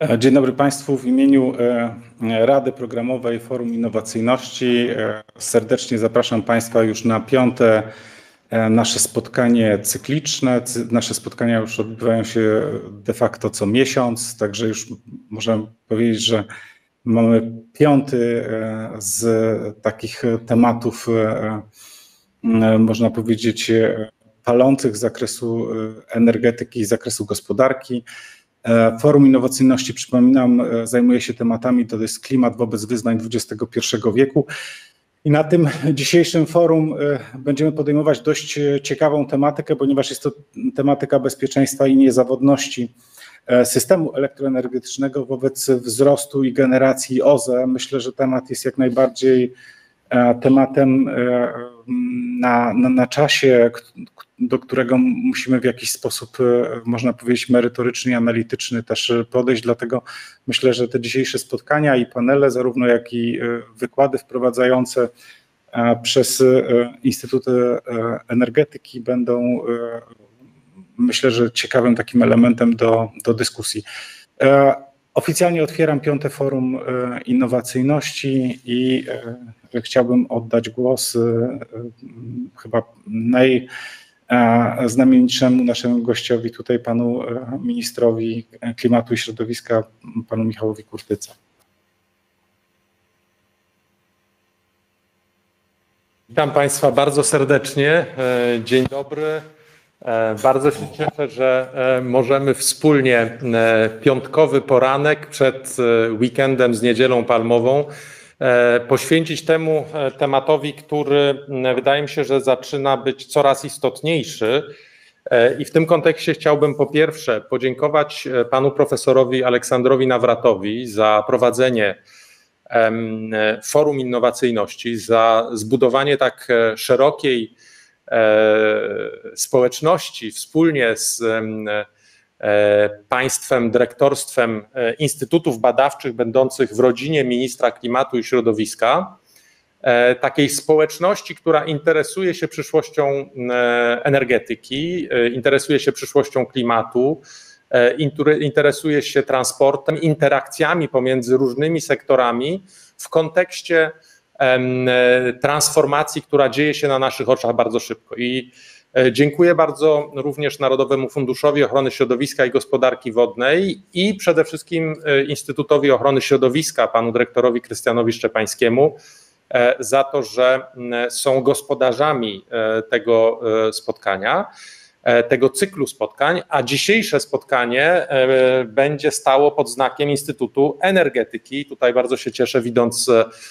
Dzień dobry Państwu. W imieniu Rady Programowej Forum Innowacyjności serdecznie zapraszam Państwa już na 5. nasze spotkanie cykliczne. Nasze spotkania już odbywają się de facto co miesiąc, także już możemy powiedzieć, że mamy 5. z takich tematów, można powiedzieć, palących z zakresu energetyki i z zakresu gospodarki. Forum Innowacyjności, przypominam, zajmuje się tematami, to jest klimat wobec wyzwań XXI wieku. I na tym dzisiejszym forum będziemy podejmować dość ciekawą tematykę, ponieważ jest to tematyka bezpieczeństwa i niezawodności systemu elektroenergetycznego wobec wzrostu i generacji OZE. Myślę, że temat jest jak najbardziej tematem na czasie, do którego musimy w jakiś sposób, można powiedzieć, merytoryczny i analityczny też podejść. Dlatego myślę, że te dzisiejsze spotkania i panele, zarówno jak i wykłady wprowadzające przez Instytut Energetyki będą, myślę, że ciekawym takim elementem do dyskusji. Oficjalnie otwieram 5. Forum Innowacyjności i chciałbym oddać głos chyba najznamienitszemu naszemu gościowi tutaj, panu ministrowi klimatu i środowiska, panu Michałowi Kurtyce. Witam Państwa bardzo serdecznie. Dzień dobry. Bardzo się cieszę, że możemy wspólnie piątkowy poranek przed weekendem z Niedzielą Palmową poświęcić temu tematowi, który wydaje mi się, że zaczyna być coraz istotniejszy. I w tym kontekście chciałbym po pierwsze podziękować panu profesorowi Aleksandrowi Nawratowi za prowadzenie Forum Innowacyjności, za zbudowanie tak szerokiej społeczności wspólnie z państwem, dyrektorstwem instytutów badawczych będących w rodzinie ministra klimatu i środowiska, takiej społeczności, która interesuje się przyszłością energetyki, interesuje się przyszłością klimatu, interesuje się transportem, interakcjami pomiędzy różnymi sektorami w kontekście transformacji, która dzieje się na naszych oczach bardzo szybko. I dziękuję bardzo również Narodowemu Funduszowi Ochrony Środowiska i Gospodarki Wodnej i przede wszystkim Instytutowi Ochrony Środowiska, panu dyrektorowi Krystianowi Szczepańskiemu, za to, że są gospodarzami tego spotkania, tego cyklu spotkań, a dzisiejsze spotkanie będzie stało pod znakiem Instytutu Energetyki. Tutaj bardzo się cieszę, widząc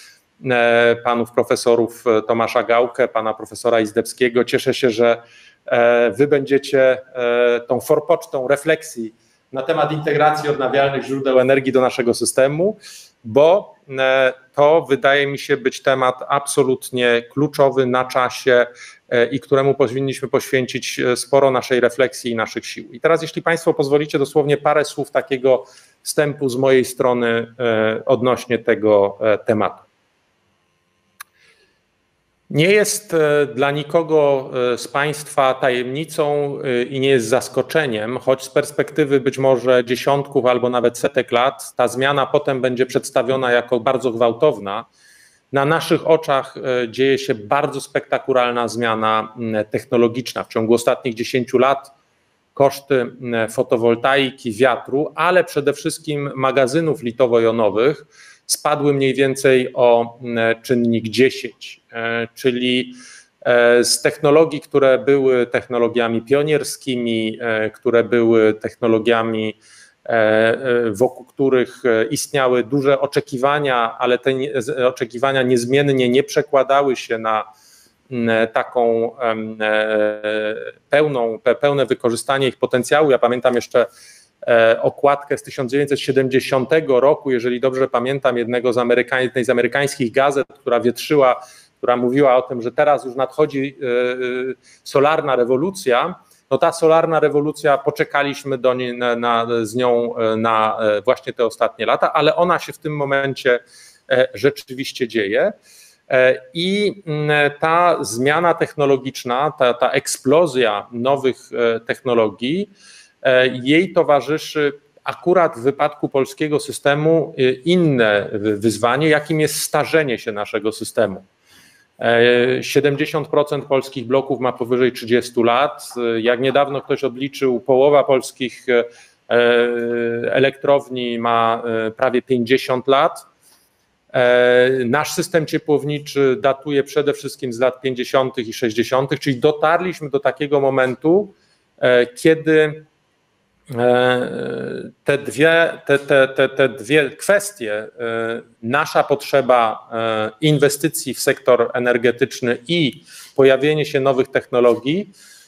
panów profesorów Tomasza Gałkę, pana profesora Izdebskiego. Cieszę się, że wy będziecie tą forpocztą refleksji na temat integracji odnawialnych źródeł energii do naszego systemu, bo to wydaje mi się być temat absolutnie kluczowy na czasie i któremu powinniśmy poświęcić sporo naszej refleksji i naszych sił. I teraz, jeśli Państwo pozwolicie, dosłownie parę słów takiego wstępu z mojej strony odnośnie tego tematu. Nie jest dla nikogo z Państwa tajemnicą i nie jest zaskoczeniem, choć z perspektywy być może dziesiątków albo nawet setek lat ta zmiana potem będzie przedstawiona jako bardzo gwałtowna. Na naszych oczach dzieje się bardzo spektakularna zmiana technologiczna. W ciągu ostatnich 10 lat koszty fotowoltaiki, wiatru, ale przede wszystkim magazynów litowo-jonowych spadły mniej więcej o czynnik 10, czyli z technologii, które były technologiami pionierskimi, które były technologiami, wokół których istniały duże oczekiwania, ale te oczekiwania niezmiennie nie przekładały się na taką pełne wykorzystanie ich potencjału. Ja pamiętam jeszcze okładkę z 1970 roku, jeżeli dobrze pamiętam, jednej z amerykańskich gazet, która mówiła o tym, że teraz już nadchodzi solarna rewolucja. No ta solarna rewolucja, poczekaliśmy z nią na właśnie te ostatnie lata, ale ona się w tym momencie rzeczywiście dzieje. I ta zmiana technologiczna, ta eksplozja nowych technologii, jej towarzyszy akurat w wypadku polskiego systemu inne wyzwanie, jakim jest starzenie się naszego systemu. 70% polskich bloków ma powyżej 30 lat. Jak niedawno ktoś odliczył, połowa polskich elektrowni ma prawie 50 lat. Nasz system ciepłowniczy datuje przede wszystkim z lat 50. i 60., czyli dotarliśmy do takiego momentu, kiedy te dwie kwestie, nasza potrzeba inwestycji w sektor energetyczny i pojawienie się nowych technologii,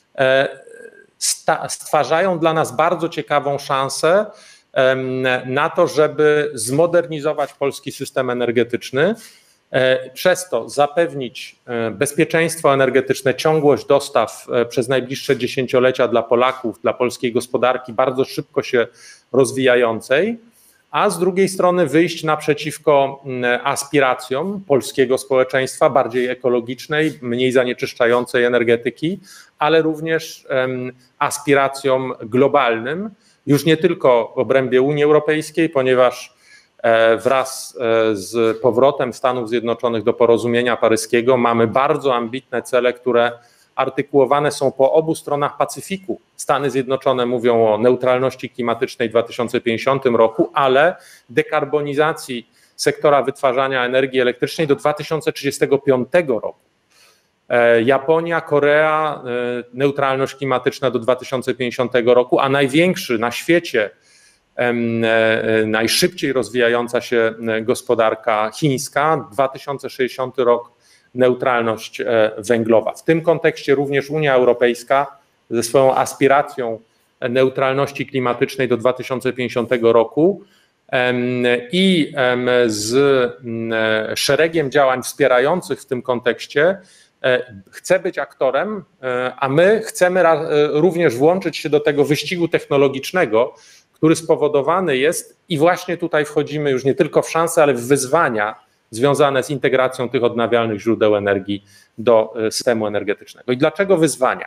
stwarzają dla nas bardzo ciekawą szansę na to, żeby zmodernizować polski system energetyczny, przez to zapewnić bezpieczeństwo energetyczne, ciągłość dostaw przez najbliższe dziesięciolecia dla Polaków, dla polskiej gospodarki bardzo szybko się rozwijającej, a z drugiej strony wyjść naprzeciwko aspiracjom polskiego społeczeństwa, bardziej ekologicznej, mniej zanieczyszczającej energetyki, ale również aspiracjom globalnym, już nie tylko w obrębie Unii Europejskiej, ponieważ wraz z powrotem Stanów Zjednoczonych do porozumienia paryskiego mamy bardzo ambitne cele, które artykułowane są po obu stronach Pacyfiku. Stany Zjednoczone mówią o neutralności klimatycznej w 2050 roku, ale dekarbonizacji sektora wytwarzania energii elektrycznej do 2035 roku. Japonia, Korea, neutralność klimatyczna do 2050 roku, a największy na świecie, najszybciej rozwijająca się gospodarka chińska, 2060 rok, neutralność węglowa. W tym kontekście również Unia Europejska ze swoją aspiracją neutralności klimatycznej do 2050 roku i z szeregiem działań wspierających w tym kontekście chce być aktorem, a my chcemy również włączyć się do tego wyścigu technologicznego, który spowodowany jest, i właśnie tutaj wchodzimy już nie tylko w szanse, ale w wyzwania związane z integracją tych odnawialnych źródeł energii do systemu energetycznego. I dlaczego wyzwania?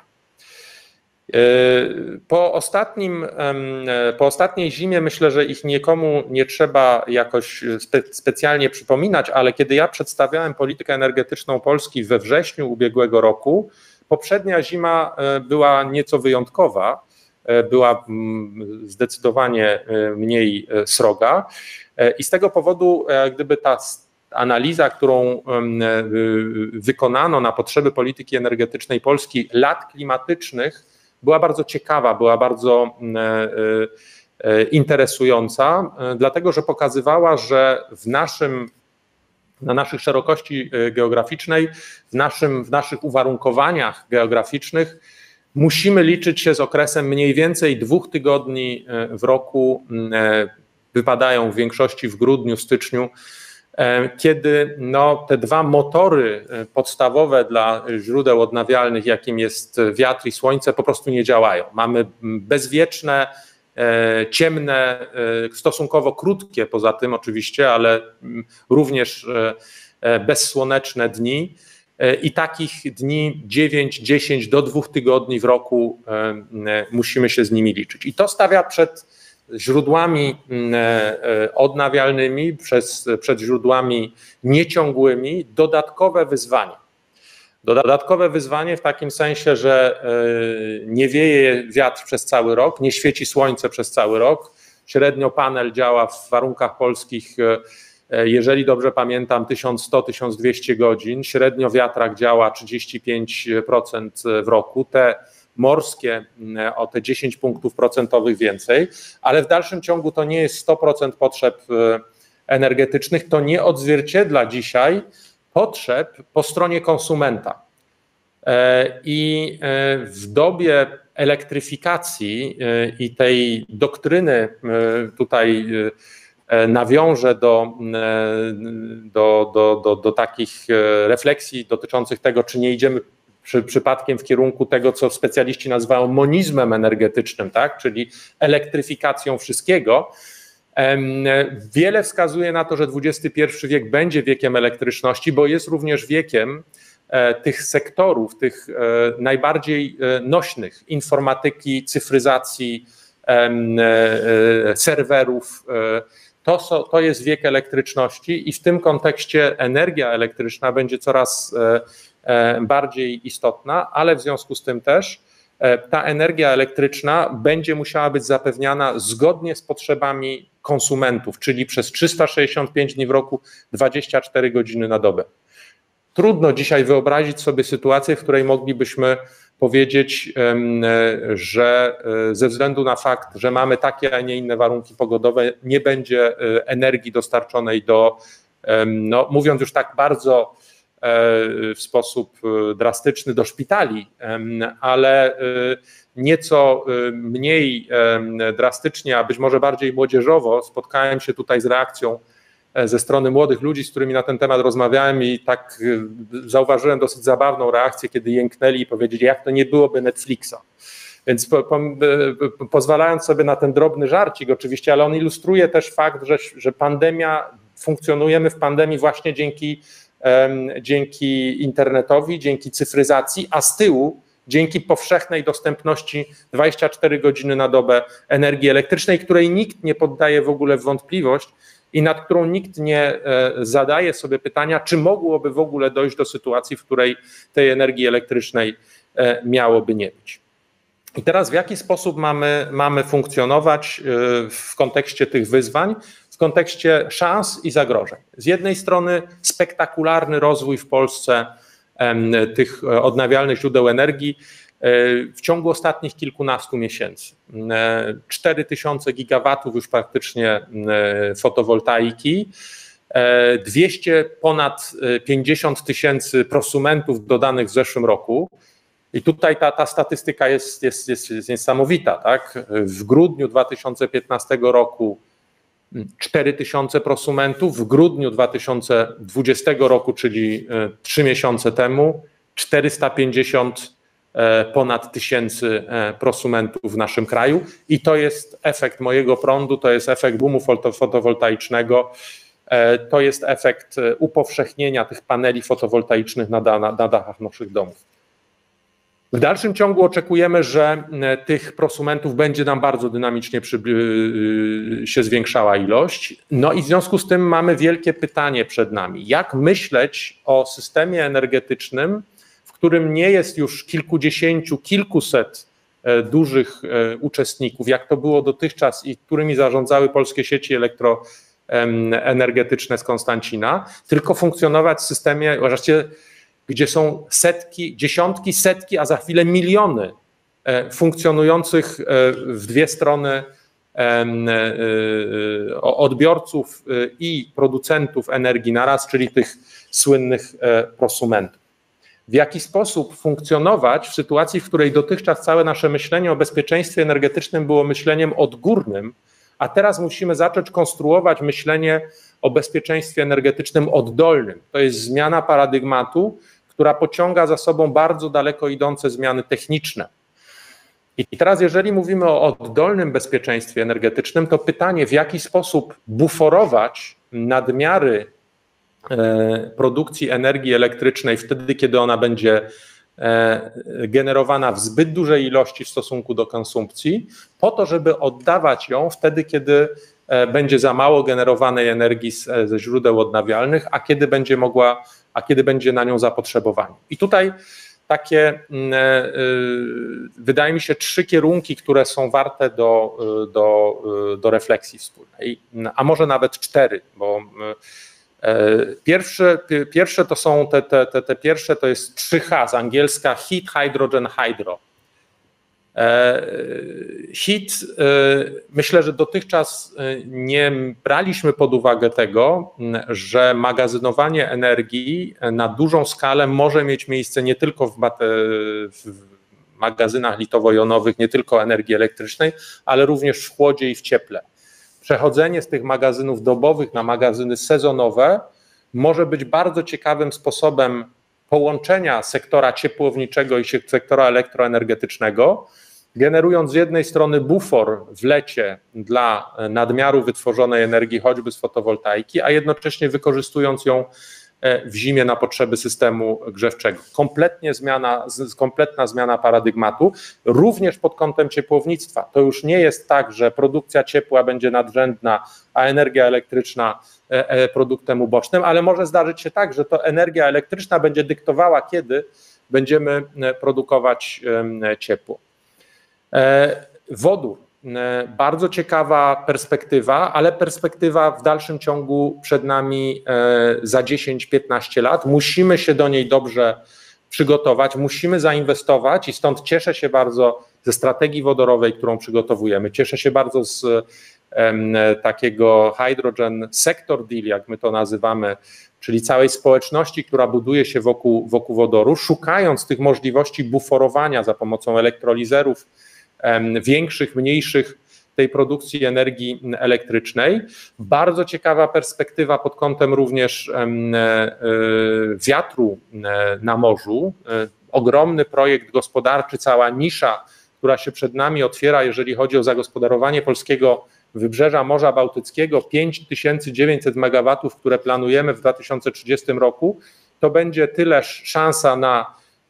Po ostatniej zimie myślę, że ich nikomu nie trzeba jakoś specjalnie przypominać, ale kiedy ja przedstawiałem politykę energetyczną Polski we wrześniu ubiegłego roku, poprzednia zima była nieco wyjątkowa, była zdecydowanie mniej sroga i z tego powodu gdyby ta analiza, którą wykonano na potrzeby polityki energetycznej Polski lat klimatycznych, była bardzo ciekawa, była bardzo interesująca, dlatego że pokazywała, że na naszej szerokości geograficznej, w naszych uwarunkowaniach geograficznych musimy liczyć się z okresem mniej więcej 2 tygodni w roku, wypadają w większości w grudniu, styczniu, kiedy te dwa motory podstawowe dla źródeł odnawialnych, jakim jest wiatr i słońce, po prostu nie działają. Mamy bezwieczne, ciemne, stosunkowo krótkie poza tym oczywiście, ale również bezsłoneczne dni. I takich dni 9, 10 do 2 tygodni w roku musimy się z nimi liczyć. I to stawia przed źródłami odnawialnymi, przed źródłami nieciągłymi dodatkowe wyzwanie. Dodatkowe wyzwanie w takim sensie, że nie wieje wiatr przez cały rok, nie świeci słońce przez cały rok. Średnio panel działa w warunkach polskich, jeżeli dobrze pamiętam, 1100-1200 godzin. Średnio wiatrak działa 35% w roku. Te morskie o te 10 punktów procentowych więcej, ale w dalszym ciągu to nie jest 100% potrzeb energetycznych, to nie odzwierciedla dzisiaj potrzeb po stronie konsumenta. I w dobie elektryfikacji i tej doktryny, tutaj nawiążę do takich refleksji dotyczących tego, czy nie idziemy przypadkiem w kierunku tego, co specjaliści nazywają monizmem energetycznym, tak? Czyli elektryfikacją wszystkiego. Wiele wskazuje na to, że XXI wiek będzie wiekiem elektryczności, bo jest również wiekiem tych sektorów, tych najbardziej nośnych, informatyki, cyfryzacji, serwerów. To jest wiek elektryczności i w tym kontekście energia elektryczna będzie coraz bardziej istotna, ale w związku z tym też ta energia elektryczna będzie musiała być zapewniana zgodnie z potrzebami konsumentów, czyli przez 365 dni w roku, 24 godziny na dobę. Trudno dzisiaj wyobrazić sobie sytuację, w której moglibyśmy powiedzieć, że ze względu na fakt, że mamy takie, a nie inne warunki pogodowe, nie będzie energii dostarczonej do, no, mówiąc już tak bardzo w sposób drastyczny, do szpitali, ale nieco mniej drastycznie, a być może bardziej młodzieżowo spotkałem się tutaj z reakcją ze strony młodych ludzi, z którymi na ten temat rozmawiałem i tak zauważyłem dosyć zabawną reakcję, kiedy jęknęli i powiedzieli, jak to nie byłoby Netflixa. Więc pozwalając sobie na ten drobny żarcik oczywiście, ale on ilustruje też fakt, że pandemia, funkcjonujemy w pandemii właśnie dzięki internetowi, dzięki cyfryzacji, a z tyłu dzięki powszechnej dostępności 24 godziny na dobę energii elektrycznej, której nikt nie poddaje w ogóle w wątpliwość i nad którą nikt nie zadaje sobie pytania, czy mogłoby w ogóle dojść do sytuacji, w której tej energii elektrycznej miałoby nie być. I teraz w jaki sposób mamy funkcjonować w kontekście tych wyzwań, w kontekście szans i zagrożeń. Z jednej strony spektakularny rozwój w Polsce tych odnawialnych źródeł energii w ciągu ostatnich kilkunastu miesięcy. 4000 gigawatów już praktycznie fotowoltaiki, ponad 250 000 prosumentów dodanych w zeszłym roku. I tutaj ta statystyka jest niesamowita. Tak? W grudniu 2015 roku 4000 prosumentów, w grudniu 2020 roku, czyli 3 miesiące temu, 450 ponad 1000 prosumentów w naszym kraju i to jest efekt mojego prądu, to jest efekt boomu fotowoltaicznego, to jest efekt upowszechnienia tych paneli fotowoltaicznych na dachach naszych domów. W dalszym ciągu oczekujemy, że tych prosumentów będzie nam bardzo dynamicznie się zwiększała ilość. No i w związku z tym mamy wielkie pytanie przed nami. Jak myśleć o systemie energetycznym, w którym nie jest już kilkudziesięciu, kilkuset dużych uczestników, jak to było dotychczas i którymi zarządzały polskie sieci elektroenergetyczne z Konstancina, tylko funkcjonować w systemie, właściwie gdzie są setki, dziesiątki, setki, a za chwilę miliony funkcjonujących w dwie strony odbiorców i producentów energii naraz, czyli tych słynnych prosumentów. W jaki sposób funkcjonować w sytuacji, w której dotychczas całe nasze myślenie o bezpieczeństwie energetycznym było myśleniem odgórnym, a teraz musimy zacząć konstruować myślenie o bezpieczeństwie energetycznym oddolnym. To jest zmiana paradygmatu, która pociąga za sobą bardzo daleko idące zmiany techniczne. I teraz, jeżeli mówimy o oddolnym bezpieczeństwie energetycznym, to pytanie, w jaki sposób buforować nadmiary produkcji energii elektrycznej wtedy, kiedy ona będzie generowana w zbyt dużej ilości w stosunku do konsumpcji, po to, żeby oddawać ją wtedy, kiedy będzie za mało generowanej energii ze źródeł odnawialnych, a kiedy będzie na nią zapotrzebowanie. I tutaj takie, wydaje mi się, 3 kierunki, które są warte do refleksji wspólnej, a może nawet 4, bo pierwsze to są te pierwsze to jest 3H z angielska heat, hydrogen, hydro. Heat, myślę, że dotychczas nie braliśmy pod uwagę tego, że magazynowanie energii na dużą skalę może mieć miejsce nie tylko w magazynach litowo-jonowych, nie tylko energii elektrycznej, ale również w chłodzie i w cieple. Przechodzenie z tych magazynów dobowych na magazyny sezonowe może być bardzo ciekawym sposobem połączenia sektora ciepłowniczego i sektora elektroenergetycznego, generując z jednej strony bufor w lecie dla nadmiaru wytworzonej energii, choćby z fotowoltaiki, a jednocześnie wykorzystując ją w zimie na potrzeby systemu grzewczego. Kompletna zmiana paradygmatu, również pod kątem ciepłownictwa. To już nie jest tak, że produkcja ciepła będzie nadrzędna, a energia elektryczna produktem ubocznym, ale może zdarzyć się tak, że to energia elektryczna będzie dyktowała, kiedy będziemy produkować ciepło. Wodór. Bardzo ciekawa perspektywa, ale perspektywa w dalszym ciągu przed nami za 10-15 lat. Musimy się do niej dobrze przygotować, musimy zainwestować i stąd cieszę się bardzo ze strategii wodorowej, którą przygotowujemy. Cieszę się bardzo z takiego Hydrogen Sector Deal, jak my to nazywamy, czyli całej społeczności, która buduje się wokół wodoru, szukając tych możliwości buforowania za pomocą elektrolizerów, większych, mniejszych tej produkcji energii elektrycznej. Bardzo ciekawa perspektywa pod kątem również wiatru na morzu. Ogromny projekt gospodarczy, cała nisza, która się przed nami otwiera, jeżeli chodzi o zagospodarowanie polskiego wybrzeża Morza Bałtyckiego, 5900 MW, które planujemy w 2030 roku, to będzie tyleż szansa na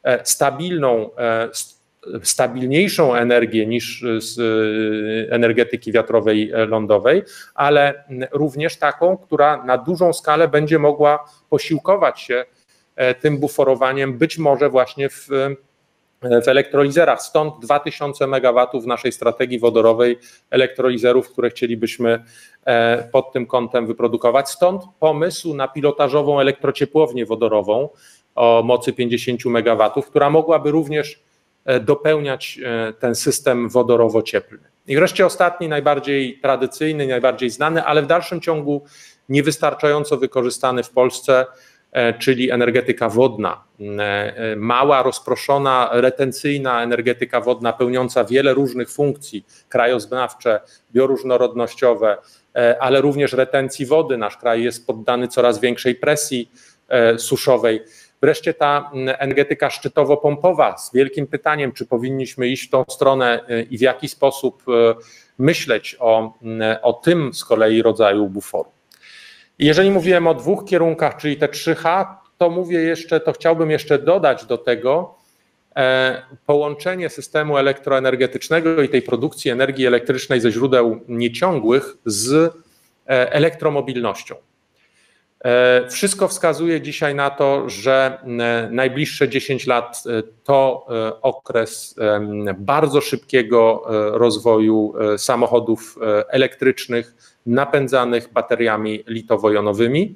stabilniejszą energię niż z energetyki wiatrowej lądowej, ale również taką, która na dużą skalę będzie mogła posiłkować się tym buforowaniem, być może właśnie w elektrolizerach. Stąd 2000 MW w naszej strategii wodorowej elektrolizerów, które chcielibyśmy pod tym kątem wyprodukować. Stąd pomysł na pilotażową elektrociepłownię wodorową o mocy 50 MW, która mogłaby również dopełniać ten system wodorowo-cieplny. I wreszcie ostatni, najbardziej tradycyjny, najbardziej znany, ale w dalszym ciągu niewystarczająco wykorzystany w Polsce, czyli energetyka wodna. Mała, rozproszona, retencyjna energetyka wodna pełniąca wiele różnych funkcji, krajoznawcze, bioróżnorodnościowe, ale również retencji wody. Nasz kraj jest poddany coraz większej presji suszowej. Wreszcie ta energetyka szczytowo-pompowa z wielkim pytaniem, czy powinniśmy iść w tą stronę i w jaki sposób myśleć o tym z kolei rodzaju buforu. Jeżeli mówiłem o dwóch kierunkach, czyli te 3H, to chciałbym jeszcze dodać do tego połączenie systemu elektroenergetycznego i tej produkcji energii elektrycznej ze źródeł nieciągłych z elektromobilnością. Wszystko wskazuje dzisiaj na to, że najbliższe 10 lat to okres bardzo szybkiego rozwoju samochodów elektrycznych napędzanych bateriami litowo-jonowymi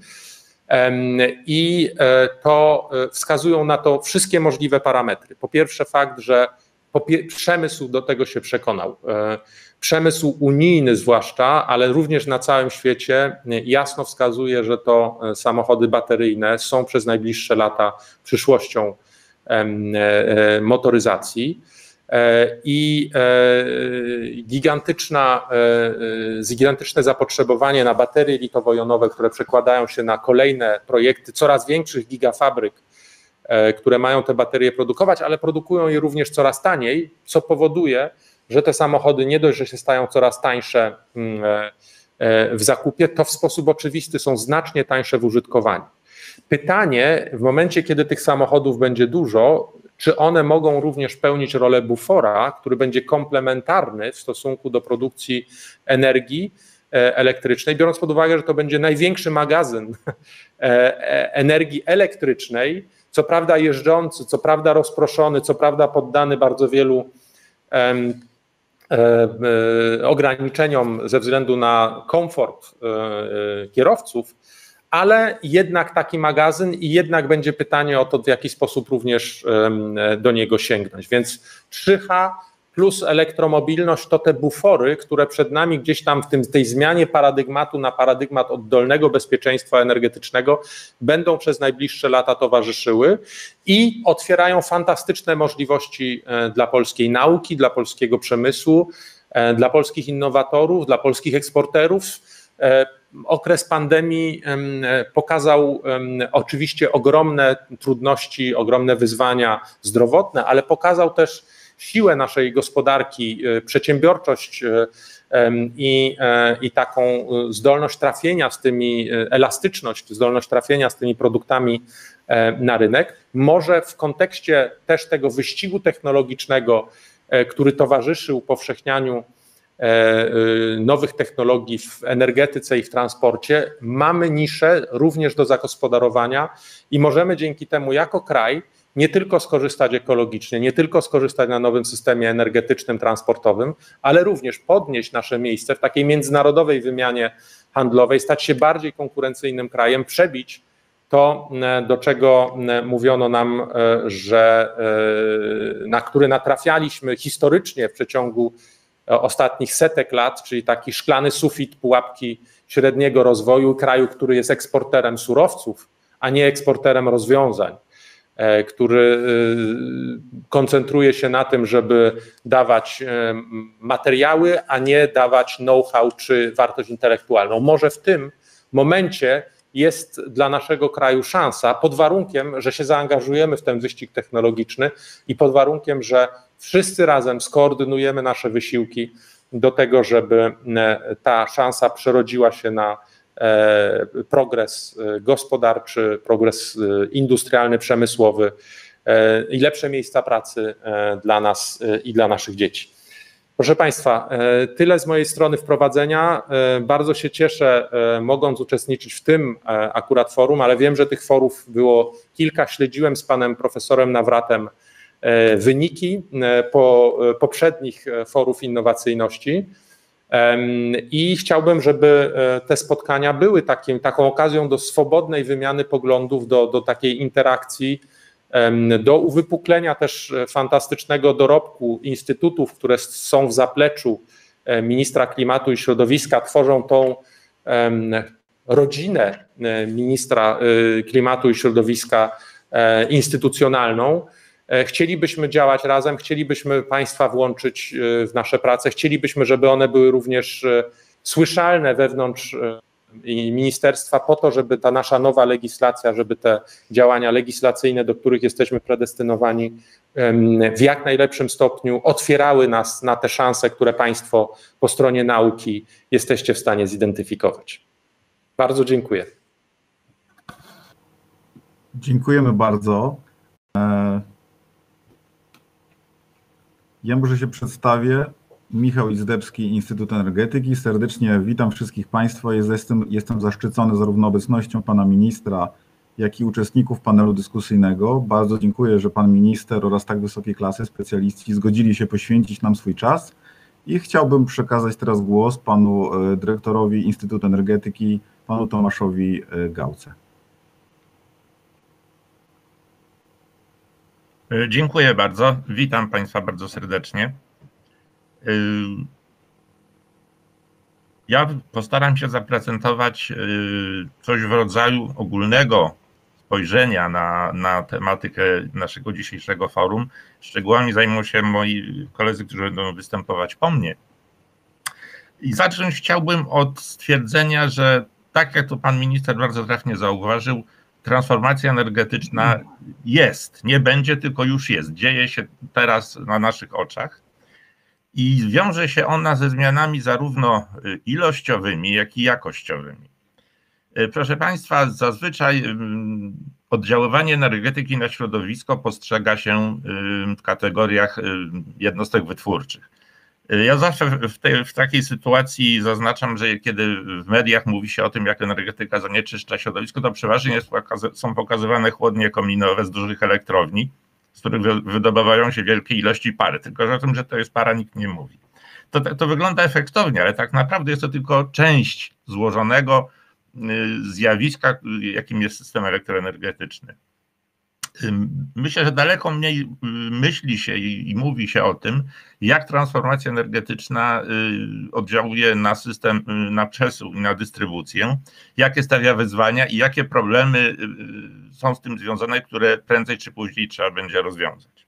i to wskazują na to wszystkie możliwe parametry. Po pierwsze fakt, że przemysł do tego się przekonał. Przemysł unijny zwłaszcza, ale również na całym świecie jasno wskazuje, że to samochody bateryjne są przez najbliższe lata przyszłością motoryzacji i gigantyczne zapotrzebowanie na baterie litowo-jonowe, które przekładają się na kolejne projekty coraz większych gigafabryk, które mają te baterie produkować, ale produkują je również coraz taniej, co powoduje, że te samochody nie dość, że się stają coraz tańsze w zakupie, to w sposób oczywisty są znacznie tańsze w użytkowaniu. Pytanie, w momencie, kiedy tych samochodów będzie dużo, czy one mogą również pełnić rolę bufora, który będzie komplementarny w stosunku do produkcji energii elektrycznej, biorąc pod uwagę, że to będzie największy magazyn energii elektrycznej, co prawda jeżdżący, co prawda rozproszony, co prawda poddany bardzo wielu ograniczeniom ze względu na komfort kierowców, ale jednak taki magazyn i jednak będzie pytanie o to, w jaki sposób również do niego sięgnąć. Więc 3H plus elektromobilność to te bufory, które przed nami gdzieś tam w tej zmianie paradygmatu na paradygmat oddolnego bezpieczeństwa energetycznego będą przez najbliższe lata towarzyszyły i otwierają fantastyczne możliwości dla polskiej nauki, dla polskiego przemysłu, dla polskich innowatorów, dla polskich eksporterów. Okres pandemii pokazał oczywiście ogromne trudności, ogromne wyzwania zdrowotne, ale pokazał też siłę naszej gospodarki, przedsiębiorczość i taką zdolność trafienia z tymi, elastyczność, zdolność trafienia z tymi produktami na rynek, może w kontekście też tego wyścigu technologicznego, który towarzyszy upowszechnianiu nowych technologii w energetyce i w transporcie, mamy niszę również do zagospodarowania i możemy dzięki temu jako kraj nie tylko skorzystać ekologicznie, nie tylko skorzystać na nowym systemie energetycznym, transportowym, ale również podnieść nasze miejsce w takiej międzynarodowej wymianie handlowej, stać się bardziej konkurencyjnym krajem, przebić to, do czego mówiono nam, na który natrafialiśmy historycznie w przeciągu ostatnich setek lat, czyli taki szklany sufit pułapki średniego rozwoju kraju, który jest eksporterem surowców, a nie eksporterem rozwiązań, który koncentruje się na tym, żeby dawać materiały, a nie dawać know-how czy wartość intelektualną. Może w tym momencie jest dla naszego kraju szansa, pod warunkiem, że się zaangażujemy w ten wyścig technologiczny i pod warunkiem, że wszyscy razem skoordynujemy nasze wysiłki do tego, żeby ta szansa przerodziła się na progres gospodarczy, progres industrialny, przemysłowy i lepsze miejsca pracy dla nas i dla naszych dzieci. Proszę Państwa, tyle z mojej strony wprowadzenia. Bardzo się cieszę, mogąc uczestniczyć w tym akurat forum, ale wiem, że tych forów było kilka. Śledziłem z panem profesorem Nawratem wyniki poprzednich forów innowacyjności i chciałbym, żeby te spotkania były taką okazją do swobodnej wymiany poglądów, do takiej interakcji, do uwypuklenia też fantastycznego dorobku instytutów, które są w zapleczu ministra klimatu i środowiska, tworzą tą rodzinę ministra klimatu i środowiska instytucjonalną. Chcielibyśmy działać razem, chcielibyśmy Państwa włączyć w nasze prace, chcielibyśmy, żeby one były również słyszalne wewnątrz ministerstwa po to, żeby ta nasza nowa legislacja, żeby te działania legislacyjne, do których jesteśmy predestynowani, w jak najlepszym stopniu otwierały nas na te szanse, które Państwo po stronie nauki jesteście w stanie zidentyfikować. Bardzo dziękuję. Dziękujemy bardzo. Ja może się przedstawię. Michał Izdebski, Instytut Energetyki. Serdecznie witam wszystkich Państwa. Jestem zaszczycony zarówno obecnością Pana Ministra, jak i uczestników panelu dyskusyjnego. Bardzo dziękuję, że Pan Minister oraz tak wysokiej klasy specjaliści zgodzili się poświęcić nam swój czas i chciałbym przekazać teraz głos Panu Dyrektorowi Instytutu Energetyki, Panu Tomaszowi Gałce. Dziękuję bardzo. Witam Państwa bardzo serdecznie. Ja postaram się zaprezentować coś w rodzaju ogólnego spojrzenia na tematykę naszego dzisiejszego forum. Szczegółami zajmą się moi koledzy, którzy będą występować po mnie. I zacząć chciałbym od stwierdzenia, że tak jak to pan minister bardzo trafnie zauważył, transformacja energetyczna jest, nie będzie, tylko już jest. Dzieje się teraz na naszych oczach. I wiąże się ona ze zmianami zarówno ilościowymi, jak i jakościowymi. Proszę Państwa, zazwyczaj oddziaływanie energetyki na środowisko postrzega się w kategoriach jednostek wytwórczych. Ja zawsze w takiej sytuacji zaznaczam, że kiedy w mediach mówi się o tym, jak energetyka zanieczyszcza środowisko, to przeważnie są pokazywane chłodnie kominowe z dużych elektrowni, z których wydobywają się wielkie ilości pary, tylko że o tym, że to jest para, nikt nie mówi. To wygląda efektownie, ale tak naprawdę jest to tylko część złożonego zjawiska, jakim jest system elektroenergetyczny. Myślę, że daleko mniej myśli się i mówi się o tym, jak transformacja energetyczna oddziałuje na system, na przesył i na dystrybucję, jakie stawia wyzwania i jakie problemy są z tym związane, które prędzej czy później trzeba będzie rozwiązać.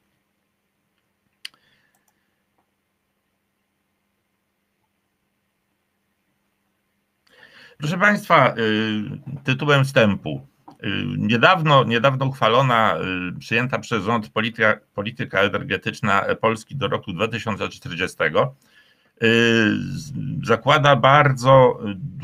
Proszę Państwa, tytułem wstępu. Niedawno uchwalona, przyjęta przez rząd polityka energetyczna Polski do roku 2040 zakłada bardzo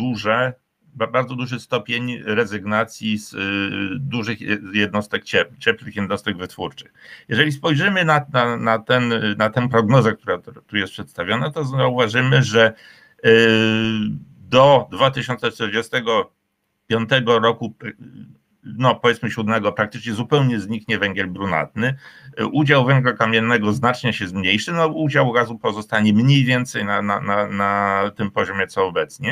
duży stopień rezygnacji z dużych jednostek ciepłych jednostek wytwórczych. Jeżeli spojrzymy na tę prognozę, która tu jest przedstawiona, to zauważymy, że do 2045 roku, no powiedzmy 7, praktycznie zupełnie zniknie węgiel brunatny. Udział węgla kamiennego znacznie się zmniejszy, no udział gazu pozostanie mniej więcej na tym poziomie co obecnie.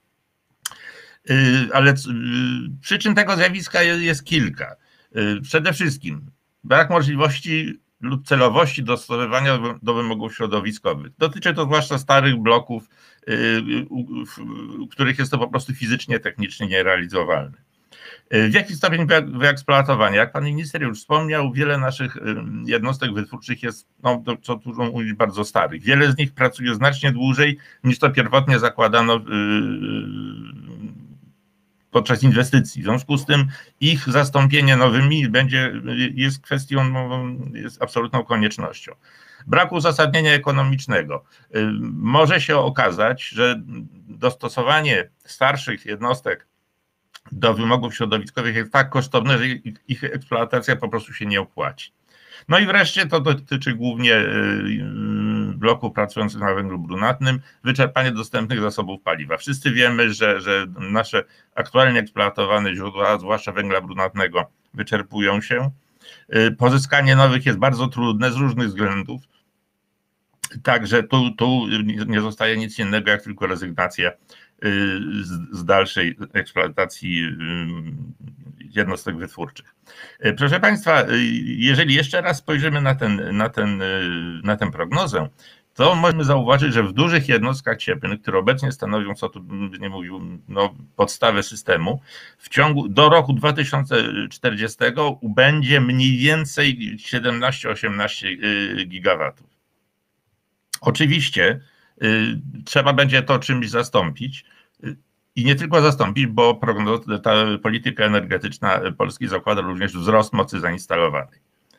Ale przyczyn tego zjawiska jest kilka. Przede wszystkim brak możliwości lub celowości dostosowywania do wymogów środowiskowych. Dotyczy to zwłaszcza starych bloków, w których jest to po prostu fizycznie, technicznie nierealizowalne. W jaki stopień wyeksploatowania? Jak pan minister już wspomniał, wiele naszych jednostek wytwórczych jest, no, co tu mówić, bardzo starych. Wiele z nich pracuje znacznie dłużej niż to pierwotnie zakładano podczas inwestycji. W związku z tym ich zastąpienie nowymi jest kwestią, jest absolutną koniecznością. Brak uzasadnienia ekonomicznego. Może się okazać, że dostosowanie starszych jednostek do wymogów środowiskowych jest tak kosztowne, że ich eksploatacja po prostu się nie opłaci. No i wreszcie to dotyczy głównie bloków pracujących na węglu brunatnym, wyczerpanie dostępnych zasobów paliwa. Wszyscy wiemy, że nasze aktualnie eksploatowane źródła, zwłaszcza węgla brunatnego, wyczerpują się. Pozyskanie nowych jest bardzo trudne z różnych względów. Także tu nie zostaje nic innego, jak tylko rezygnacja z dalszej eksploatacji jednostek wytwórczych. Proszę Państwa, jeżeli jeszcze raz spojrzymy na tę prognozę, to możemy zauważyć, że w dużych jednostkach cieplnych, które obecnie stanowią, co tu nie mówił, no, podstawę systemu, do roku 2040 ubędzie mniej więcej 17-18 gigawatów. Oczywiście trzeba będzie to czymś zastąpić i nie tylko zastąpić, bo ta polityka energetyczna Polski zakłada również wzrost mocy zainstalowanej.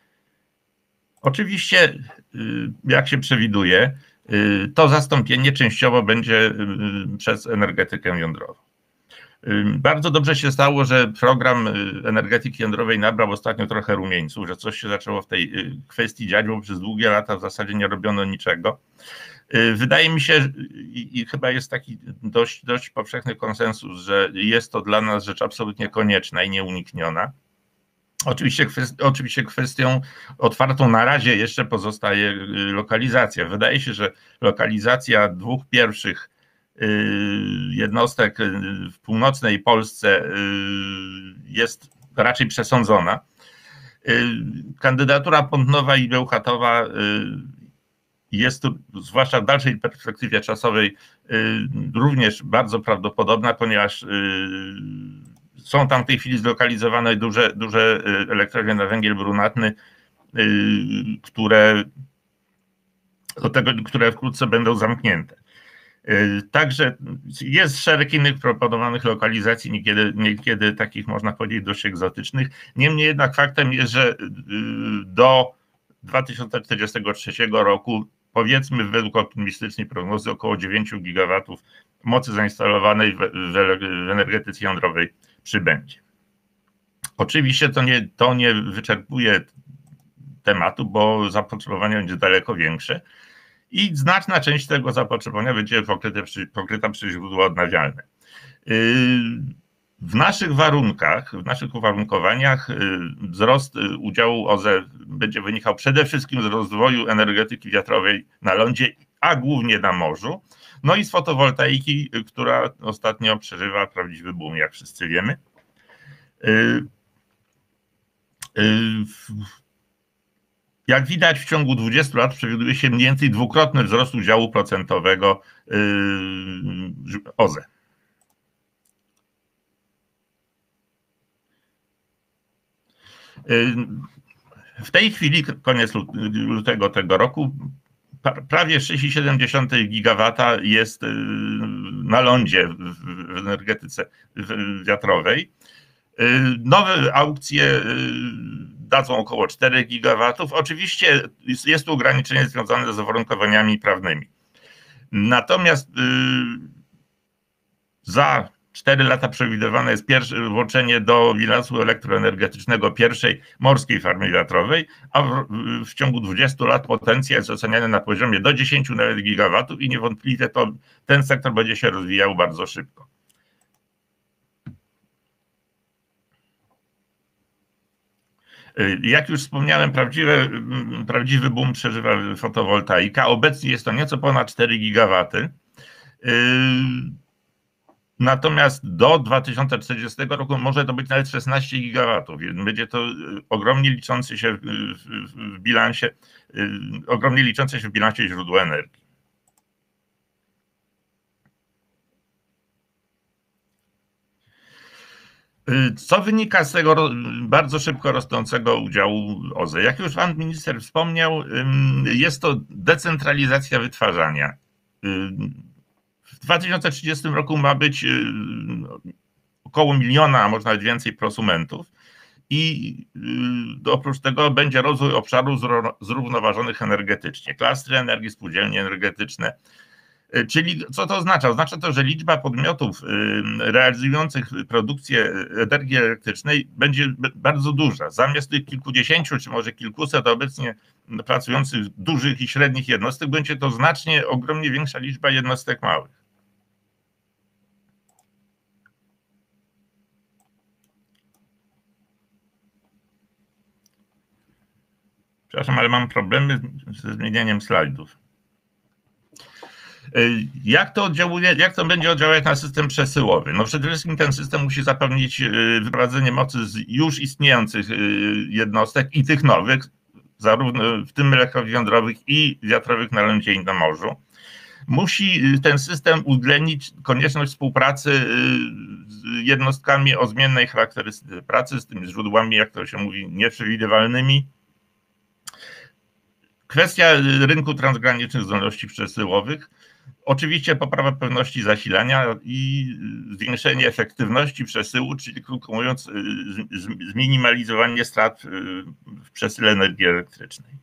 Oczywiście, jak się przewiduje, to zastąpienie częściowo będzie przez energetykę jądrową. Bardzo dobrze się stało, że program energetyki jądrowej nabrał ostatnio trochę rumieńców, że coś się zaczęło w tej kwestii dziać, bo przez długie lata w zasadzie nie robiono niczego. Wydaje mi się, i chyba jest taki dość powszechny konsensus, że jest to dla nas rzecz absolutnie konieczna i nieunikniona. Oczywiście kwestią otwartą na razie jeszcze pozostaje lokalizacja. Wydaje się, że lokalizacja dwóch pierwszych jednostek w północnej Polsce jest raczej przesądzona. Kandydatura Pątnowa i Bełchatowa jest tu, zwłaszcza w dalszej perspektywie czasowej, również bardzo prawdopodobna, ponieważ są tam w tej chwili zlokalizowane duże elektrownie na węgiel brunatny, które wkrótce będą zamknięte. Także jest szereg innych proponowanych lokalizacji, niekiedy takich, można powiedzieć, dość egzotycznych. Niemniej jednak faktem jest, że do 2043 roku, powiedzmy według optymistycznej prognozy, około 9 gigawatów mocy zainstalowanej w energetyce jądrowej przybędzie. Oczywiście to nie wyczerpuje tematu, bo zapotrzebowanie będzie daleko większe i znaczna część tego zapotrzebowania będzie pokryta przez źródła odnawialne. W naszych warunkach, w naszych uwarunkowaniach wzrost udziału OZE będzie wynikał przede wszystkim z rozwoju energetyki wiatrowej na lądzie, a głównie na morzu, no i z fotowoltaiki, która ostatnio przeżywa prawdziwy boom, jak wszyscy wiemy. Jak widać, w ciągu 20 lat przewiduje się mniej więcej dwukrotny wzrost udziału procentowego OZE. W tej chwili, koniec lutego tego roku, prawie 6,7 gigawata jest na lądzie w energetyce wiatrowej. Nowe aukcje dadzą około 4 gigawatów. Oczywiście jest tu ograniczenie związane z uwarunkowaniami prawnymi. Natomiast za 4 lata przewidywane jest włączenie do bilansu elektroenergetycznego pierwszej morskiej farmy wiatrowej, a w ciągu 20 lat potencjał jest oceniany na poziomie do 10 nawet gigawatów i niewątpliwie ten sektor będzie się rozwijał bardzo szybko. Jak już wspomniałem, prawdziwy boom przeżywa fotowoltaika. Obecnie jest to nieco ponad 4 gigawaty. Natomiast do 2040 roku może to być nawet 16 gigawatów. Będzie to ogromnie liczące się w bilansie źródła energii. Co wynika z tego bardzo szybko rosnącego udziału OZE? Jak już pan minister wspomniał, jest to decentralizacja wytwarzania. W 2030 roku ma być około 1 miliona, a może nawet więcej prosumentów i oprócz tego będzie rozwój obszarów zrównoważonych energetycznie, klastry energii, spółdzielnie energetyczne. Czyli co to oznacza? Oznacza to, że liczba podmiotów realizujących produkcję energii elektrycznej będzie bardzo duża. Zamiast tych kilkudziesięciu czy może kilkuset obecnie pracujących dużych i średnich jednostek, będzie to ogromnie większa liczba jednostek małych. Przepraszam, ale mam problemy ze zmienianiem slajdów. Jak to będzie oddziaływać na system przesyłowy? No przede wszystkim ten system musi zapewnić wyprowadzenie mocy z już istniejących jednostek i tych nowych, zarówno w tym elektrowni jądrowych i wiatrowych na lądzie i na morzu. Musi ten system uwzględnić konieczność współpracy z jednostkami o zmiennej charakterystyce pracy, z tymi źródłami, jak to się mówi, nieprzewidywalnymi. Kwestia rynku transgranicznych zdolności przesyłowych. Oczywiście poprawa pewności zasilania i zwiększenie efektywności przesyłu, czyli krótko mówiąc zminimalizowanie strat w przesyle energii elektrycznej.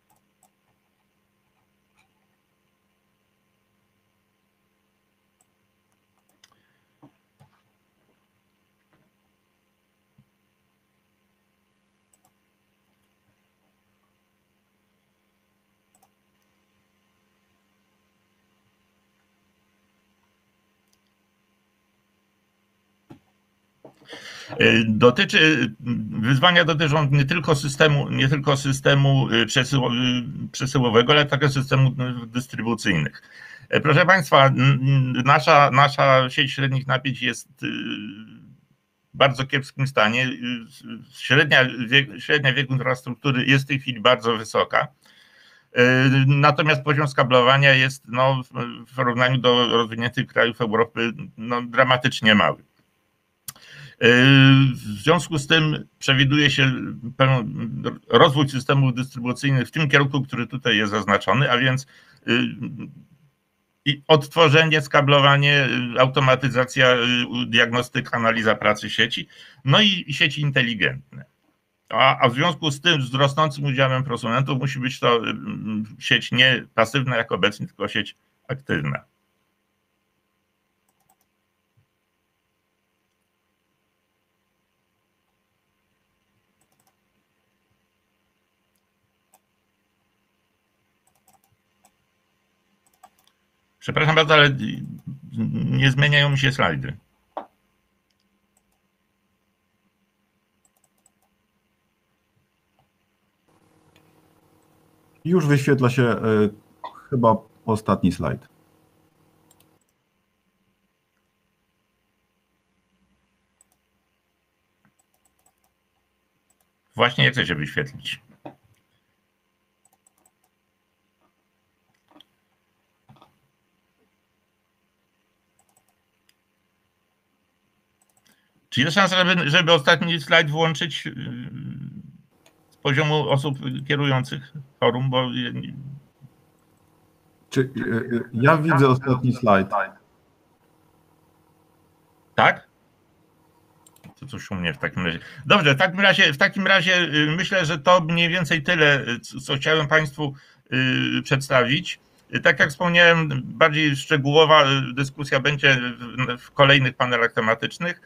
Wyzwania dotyczą nie tylko systemu przesyłowego, ale także systemów dystrybucyjnych. Proszę Państwa, nasza sieć średnich napięć jest w bardzo kiepskim stanie. Średnia wieku infrastruktury jest w tej chwili bardzo wysoka. Natomiast poziom skablowania jest w porównaniu do rozwiniętych krajów Europy dramatycznie mały. W związku z tym przewiduje się rozwój systemów dystrybucyjnych w tym kierunku, który tutaj jest zaznaczony, a więc odtworzenie, skablowanie, automatyzacja, diagnostyka, analiza pracy sieci, no i sieci inteligentne. A w związku z tym, z rosnącym udziałem prosumentów, musi być to sieć nie pasywna jak obecnie, tylko sieć aktywna. Przepraszam bardzo, ale nie zmieniają mi się slajdy. Już wyświetla się chyba ostatni slajd. Właśnie nie chce się wyświetlić. Czy jest szansa, żeby ostatni slajd włączyć z poziomu osób kierujących forum? Bo... Ja widzę ostatni slajd. Tak? cóż u mnie w takim razie. Dobrze, w takim razie myślę, że to mniej więcej tyle, co chciałem Państwu przedstawić. Tak jak wspomniałem, bardziej szczegółowa dyskusja będzie w kolejnych panelach tematycznych.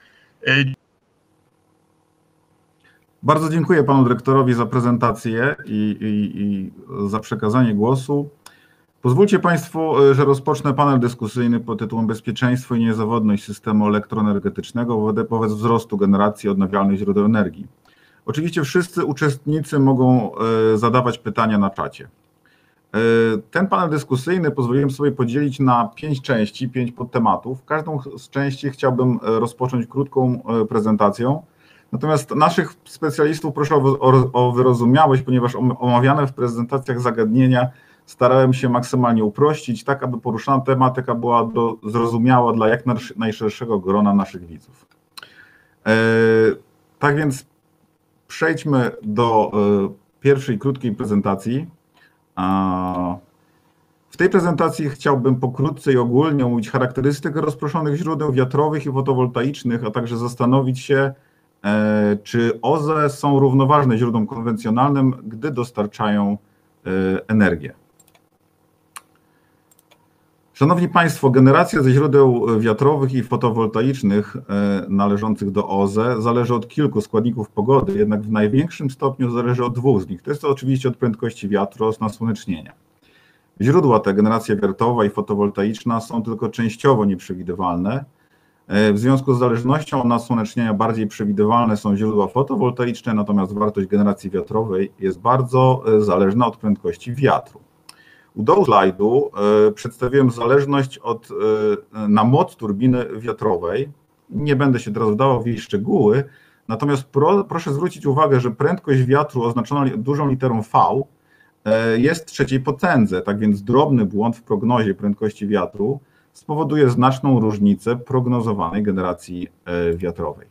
Bardzo dziękuję panu dyrektorowi za prezentację i za przekazanie głosu. Pozwólcie Państwo, że rozpocznę panel dyskusyjny pod tytułem Bezpieczeństwo i niezawodność systemu elektroenergetycznego wobec wzrostu generacji odnawialnych źródeł energii. Oczywiście wszyscy uczestnicy mogą zadawać pytania na czacie. Ten panel dyskusyjny pozwoliłem sobie podzielić na 5 części, 5 podtematów. Każdą z części chciałbym rozpocząć krótką prezentacją. Natomiast naszych specjalistów proszę o wyrozumiałość, ponieważ omawiane w prezentacjach zagadnienia starałem się maksymalnie uprościć, tak aby poruszana tematyka była zrozumiała dla jak najszerszego grona naszych widzów. Tak więc przejdźmy do pierwszej krótkiej prezentacji. W tej prezentacji chciałbym pokrótce i ogólnie omówić charakterystykę rozproszonych źródeł wiatrowych i fotowoltaicznych, a także zastanowić się, czy OZE są równoważne źródłom konwencjonalnym, gdy dostarczają energię. Szanowni Państwo, generacja ze źródeł wiatrowych i fotowoltaicznych należących do OZE zależy od kilku składników pogody, jednak w największym stopniu zależy od dwóch z nich. To jest to oczywiście od prędkości wiatru oraz nasłonecznienia. Źródła te, generacja wiatrowa i fotowoltaiczna, są tylko częściowo nieprzewidywalne. W związku z zależnością od nasłonecznienia bardziej przewidywalne są źródła fotowoltaiczne, natomiast wartość generacji wiatrowej jest bardzo zależna od prędkości wiatru. U dołu slajdu przedstawiłem zależność na moc turbiny wiatrowej. Nie będę się teraz wdawał w jej szczegóły, natomiast proszę zwrócić uwagę, że prędkość wiatru oznaczona dużą literą V jest trzeciej potędze, tak więc drobny błąd w prognozie prędkości wiatru spowoduje znaczną różnicę prognozowanej generacji wiatrowej.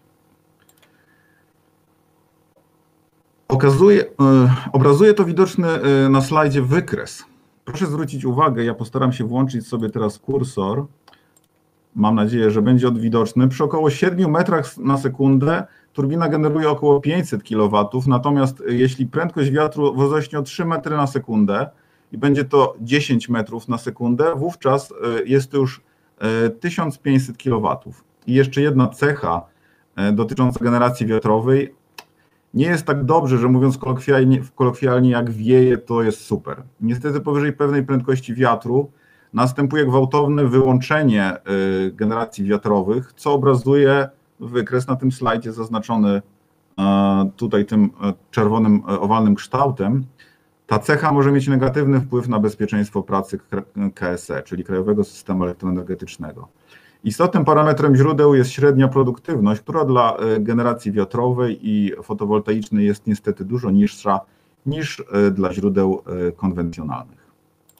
Obrazuje to widoczny na slajdzie wykres. Proszę zwrócić uwagę, ja postaram się włączyć sobie teraz kursor. Mam nadzieję, że będzie on widoczny. Przy około 7 metrach na sekundę turbina generuje około 500 kW, natomiast jeśli prędkość wiatru wzrośnie o 3 metry na sekundę i będzie to 10 metrów na sekundę, wówczas jest to już 1500 kW. I jeszcze jedna cecha dotycząca generacji wiatrowej. Nie jest tak dobrze, że mówiąc kolokwialnie jak wieje, to jest super. Niestety powyżej pewnej prędkości wiatru następuje gwałtowne wyłączenie generacji wiatrowych, co obrazuje wykres na tym slajdzie zaznaczony tutaj tym czerwonym, owalnym kształtem. Ta cecha może mieć negatywny wpływ na bezpieczeństwo pracy KSE, czyli Krajowego Systemu Elektroenergetycznego. Istotnym parametrem źródeł jest średnia produktywność, która dla generacji wiatrowej i fotowoltaicznej jest niestety dużo niższa niż dla źródeł konwencjonalnych.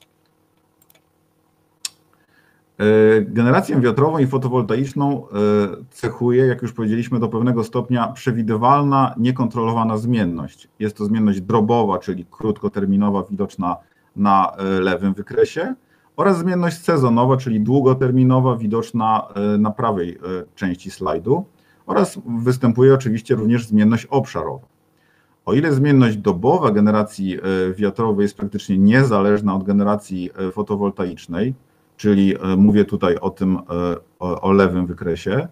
Generację wiatrową i fotowoltaiczną cechuje, jak już powiedzieliśmy, do pewnego stopnia przewidywalna, niekontrolowana zmienność. Jest to zmienność drobowa, czyli krótkoterminowa, widoczna na lewym wykresie, oraz zmienność sezonowa, czyli długoterminowa, widoczna na prawej części slajdu, oraz występuje oczywiście również zmienność obszarowa. O ile zmienność dobowa generacji wiatrowej jest praktycznie niezależna od generacji fotowoltaicznej, czyli mówię tutaj o lewym wykresie,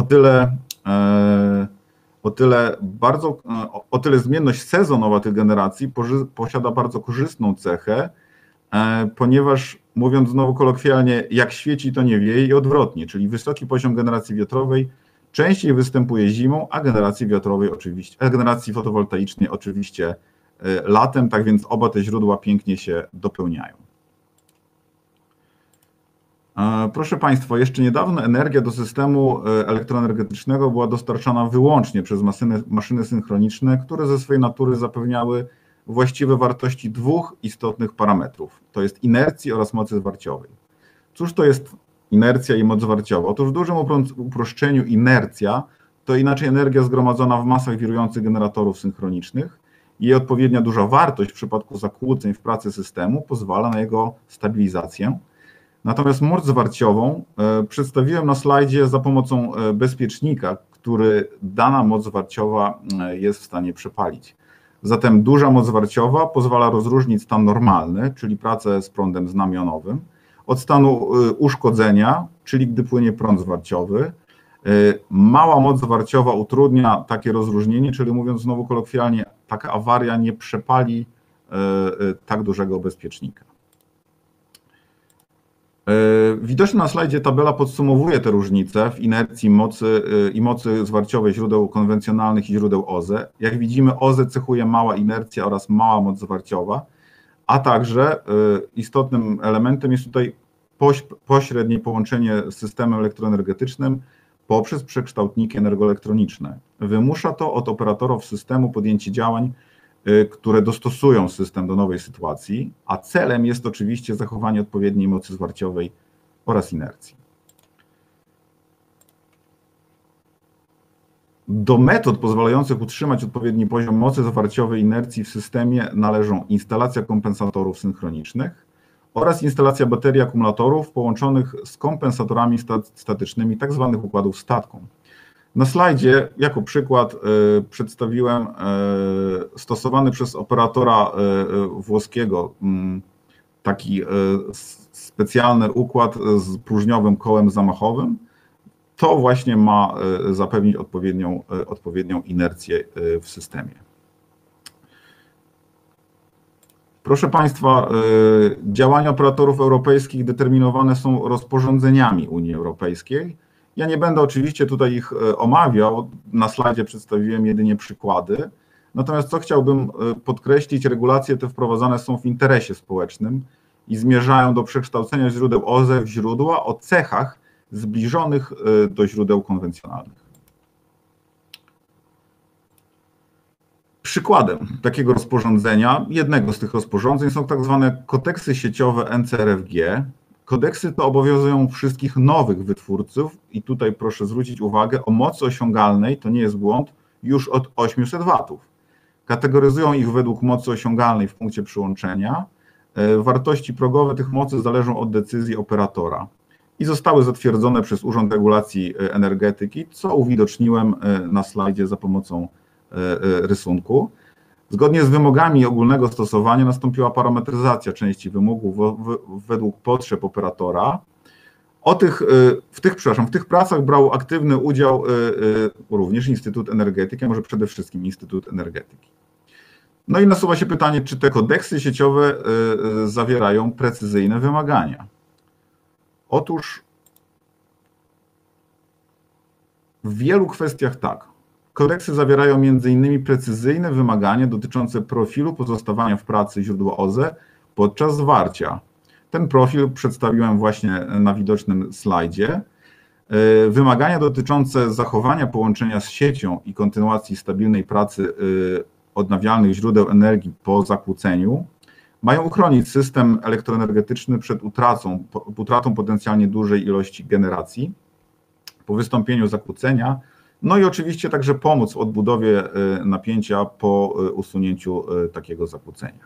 o tyle zmienność sezonowa tych generacji posiada bardzo korzystną cechę, ponieważ, mówiąc znowu kolokwialnie, jak świeci, to nie wieje i odwrotnie, czyli wysoki poziom generacji wiatrowej częściej występuje zimą, a generacji fotowoltaicznej oczywiście latem, tak więc oba te źródła pięknie się dopełniają. Proszę Państwa, jeszcze niedawno energia do systemu elektroenergetycznego była dostarczana wyłącznie przez maszyny synchroniczne, które ze swojej natury zapewniały właściwe wartości dwóch istotnych parametrów, to jest inercji oraz mocy zwarciowej. Cóż to jest inercja i moc zwarciowa? Otóż w dużym uproszczeniu inercja to inaczej energia zgromadzona w masach wirujących generatorów synchronicznych. Jej odpowiednia duża wartość w przypadku zakłóceń w pracy systemu pozwala na jego stabilizację. Natomiast moc zwarciową przedstawiłem na slajdzie za pomocą bezpiecznika, który dana moc zwarciowa jest w stanie przepalić. Zatem duża moc zwarciowa pozwala rozróżnić stan normalny, czyli pracę z prądem znamionowym, od stanu uszkodzenia, czyli gdy płynie prąd zwarciowy. Mała moc zwarciowa utrudnia takie rozróżnienie, czyli mówiąc znowu kolokwialnie, taka awaria nie przepali tak dużego bezpiecznika. Widoczna na slajdzie tabela podsumowuje te różnice w inercji mocy i mocy zwarciowej źródeł konwencjonalnych i źródeł OZE. Jak widzimy, OZE cechuje mała inercja oraz mała moc zwarciowa, a także istotnym elementem jest tutaj pośrednie połączenie z systemem elektroenergetycznym poprzez przekształtniki energoelektroniczne. Wymusza to od operatorów systemu podjęcie działań, które dostosują system do nowej sytuacji, a celem jest oczywiście zachowanie odpowiedniej mocy zwarciowej oraz inercji. Do metod pozwalających utrzymać odpowiedni poziom mocy zwarciowej i inercji w systemie należą instalacja kompensatorów synchronicznych oraz instalacja baterii akumulatorów połączonych z kompensatorami statycznymi, tzw. układów statką. Na slajdzie jako przykład przedstawiłem stosowany przez operatora włoskiego taki specjalny układ z próżniowym kołem zamachowym. To właśnie ma zapewnić odpowiednią inercję w systemie. Proszę Państwa, działania operatorów europejskich determinowane są rozporządzeniami Unii Europejskiej. Ja nie będę oczywiście tutaj ich omawiał, na slajdzie przedstawiłem jedynie przykłady. Natomiast co chciałbym podkreślić, regulacje te wprowadzane są w interesie społecznym i zmierzają do przekształcenia źródeł OZE w źródła o cechach zbliżonych do źródeł konwencjonalnych. Przykładem takiego rozporządzenia, jednego z tych rozporządzeń, są tak zwane kodeksy sieciowe NCRFG. Kodeksy te obowiązują wszystkich nowych wytwórców i tutaj proszę zwrócić uwagę, o mocy osiągalnej, to nie jest błąd, już od 800 W. Kategoryzują ich według mocy osiągalnej w punkcie przyłączenia. Wartości progowe tych mocy zależą od decyzji operatora i zostały zatwierdzone przez Urząd Regulacji Energetyki, co uwidoczniłem na slajdzie za pomocą rysunku. Zgodnie z wymogami ogólnego stosowania nastąpiła parametryzacja części wymogów według potrzeb operatora. W tych pracach brał aktywny udział również Instytut Energetyki, a może przede wszystkim Instytut Energetyki. No i nasuwa się pytanie, czy te kodeksy sieciowe zawierają precyzyjne wymagania? Otóż w wielu kwestiach tak. Kodeksy zawierają m.in. precyzyjne wymagania dotyczące profilu pozostawania w pracy źródła OZE podczas zwarcia. Ten profil przedstawiłem właśnie na widocznym slajdzie. Wymagania dotyczące zachowania połączenia z siecią i kontynuacji stabilnej pracy odnawialnych źródeł energii po zakłóceniu mają uchronić system elektroenergetyczny przed utratą potencjalnie dużej ilości generacji po wystąpieniu zakłócenia, no i oczywiście także pomóc w odbudowie napięcia po usunięciu takiego zakłócenia.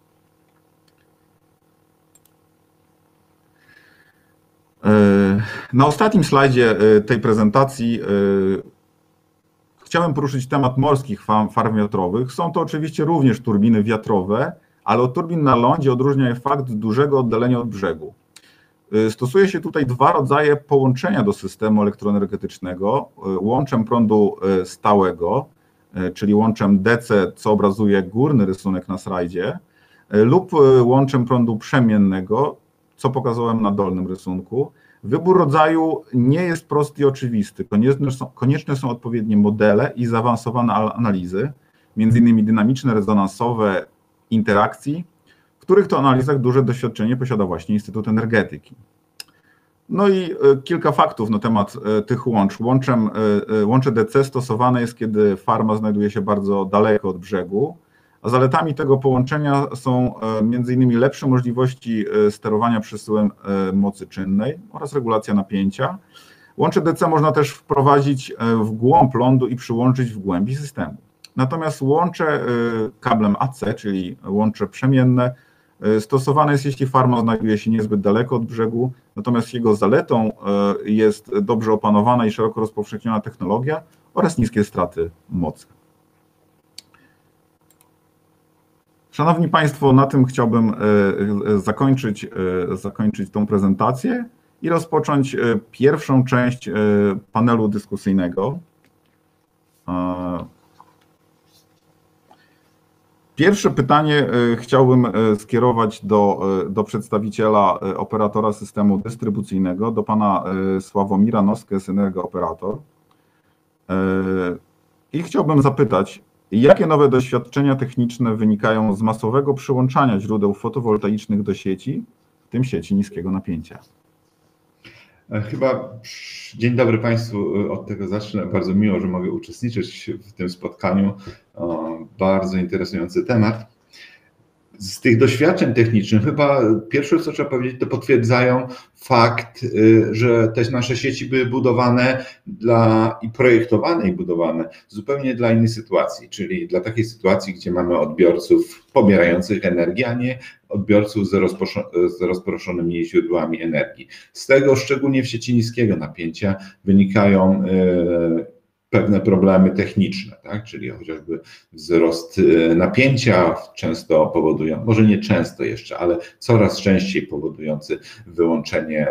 Na ostatnim slajdzie tej prezentacji chciałem poruszyć temat morskich farm wiatrowych. Są to oczywiście również turbiny wiatrowe, ale od turbin na lądzie odróżnia je fakt dużego oddalenia od brzegu. Stosuje się tutaj dwa rodzaje połączenia do systemu elektroenergetycznego, łączem prądu stałego, czyli łączem DC, co obrazuje górny rysunek na slajdzie, lub łączem prądu przemiennego, co pokazałem na dolnym rysunku. Wybór rodzaju nie jest prosty i oczywisty. Konieczne są odpowiednie modele i zaawansowane analizy, m.in. dynamiczne, rezonansowe interakcji, w których to analizach duże doświadczenie posiada właśnie Instytut Energetyki. No i kilka faktów na temat tych łącz. Łącze DC stosowane jest, kiedy farma znajduje się bardzo daleko od brzegu, a zaletami tego połączenia są m.in. lepsze możliwości sterowania przesyłem mocy czynnej oraz regulacja napięcia. Łącze DC można też wprowadzić w głąb lądu i przyłączyć w głębi systemu. Natomiast łącze kablem AC, czyli łącze przemienne, stosowane jest, jeśli farma znajduje się niezbyt daleko od brzegu, natomiast jego zaletą jest dobrze opanowana i szeroko rozpowszechniona technologia oraz niskie straty mocy. Szanowni Państwo, na tym chciałbym zakończyć tą prezentację i rozpocząć pierwszą część panelu dyskusyjnego. Pierwsze pytanie chciałbym skierować do przedstawiciela operatora systemu dystrybucyjnego, do pana Sławomira Noskes, Energooperator. I chciałbym zapytać, jakie nowe doświadczenia techniczne wynikają z masowego przyłączania źródeł fotowoltaicznych do sieci, w tym sieci niskiego napięcia? Dzień dobry Państwu, od tego zacznę. Bardzo miło, że mogę uczestniczyć w tym spotkaniu. Bardzo interesujący temat. Z tych doświadczeń technicznych chyba pierwsze, co trzeba powiedzieć, to potwierdzają fakt, że te nasze sieci były budowane i projektowane i budowane zupełnie dla innej sytuacji, czyli dla takiej sytuacji, gdzie mamy odbiorców pobierających energię, a nie odbiorców z rozproszonymi źródłami energii. Z tego, szczególnie w sieci niskiego napięcia, wynikają pewne problemy techniczne, tak? Czyli chociażby wzrost napięcia często powodują, może nie często jeszcze, ale coraz częściej powodujący wyłączenie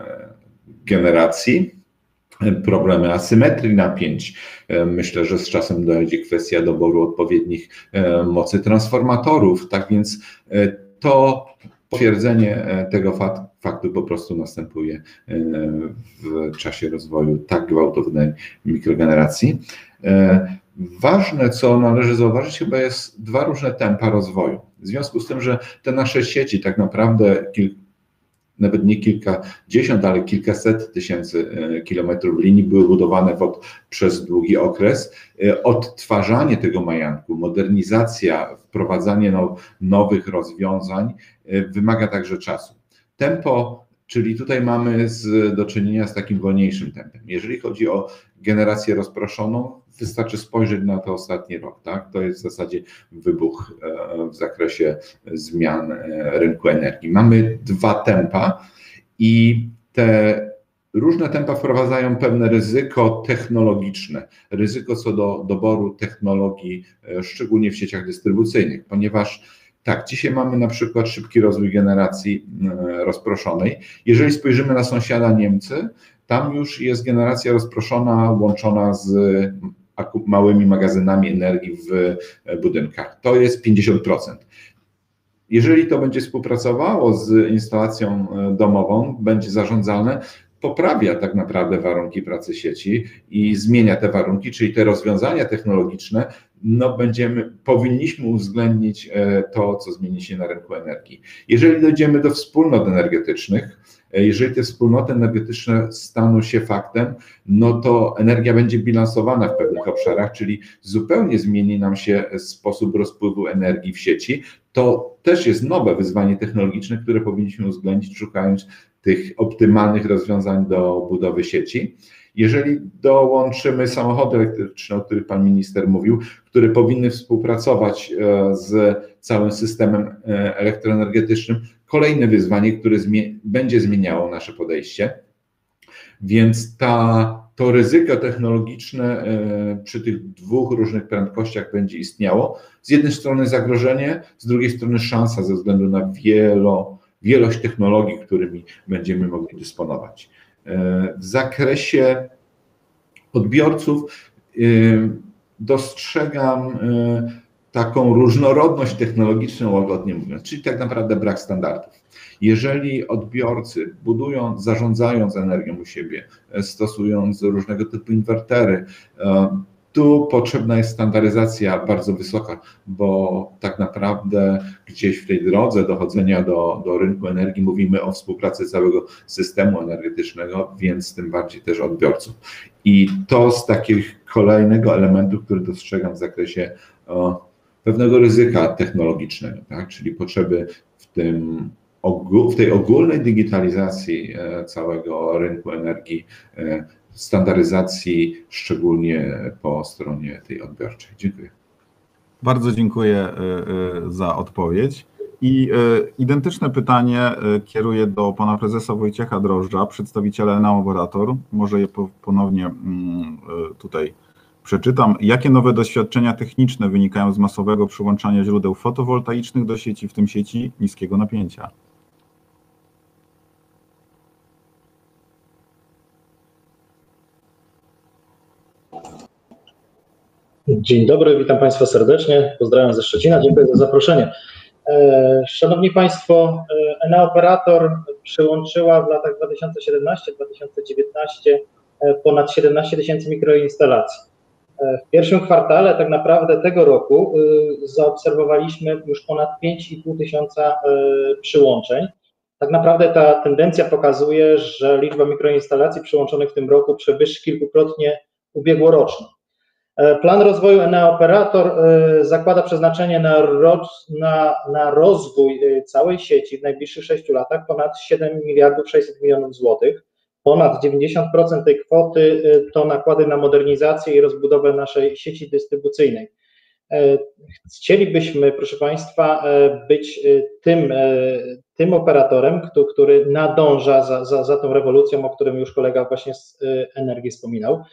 generacji, problemy asymetrii napięć. Myślę, że z czasem dojdzie kwestia doboru odpowiednich mocy transformatorów, tak więc to potwierdzenie tego faktu po prostu następuje w czasie rozwoju tak gwałtownej mikrogeneracji. Ważne, co należy zauważyć, chyba jest dwa różne tempa rozwoju. W związku z tym, że te nasze sieci tak naprawdę nawet nie kilkadziesiąt, ale kilkaset tysięcy kilometrów linii były budowane przez długi okres. Odtwarzanie tego majątku, modernizacja, wprowadzanie nowych rozwiązań wymaga także czasu. Tempo, czyli tutaj mamy do czynienia z takim wolniejszym tempem. Jeżeli chodzi o generację rozproszoną, wystarczy spojrzeć na to ostatni rok, tak? To jest w zasadzie wybuch w zakresie zmian rynku energii. Mamy dwa tempa i te różne tempa wprowadzają pewne ryzyko technologiczne, ryzyko co do doboru technologii, szczególnie w sieciach dystrybucyjnych, ponieważ tak, dzisiaj mamy na przykład szybki rozwój generacji rozproszonej. Jeżeli spojrzymy na sąsiada Niemcy, tam już jest generacja rozproszona łączona z małymi magazynami energii w budynkach. To jest 50%. Jeżeli to będzie współpracowało z instalacją domową, będzie zarządzalne, poprawia tak naprawdę warunki pracy sieci i zmienia te warunki, czyli te rozwiązania technologiczne, powinniśmy uwzględnić to, co zmieni się na rynku energii. Jeżeli dojdziemy do wspólnot energetycznych, jeżeli te wspólnoty energetyczne staną się faktem, to energia będzie bilansowana w pewnych obszarach, czyli zupełnie zmieni nam się sposób rozpływu energii w sieci. To też jest nowe wyzwanie technologiczne, które powinniśmy uwzględnić, szukając tych optymalnych rozwiązań do budowy sieci. Jeżeli dołączymy samochody elektryczne, o których pan minister mówił, które powinny współpracować z całym systemem elektroenergetycznym, kolejne wyzwanie, które będzie zmieniało nasze podejście. Więc to ryzyko technologiczne przy tych dwóch różnych prędkościach będzie istniało. Z jednej strony zagrożenie, z drugiej strony szansa ze względu na wielość technologii, którymi będziemy mogli dysponować. W zakresie odbiorców dostrzegam taką różnorodność technologiczną, łagodnie mówiąc, czyli tak naprawdę brak standardów. Jeżeli odbiorcy zarządzając energią u siebie, stosując różnego typu inwertery, tu potrzebna jest standaryzacja bardzo wysoka, bo tak naprawdę gdzieś w tej drodze dochodzenia do rynku energii mówimy o współpracy całego systemu energetycznego, więc tym bardziej też odbiorców. I to z takich kolejnego elementu, który dostrzegam w zakresie pewnego ryzyka technologicznego, tak? Czyli potrzeby w tej ogólnej digitalizacji całego rynku energii, standaryzacji, szczególnie po stronie tej odbiorczej. Dziękuję. Bardzo dziękuję za odpowiedź. I identyczne pytanie kieruję do pana prezesa Wojciecha Drożdża, przedstawiciela Energooperator. Może je ponownie tutaj Przeczytam, jakie nowe doświadczenia techniczne wynikają z masowego przyłączania źródeł fotowoltaicznych do sieci, w tym sieci niskiego napięcia? Dzień dobry, witam Państwa serdecznie, pozdrawiam ze Szczecina, dziękuję za zaproszenie. Szanowni Państwo, Enea Operator przyłączyła w latach 2017-2019 ponad 17 tysięcy mikroinstalacji. W pierwszym kwartale tak naprawdę tego roku zaobserwowaliśmy już ponad 5,5 tysiąca przyłączeń. Tak naprawdę ta tendencja pokazuje, że liczba mikroinstalacji przyłączonych w tym roku przewyższy kilkukrotnie ubiegłoroczną. Plan rozwoju Enea Operator zakłada przeznaczenie na rozwój całej sieci w najbliższych 6 latach ponad 7 miliardów 600 milionów złotych. Ponad 90% tej kwoty to nakłady na modernizację i rozbudowę naszej sieci dystrybucyjnej. Chcielibyśmy, proszę Państwa, być tym operatorem, który nadąża za tą rewolucją, o którym już kolega właśnie z energii wspominał.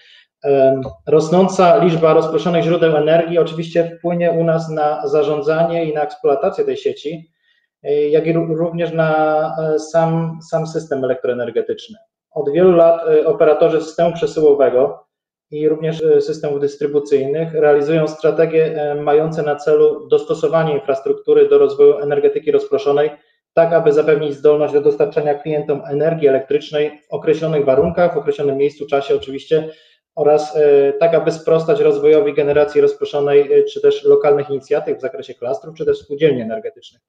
Rosnąca liczba rozproszonych źródeł energii oczywiście wpłynie u nas na zarządzanie i na eksploatację tej sieci, jak i również na sam system elektroenergetyczny. Od wielu lat operatorzy systemu przesyłowego i również systemów dystrybucyjnych realizują strategie mające na celu dostosowanie infrastruktury do rozwoju energetyki rozproszonej, tak aby zapewnić zdolność do dostarczania klientom energii elektrycznej w określonych warunkach, w określonym miejscu, czasie oczywiście, oraz tak, aby sprostać rozwojowi generacji rozproszonej, czy też lokalnych inicjatyw w zakresie klastrów, czy też spółdzielni energetycznych.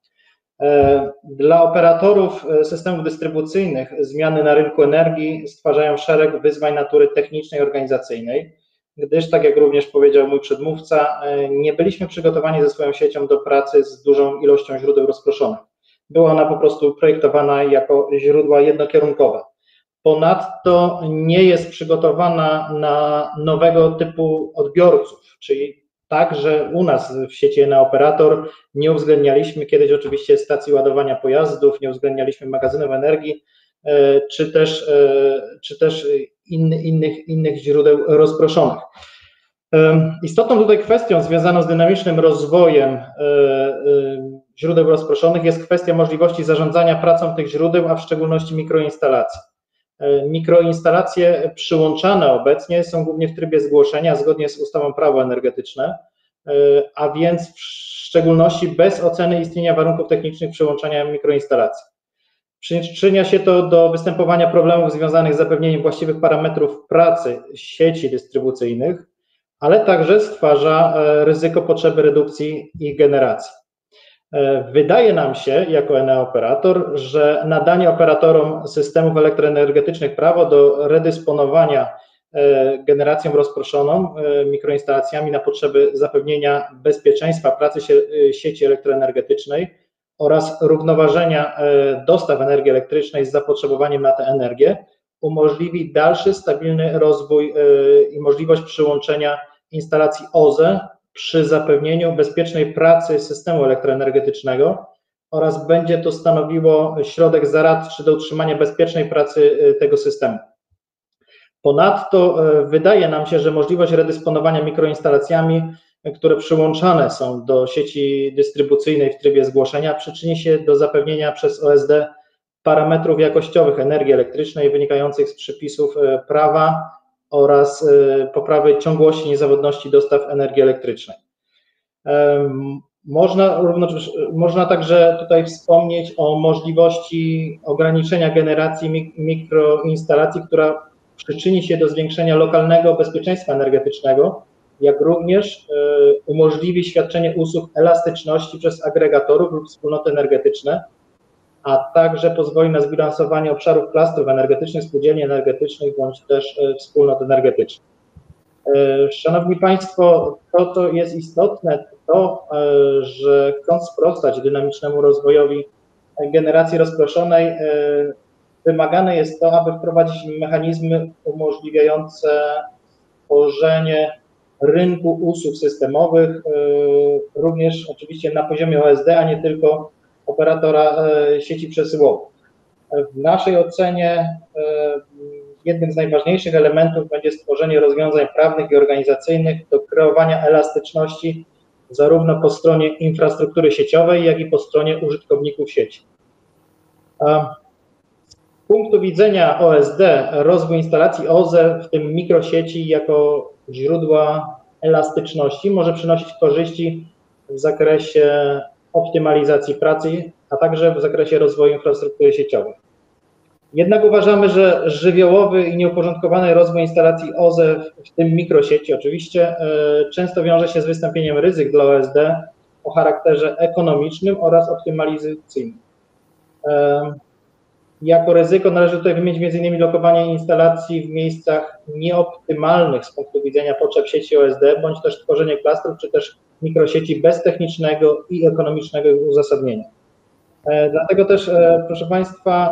Dla operatorów systemów dystrybucyjnych zmiany na rynku energii stwarzają szereg wyzwań natury technicznej i organizacyjnej, gdyż, tak jak również powiedział mój przedmówca, nie byliśmy przygotowani ze swoją siecią do pracy z dużą ilością źródeł rozproszonych. Była ona po prostu projektowana jako źródła jednokierunkowe. Ponadto nie jest przygotowana na nowego typu odbiorców, czyli także u nas w sieci Enea Operator nie uwzględnialiśmy kiedyś oczywiście stacji ładowania pojazdów, nie uwzględnialiśmy magazynów energii, czy też innych źródeł rozproszonych. Istotną tutaj kwestią związaną z dynamicznym rozwojem źródeł rozproszonych jest kwestia możliwości zarządzania pracą tych źródeł, a w szczególności mikroinstalacji. Mikroinstalacje przyłączane obecnie są głównie w trybie zgłoszenia zgodnie z ustawą Prawo energetyczne, a więc w szczególności bez oceny istnienia warunków technicznych przyłączania mikroinstalacji. Przyczynia się to do występowania problemów związanych z zapewnieniem właściwych parametrów pracy sieci dystrybucyjnych, ale także stwarza ryzyko potrzeby redukcji ich generacji. Wydaje nam się, jako Enea Operator, że nadanie operatorom systemów elektroenergetycznych prawo do redysponowania generacją rozproszoną, mikroinstalacjami na potrzeby zapewnienia bezpieczeństwa pracy sieci elektroenergetycznej oraz równoważenia dostaw energii elektrycznej z zapotrzebowaniem na tę energię umożliwi dalszy stabilny rozwój i możliwość przyłączenia instalacji OZE przy zapewnieniu bezpiecznej pracy systemu elektroenergetycznego oraz będzie to stanowiło środek zaradczy do utrzymania bezpiecznej pracy tego systemu. Ponadto wydaje nam się, że możliwość redysponowania mikroinstalacjami, które przyłączane są do sieci dystrybucyjnej w trybie zgłoszenia, przyczyni się do zapewnienia przez OSD parametrów jakościowych energii elektrycznej wynikających z przepisów prawa oraz poprawy ciągłości i niezawodności dostaw energii elektrycznej. Można także tutaj wspomnieć o możliwości ograniczenia generacji mikroinstalacji, która przyczyni się do zwiększenia lokalnego bezpieczeństwa energetycznego, jak również umożliwi świadczenie usług elastyczności przez agregatorów lub wspólnoty energetyczne, a także pozwoli na zbilansowanie obszarów klastrów energetycznych, spółdzielni energetycznych bądź też wspólnot energetycznych. Szanowni Państwo, to jest istotne, że chcąc sprostać dynamicznemu rozwojowi generacji rozproszonej, wymagane jest to, aby wprowadzić mechanizmy umożliwiające tworzenie rynku usług systemowych, również oczywiście na poziomie OSD, a nie tylko operatora sieci przesyłowych. W naszej ocenie jednym z najważniejszych elementów będzie stworzenie rozwiązań prawnych i organizacyjnych do kreowania elastyczności zarówno po stronie infrastruktury sieciowej, jak i po stronie użytkowników sieci. Z punktu widzenia OSD rozwój instalacji OZE, w tym mikrosieci, jako źródła elastyczności może przynosić korzyści w zakresie optymalizacji pracy, a także w zakresie rozwoju infrastruktury sieciowej. Jednak uważamy, że żywiołowy i nieuporządkowany rozwój instalacji OZE, w tym mikrosieci oczywiście, często wiąże się z wystąpieniem ryzyk dla OSD o charakterze ekonomicznym oraz optymalizacyjnym. Jako ryzyko należy tutaj wymienić m.in. lokowanie instalacji w miejscach nieoptymalnych z punktu widzenia potrzeb sieci OSD, bądź też tworzenie klastrów, czy też mikrosieci bez technicznego i ekonomicznego uzasadnienia. Dlatego też, proszę Państwa,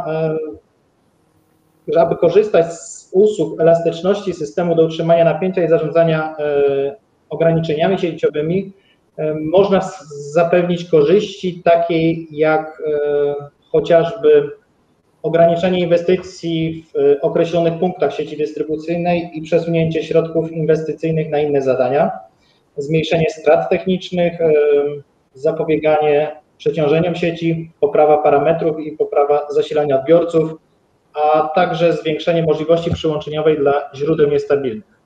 że aby korzystać z usług elastyczności systemu do utrzymania napięcia i zarządzania ograniczeniami sieciowymi, można zapewnić korzyści takie jak chociażby ograniczenie inwestycji w określonych punktach sieci dystrybucyjnej i przesunięcie środków inwestycyjnych na inne zadania, zmniejszenie strat technicznych, zapobieganie przeciążeniom sieci, poprawa parametrów i poprawa zasilania odbiorców, a także zwiększenie możliwości przyłączeniowej dla źródeł niestabilnych.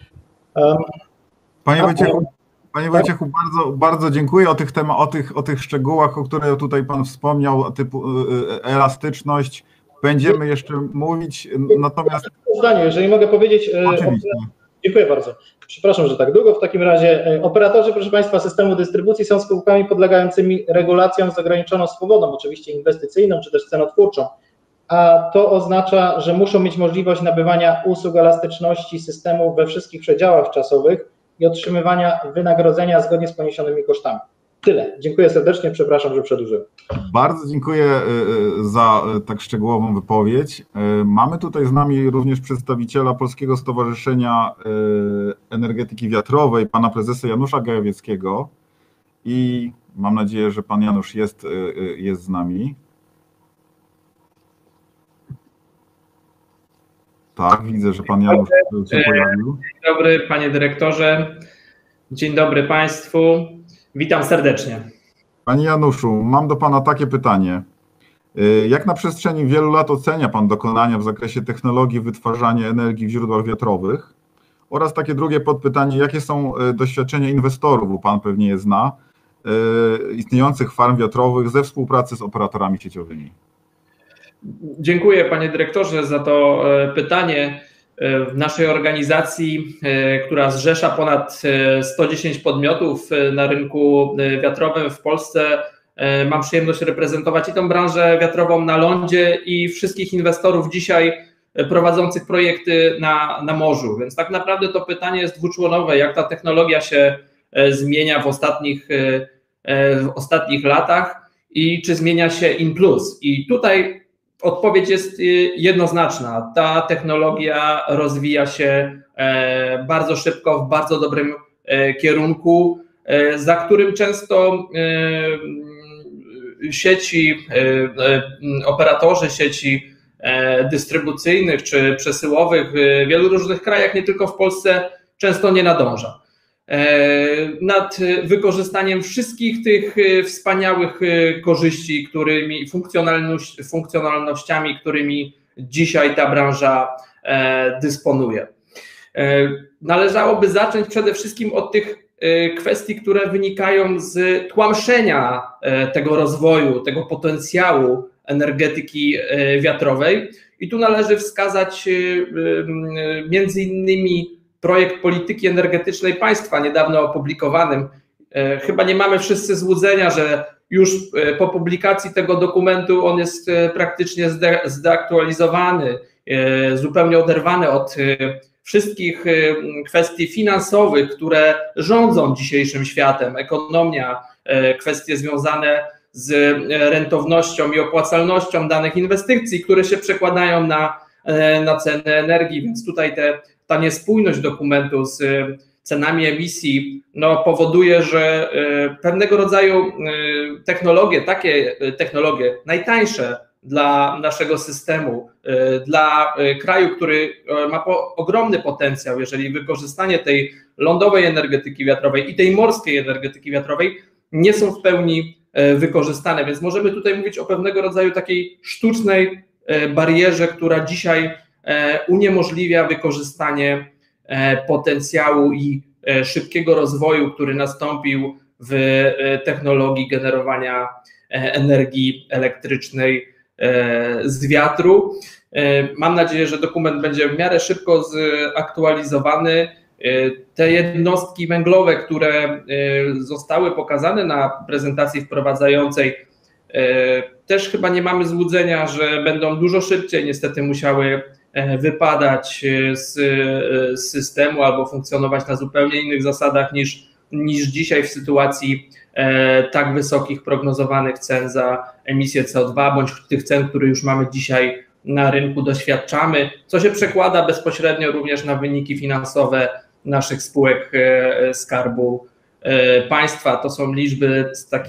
Panie Wojciechu, bardzo dziękuję o tych szczegółach, o których tutaj Pan wspomniał, typu elastyczność. Będziemy jeszcze mówić, natomiast... Zdanie, jeżeli mogę powiedzieć... Oczywiście. Dziękuję bardzo. Przepraszam, że tak długo. W takim razie operatorzy, proszę Państwa, systemu dystrybucji są spółkami podlegającymi regulacjom z ograniczoną swobodą, oczywiście inwestycyjną czy też cenotwórczą, a to oznacza, że muszą mieć możliwość nabywania usług elastyczności systemu we wszystkich przedziałach czasowych i otrzymywania wynagrodzenia zgodnie z poniesionymi kosztami. Tyle. Dziękuję serdecznie, przepraszam, że przedłużyłem. Bardzo dziękuję za tak szczegółową wypowiedź. Mamy tutaj z nami również przedstawiciela Polskiego Stowarzyszenia Energetyki Wiatrowej, pana prezesa Janusza Gajowieckiego i mam nadzieję, że pan Janusz jest z nami. Tak, widzę, że pan Janusz się pojawił. Dzień dobry, panie dyrektorze. Dzień dobry państwu. Witam serdecznie. Panie Januszu, mam do pana takie pytanie. Jak na przestrzeni wielu lat ocenia pan dokonania w zakresie technologii wytwarzania energii w źródłach wiatrowych? Oraz takie drugie podpytanie, jakie są doświadczenia inwestorów, bo pan pewnie je zna, istniejących farm wiatrowych ze współpracy z operatorami sieciowymi? Dziękuję panie dyrektorze za to pytanie. W naszej organizacji, która zrzesza ponad 110 podmiotów na rynku wiatrowym w Polsce, mam przyjemność reprezentować i tą branżę wiatrową na lądzie i wszystkich inwestorów dzisiaj prowadzących projekty na morzu. Więc tak naprawdę to pytanie jest dwuczłonowe, jak ta technologia się zmienia w ostatnich latach i czy zmienia się in plus. I tutaj odpowiedź jest jednoznaczna. Ta technologia rozwija się bardzo szybko, w bardzo dobrym kierunku, za którym często operatorzy sieci dystrybucyjnych czy przesyłowych w wielu różnych krajach, nie tylko w Polsce, często nie nadąża. Nad wykorzystaniem wszystkich tych wspaniałych korzyści, funkcjonalnościami, którymi dzisiaj ta branża dysponuje. Należałoby zacząć przede wszystkim od tych kwestii, które wynikają z tłamszenia tego rozwoju, tego potencjału energetyki wiatrowej. I tu należy wskazać między innymi projekt polityki energetycznej państwa, niedawno opublikowanym. Chyba nie mamy wszyscy złudzenia, że już po publikacji tego dokumentu on jest praktycznie zdeaktualizowany, zupełnie oderwany od wszystkich kwestii finansowych, które rządzą dzisiejszym światem, ekonomia, kwestie związane z rentownością i opłacalnością danych inwestycji, które się przekładają na ceny energii, więc tutaj ta niespójność dokumentu z cenami emisji powoduje, że pewnego rodzaju technologie, takie technologie najtańsze, dla naszego systemu, dla kraju, który ma ogromny potencjał, jeżeli wykorzystanie tej lądowej energetyki wiatrowej i tej morskiej energetyki wiatrowej nie są w pełni wykorzystane. Więc możemy tutaj mówić o pewnego rodzaju takiej sztucznej barierze, która dzisiaj uniemożliwia wykorzystanie potencjału i szybkiego rozwoju, który nastąpił w technologii generowania energii elektrycznej z wiatru. Mam nadzieję, że dokument będzie w miarę szybko zaktualizowany. Te jednostki węglowe, które zostały pokazane na prezentacji wprowadzającej, też chyba nie mamy złudzenia, że będą dużo szybciej niestety musiały wypadać z systemu albo funkcjonować na zupełnie innych zasadach niż dzisiaj w sytuacji tak wysokich prognozowanych cen za emisję CO2, bądź tych cen, które już mamy dzisiaj na rynku, doświadczamy, co się przekłada bezpośrednio również na wyniki finansowe naszych spółek Skarbu Państwa. To są liczby,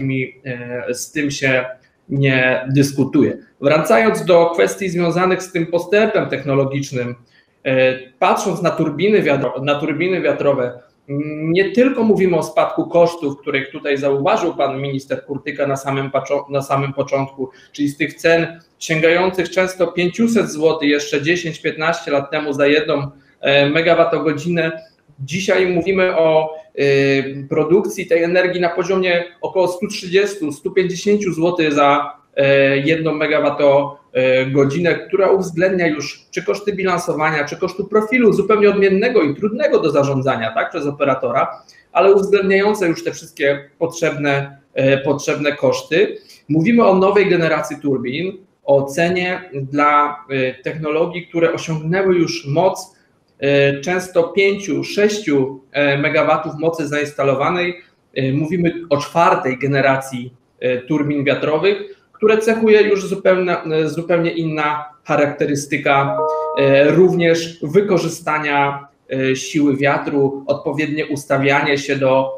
z tym się nie dyskutuje. Wracając do kwestii związanych z tym postępem technologicznym, patrząc na turbiny wiatrowe, nie tylko mówimy o spadku kosztów, których tutaj zauważył pan minister Kurtyka na samym początku, czyli z tych cen sięgających często 500 zł jeszcze 10-15 lat temu za 1 megawattogodzinę. Dzisiaj mówimy o produkcji tej energii na poziomie około 130-150 zł za 1 megawattogodzinę, która uwzględnia już czy koszty bilansowania, czy kosztu profilu zupełnie odmiennego i trudnego do zarządzania, tak, przez operatora, ale uwzględniające już te wszystkie potrzebne koszty. Mówimy o nowej generacji turbin, o cenie dla technologii, które osiągnęły już moc często 5-6 MW mocy zainstalowanej. Mówimy o 4. generacji turbin wiatrowych, które cechuje już zupełnie inna charakterystyka również wykorzystania siły wiatru, odpowiednie ustawianie się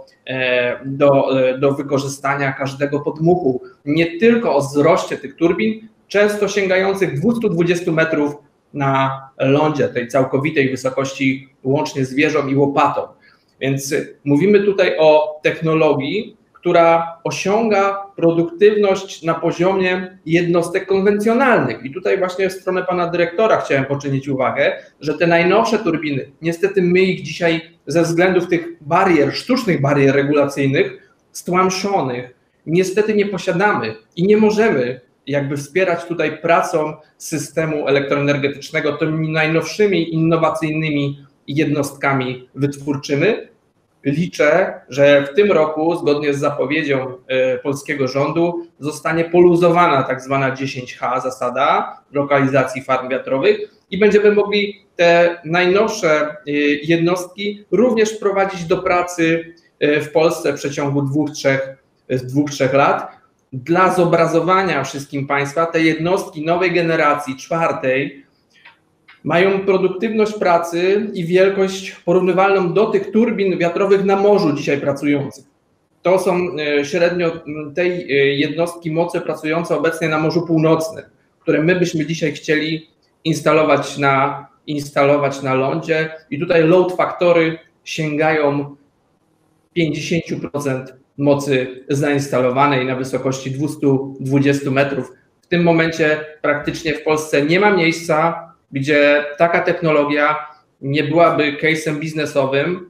do wykorzystania każdego podmuchu, nie tylko o wzroście tych turbin, często sięgających 220 metrów na lądzie, tej całkowitej wysokości łącznie z wieżą i łopatą. Więc mówimy tutaj o technologii, która osiąga produktywność na poziomie jednostek konwencjonalnych. I tutaj właśnie w stronę pana dyrektora chciałem poczynić uwagę, że te najnowsze turbiny, niestety my ich dzisiaj ze względów tych barier, sztucznych barier regulacyjnych, stłamszonych, niestety nie posiadamy i nie możemy jakby wspierać tutaj pracą systemu elektroenergetycznego tymi najnowszymi, innowacyjnymi jednostkami wytwórczymi. Liczę, że w tym roku, zgodnie z zapowiedzią polskiego rządu, zostanie poluzowana tak zwana 10H zasada lokalizacji farm wiatrowych i będziemy mogli te najnowsze jednostki również wprowadzić do pracy w Polsce w przeciągu 2-3 lat. Dla zobrazowania wszystkim Państwa, te jednostki nowej generacji, 4, mają produktywność pracy i wielkość porównywalną do tych turbin wiatrowych na morzu dzisiaj pracujących. To są średnio tej jednostki mocy pracujące obecnie na Morzu Północnym, które my byśmy dzisiaj chcieli instalować na lądzie i tutaj load faktory sięgają 50% mocy zainstalowanej na wysokości 220 metrów. W tym momencie praktycznie w Polsce nie ma miejsca, gdzie taka technologia nie byłaby case'em biznesowym.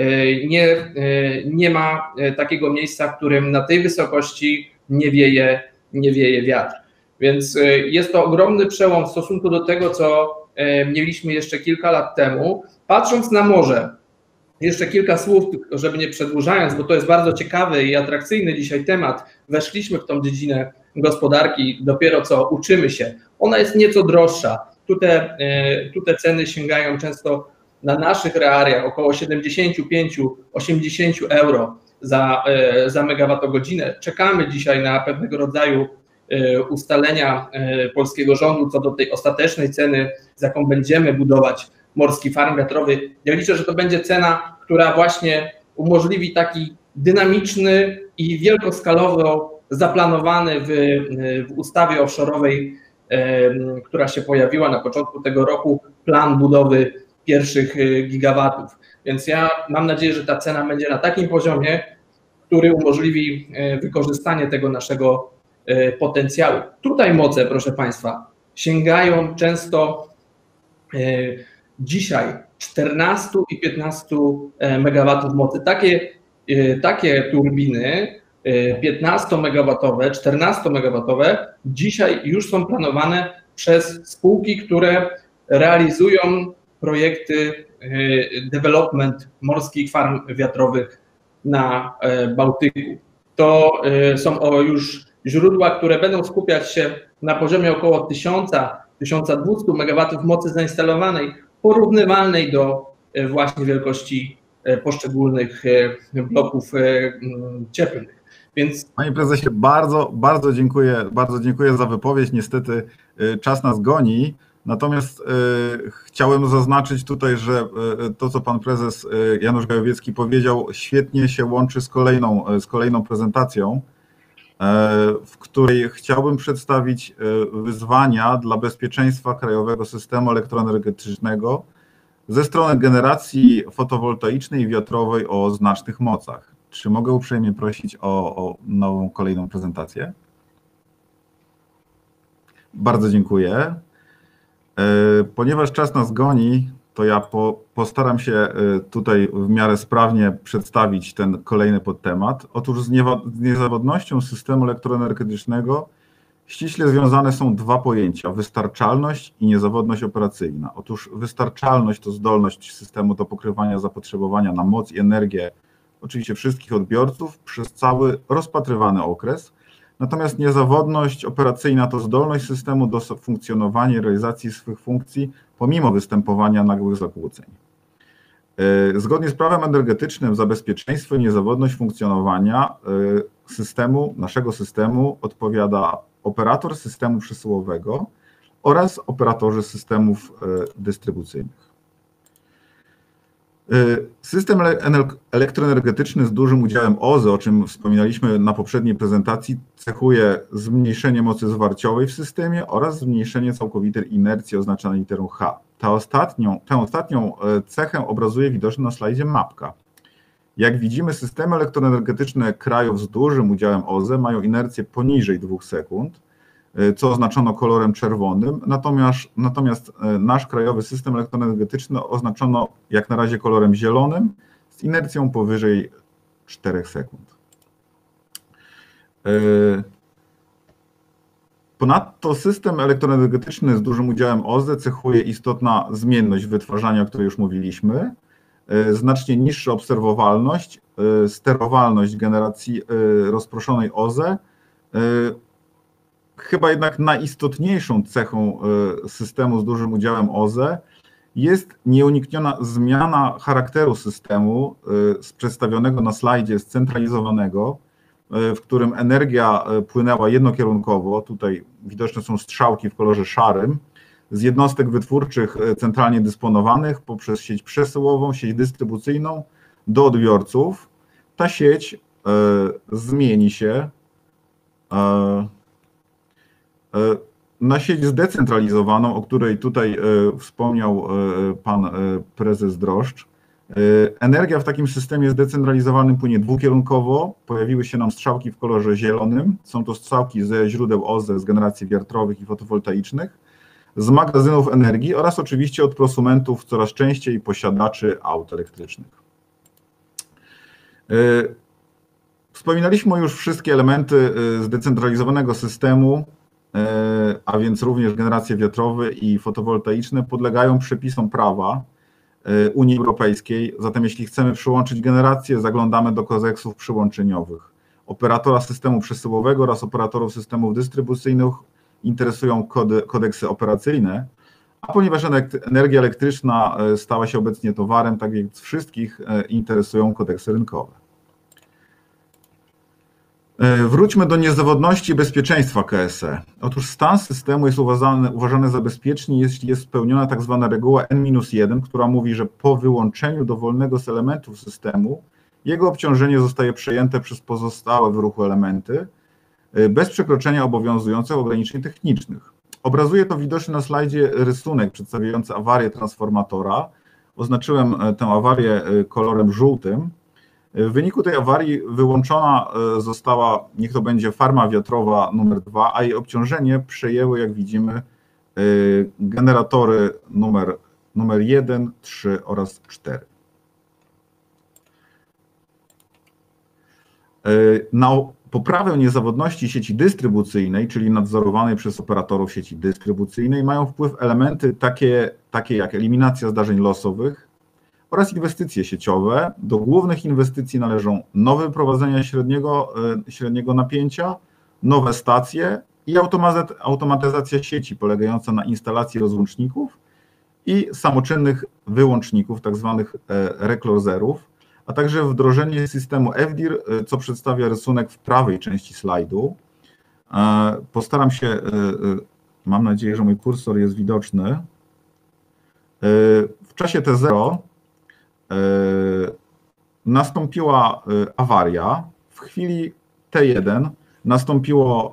Nie ma takiego miejsca, w którym na tej wysokości nie wieje wiatr. Więc jest to ogromny przełom w stosunku do tego, co mieliśmy jeszcze kilka lat temu. Patrząc na morze, jeszcze kilka słów, żeby nie przedłużając, bo to jest bardzo ciekawy i atrakcyjny dzisiaj temat. Weszliśmy w tą dziedzinę gospodarki, dopiero co uczymy się. Ona jest nieco droższa. Tu te ceny sięgają często na naszych realiach około 75-80 euro za megawattogodzinę. Czekamy dzisiaj na pewnego rodzaju ustalenia polskiego rządu co do tej ostatecznej ceny, z jaką będziemy budować morski farm wiatrowy. Ja liczę, że to będzie cena, która właśnie umożliwi taki dynamiczny i wielkoskalowo zaplanowany w ustawie offshore'owej która się pojawiła na początku tego roku, plan budowy pierwszych gigawatów. Więc ja mam nadzieję, że ta cena będzie na takim poziomie, który umożliwi wykorzystanie tego naszego potencjału. Tutaj moce, proszę Państwa, sięgają często dzisiaj 14 i 15 MW mocy. Takie turbiny 15-megawatowe, 14-megawatowe dzisiaj już są planowane przez spółki, które realizują projekty development morskich farm wiatrowych na Bałtyku. To są już źródła, które będą skupiać się na poziomie około 1000-1200 MW mocy zainstalowanej, porównywalnej do właśnie wielkości poszczególnych bloków cieplnych. Więc... Panie prezesie, bardzo dziękuję za wypowiedź. Niestety czas nas goni. Natomiast chciałem zaznaczyć tutaj, że to, co pan prezes Janusz Gajowiecki powiedział, świetnie się łączy z kolejną prezentacją, w której chciałbym przedstawić wyzwania dla bezpieczeństwa krajowego systemu elektroenergetycznego ze strony generacji fotowoltaicznej i wiatrowej o znacznych mocach. Czy mogę uprzejmie prosić o nową, kolejną prezentację? Bardzo dziękuję. Ponieważ czas nas goni, to ja postaram się tutaj w miarę sprawnie przedstawić ten kolejny podtemat. Otóż z niezawodnością systemu elektroenergetycznego ściśle związane są dwa pojęcia: wystarczalność i niezawodność operacyjna. Otóż wystarczalność to zdolność systemu do pokrywania zapotrzebowania na moc i energię, oczywiście wszystkich odbiorców, przez cały rozpatrywany okres. Natomiast niezawodność operacyjna to zdolność systemu do funkcjonowania i realizacji swych funkcji pomimo występowania nagłych zakłóceń. Zgodnie z prawem energetycznym za bezpieczeństwo i niezawodność funkcjonowania naszego systemu odpowiada operator systemu przesyłowego oraz operatorzy systemów dystrybucyjnych. System elektroenergetyczny z dużym udziałem OZE, o czym wspominaliśmy na poprzedniej prezentacji, cechuje zmniejszenie mocy zwarciowej w systemie oraz zmniejszenie całkowitej inercji oznaczanej literą H. Tę ostatnią cechę obrazuje widoczna na slajdzie mapka. Jak widzimy, systemy elektroenergetyczne krajów z dużym udziałem OZE mają inercję poniżej 2 sekund, co oznaczono kolorem czerwonym, natomiast nasz krajowy system elektroenergetyczny oznaczono jak na razie kolorem zielonym z inercją powyżej 4 sekund. Ponadto system elektroenergetyczny z dużym udziałem OZE cechuje istotna zmienność wytwarzania, o której już mówiliśmy, znacznie niższa obserwowalność, sterowalność generacji rozproszonej OZE. Chyba jednak najistotniejszą cechą systemu z dużym udziałem OZE jest nieunikniona zmiana charakteru systemu z przedstawionego na slajdzie scentralizowanego, w którym energia płynęła jednokierunkowo, tutaj widoczne są strzałki w kolorze szarym, z jednostek wytwórczych centralnie dysponowanych poprzez sieć przesyłową, sieć dystrybucyjną do odbiorców. Ta sieć zmieni się na sieć zdecentralizowaną, o której tutaj wspomniał pan prezes Droszcz. Energia w takim systemie zdecentralizowanym płynie dwukierunkowo. Pojawiły się nam strzałki w kolorze zielonym. Są to strzałki ze źródeł OZE, z generacji wiatrowych i fotowoltaicznych, z magazynów energii oraz oczywiście od prosumentów, coraz częściej posiadaczy aut elektrycznych. Wspominaliśmy już wszystkie elementy zdecentralizowanego systemu, a więc również generacje wiatrowe i fotowoltaiczne podlegają przepisom prawa Unii Europejskiej. Zatem jeśli chcemy przyłączyć generację, zaglądamy do kodeksów przyłączeniowych. Operatora systemu przesyłowego oraz operatorów systemów dystrybucyjnych interesują kodeksy operacyjne, a ponieważ energia elektryczna stała się obecnie towarem, tak więc wszystkich interesują kodeksy rynkowe. Wróćmy do niezawodności i bezpieczeństwa KSE. Otóż stan systemu jest uważany za bezpieczny, jeśli jest spełniona tak zwana reguła N-1, która mówi, że po wyłączeniu dowolnego z elementów systemu jego obciążenie zostaje przejęte przez pozostałe w ruchu elementy bez przekroczenia obowiązujących ograniczeń technicznych. Obrazuje to widoczny na slajdzie rysunek przedstawiający awarię transformatora. Oznaczyłem tę awarię kolorem żółtym. W wyniku tej awarii wyłączona została, niech to będzie farma wiatrowa numer 2, a jej obciążenie przejęły, jak widzimy, generatory numer 1, 3 oraz 4. Na poprawę niezawodności sieci dystrybucyjnej, czyli nadzorowanej przez operatorów sieci dystrybucyjnej, mają wpływ elementy takie jak eliminacja zdarzeń losowych oraz inwestycje sieciowe. Do głównych inwestycji należą nowe wyprowadzenia średniego napięcia, nowe stacje i automatyzacja sieci polegająca na instalacji rozłączników i samoczynnych wyłączników, tak zwanych reklozerów, a także wdrożenie systemu FDIR, co przedstawia rysunek w prawej części slajdu. Postaram się, mam nadzieję, że mój kursor jest widoczny. W czasie T0 nastąpiła awaria. W chwili T1 nastąpiło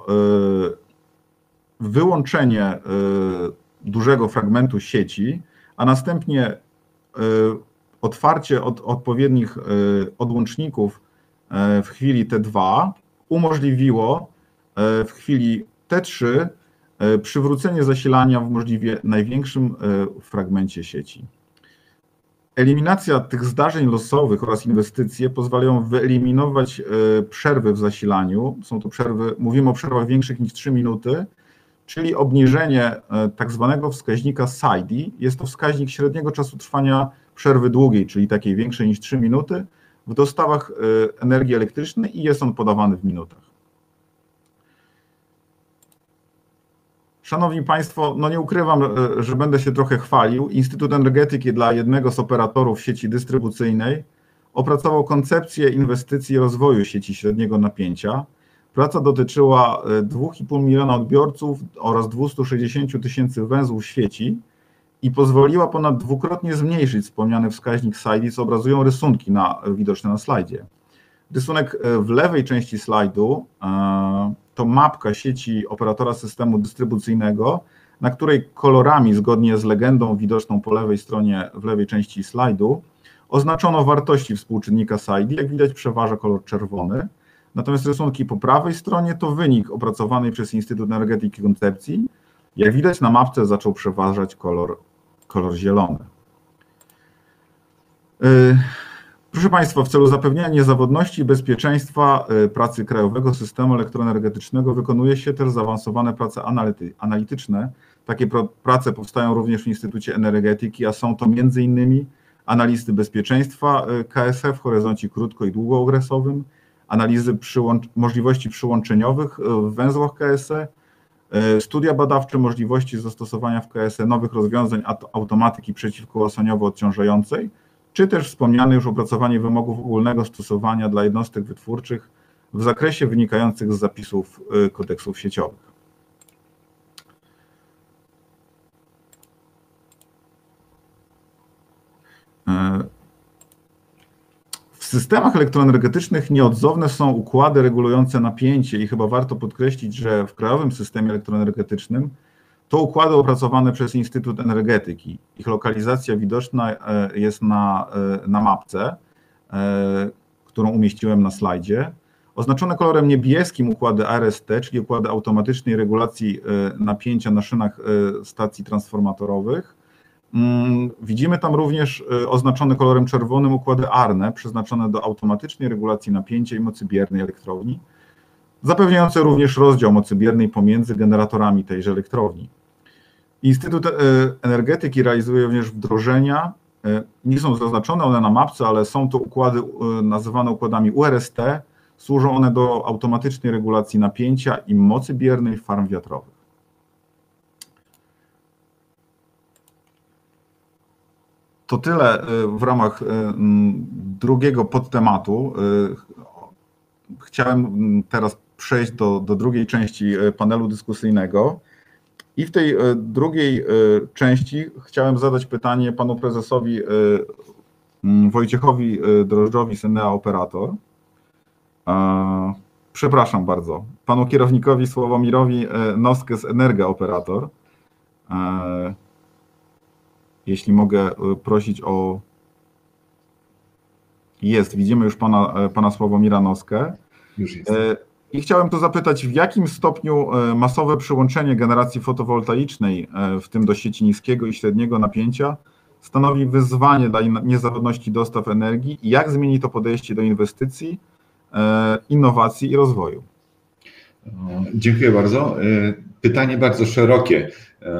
wyłączenie dużego fragmentu sieci, a następnie otwarcie odpowiednich odłączników w chwili T2 umożliwiło w chwili T3 przywrócenie zasilania w możliwie największym fragmencie sieci. Eliminacja tych zdarzeń losowych oraz inwestycje pozwalają wyeliminować przerwy w zasilaniu. Są to przerwy, mówimy o przerwach większych niż 3 minuty, czyli obniżenie tak zwanego wskaźnika SAIDI. Jest to wskaźnik średniego czasu trwania przerwy długiej, czyli takiej większej niż 3 minuty w dostawach energii elektrycznej i jest on podawany w minutach. Szanowni Państwo, no nie ukrywam, że będę się trochę chwalił. Instytut Energetyki dla jednego z operatorów sieci dystrybucyjnej opracował koncepcję inwestycji i rozwoju sieci średniego napięcia. Praca dotyczyła 2,5 miliona odbiorców oraz 260 tysięcy węzłów sieci i pozwoliła ponad dwukrotnie zmniejszyć wspomniany wskaźnik SAIDI, co obrazują rysunki widoczne na slajdzie. Rysunek w lewej części slajdu to mapka sieci operatora systemu dystrybucyjnego, na której kolorami, zgodnie z legendą widoczną po lewej stronie, w lewej części slajdu, oznaczono wartości współczynnika SAIDI. Jak widać, przeważa kolor czerwony. Natomiast rysunki po prawej stronie to wynik opracowanej przez Instytut Energetyki koncepcji. Jak widać na mapce zaczął przeważać kolor zielony. Proszę Państwa, w celu zapewnienia niezawodności i bezpieczeństwa pracy krajowego systemu elektroenergetycznego wykonuje się też zaawansowane prace analityczne. Takie prace powstają również w Instytucie Energetyki, a są to m.in. analizy bezpieczeństwa KSE w horyzoncie krótko- i długookresowym, analizy możliwości przyłączeniowych w węzłach KSE, studia badawcze możliwości zastosowania w KSE nowych rozwiązań automatyki przeciwkołasaniowo-odciążającej, czy też wspomniane już opracowanie wymogów ogólnego stosowania dla jednostek wytwórczych w zakresie wynikających z zapisów kodeksów sieciowych. W systemach elektroenergetycznych nieodzowne są układy regulujące napięcie i chyba warto podkreślić, że w krajowym systemie elektroenergetycznym to układy opracowane przez Instytut Energetyki. Ich lokalizacja widoczna jest na mapce, którą umieściłem na slajdzie. Oznaczone kolorem niebieskim układy ARST, czyli układy automatycznej regulacji napięcia na szynach stacji transformatorowych. Widzimy tam również oznaczone kolorem czerwonym układy ARNE, przeznaczone do automatycznej regulacji napięcia i mocy biernej elektrowni, zapewniające również rozdział mocy biernej pomiędzy generatorami tejże elektrowni. Instytut Energetyki realizuje również wdrożenia, nie są zaznaczone one na mapce, ale są to układy nazywane układami URST, służą one do automatycznej regulacji napięcia i mocy biernej farm wiatrowych. To tyle w ramach drugiego podtematu. Chciałem teraz przejść do drugiej części panelu dyskusyjnego i w tej drugiej części chciałem zadać pytanie panu prezesowi Wojciechowi Drożdżowi z Enea Operator. Przepraszam bardzo, panu kierownikowi Sławomirowi Noskę z Energa Operator. Jeśli mogę prosić o... widzimy już pana Sławomira Noskę. Już jest. I chciałem tu zapytać, w jakim stopniu masowe przyłączenie generacji fotowoltaicznej, w tym do sieci niskiego i średniego napięcia, stanowi wyzwanie dla niezawodności dostaw energii i jak zmieni to podejście do inwestycji, innowacji i rozwoju? Dziękuję bardzo. Pytanie bardzo szerokie.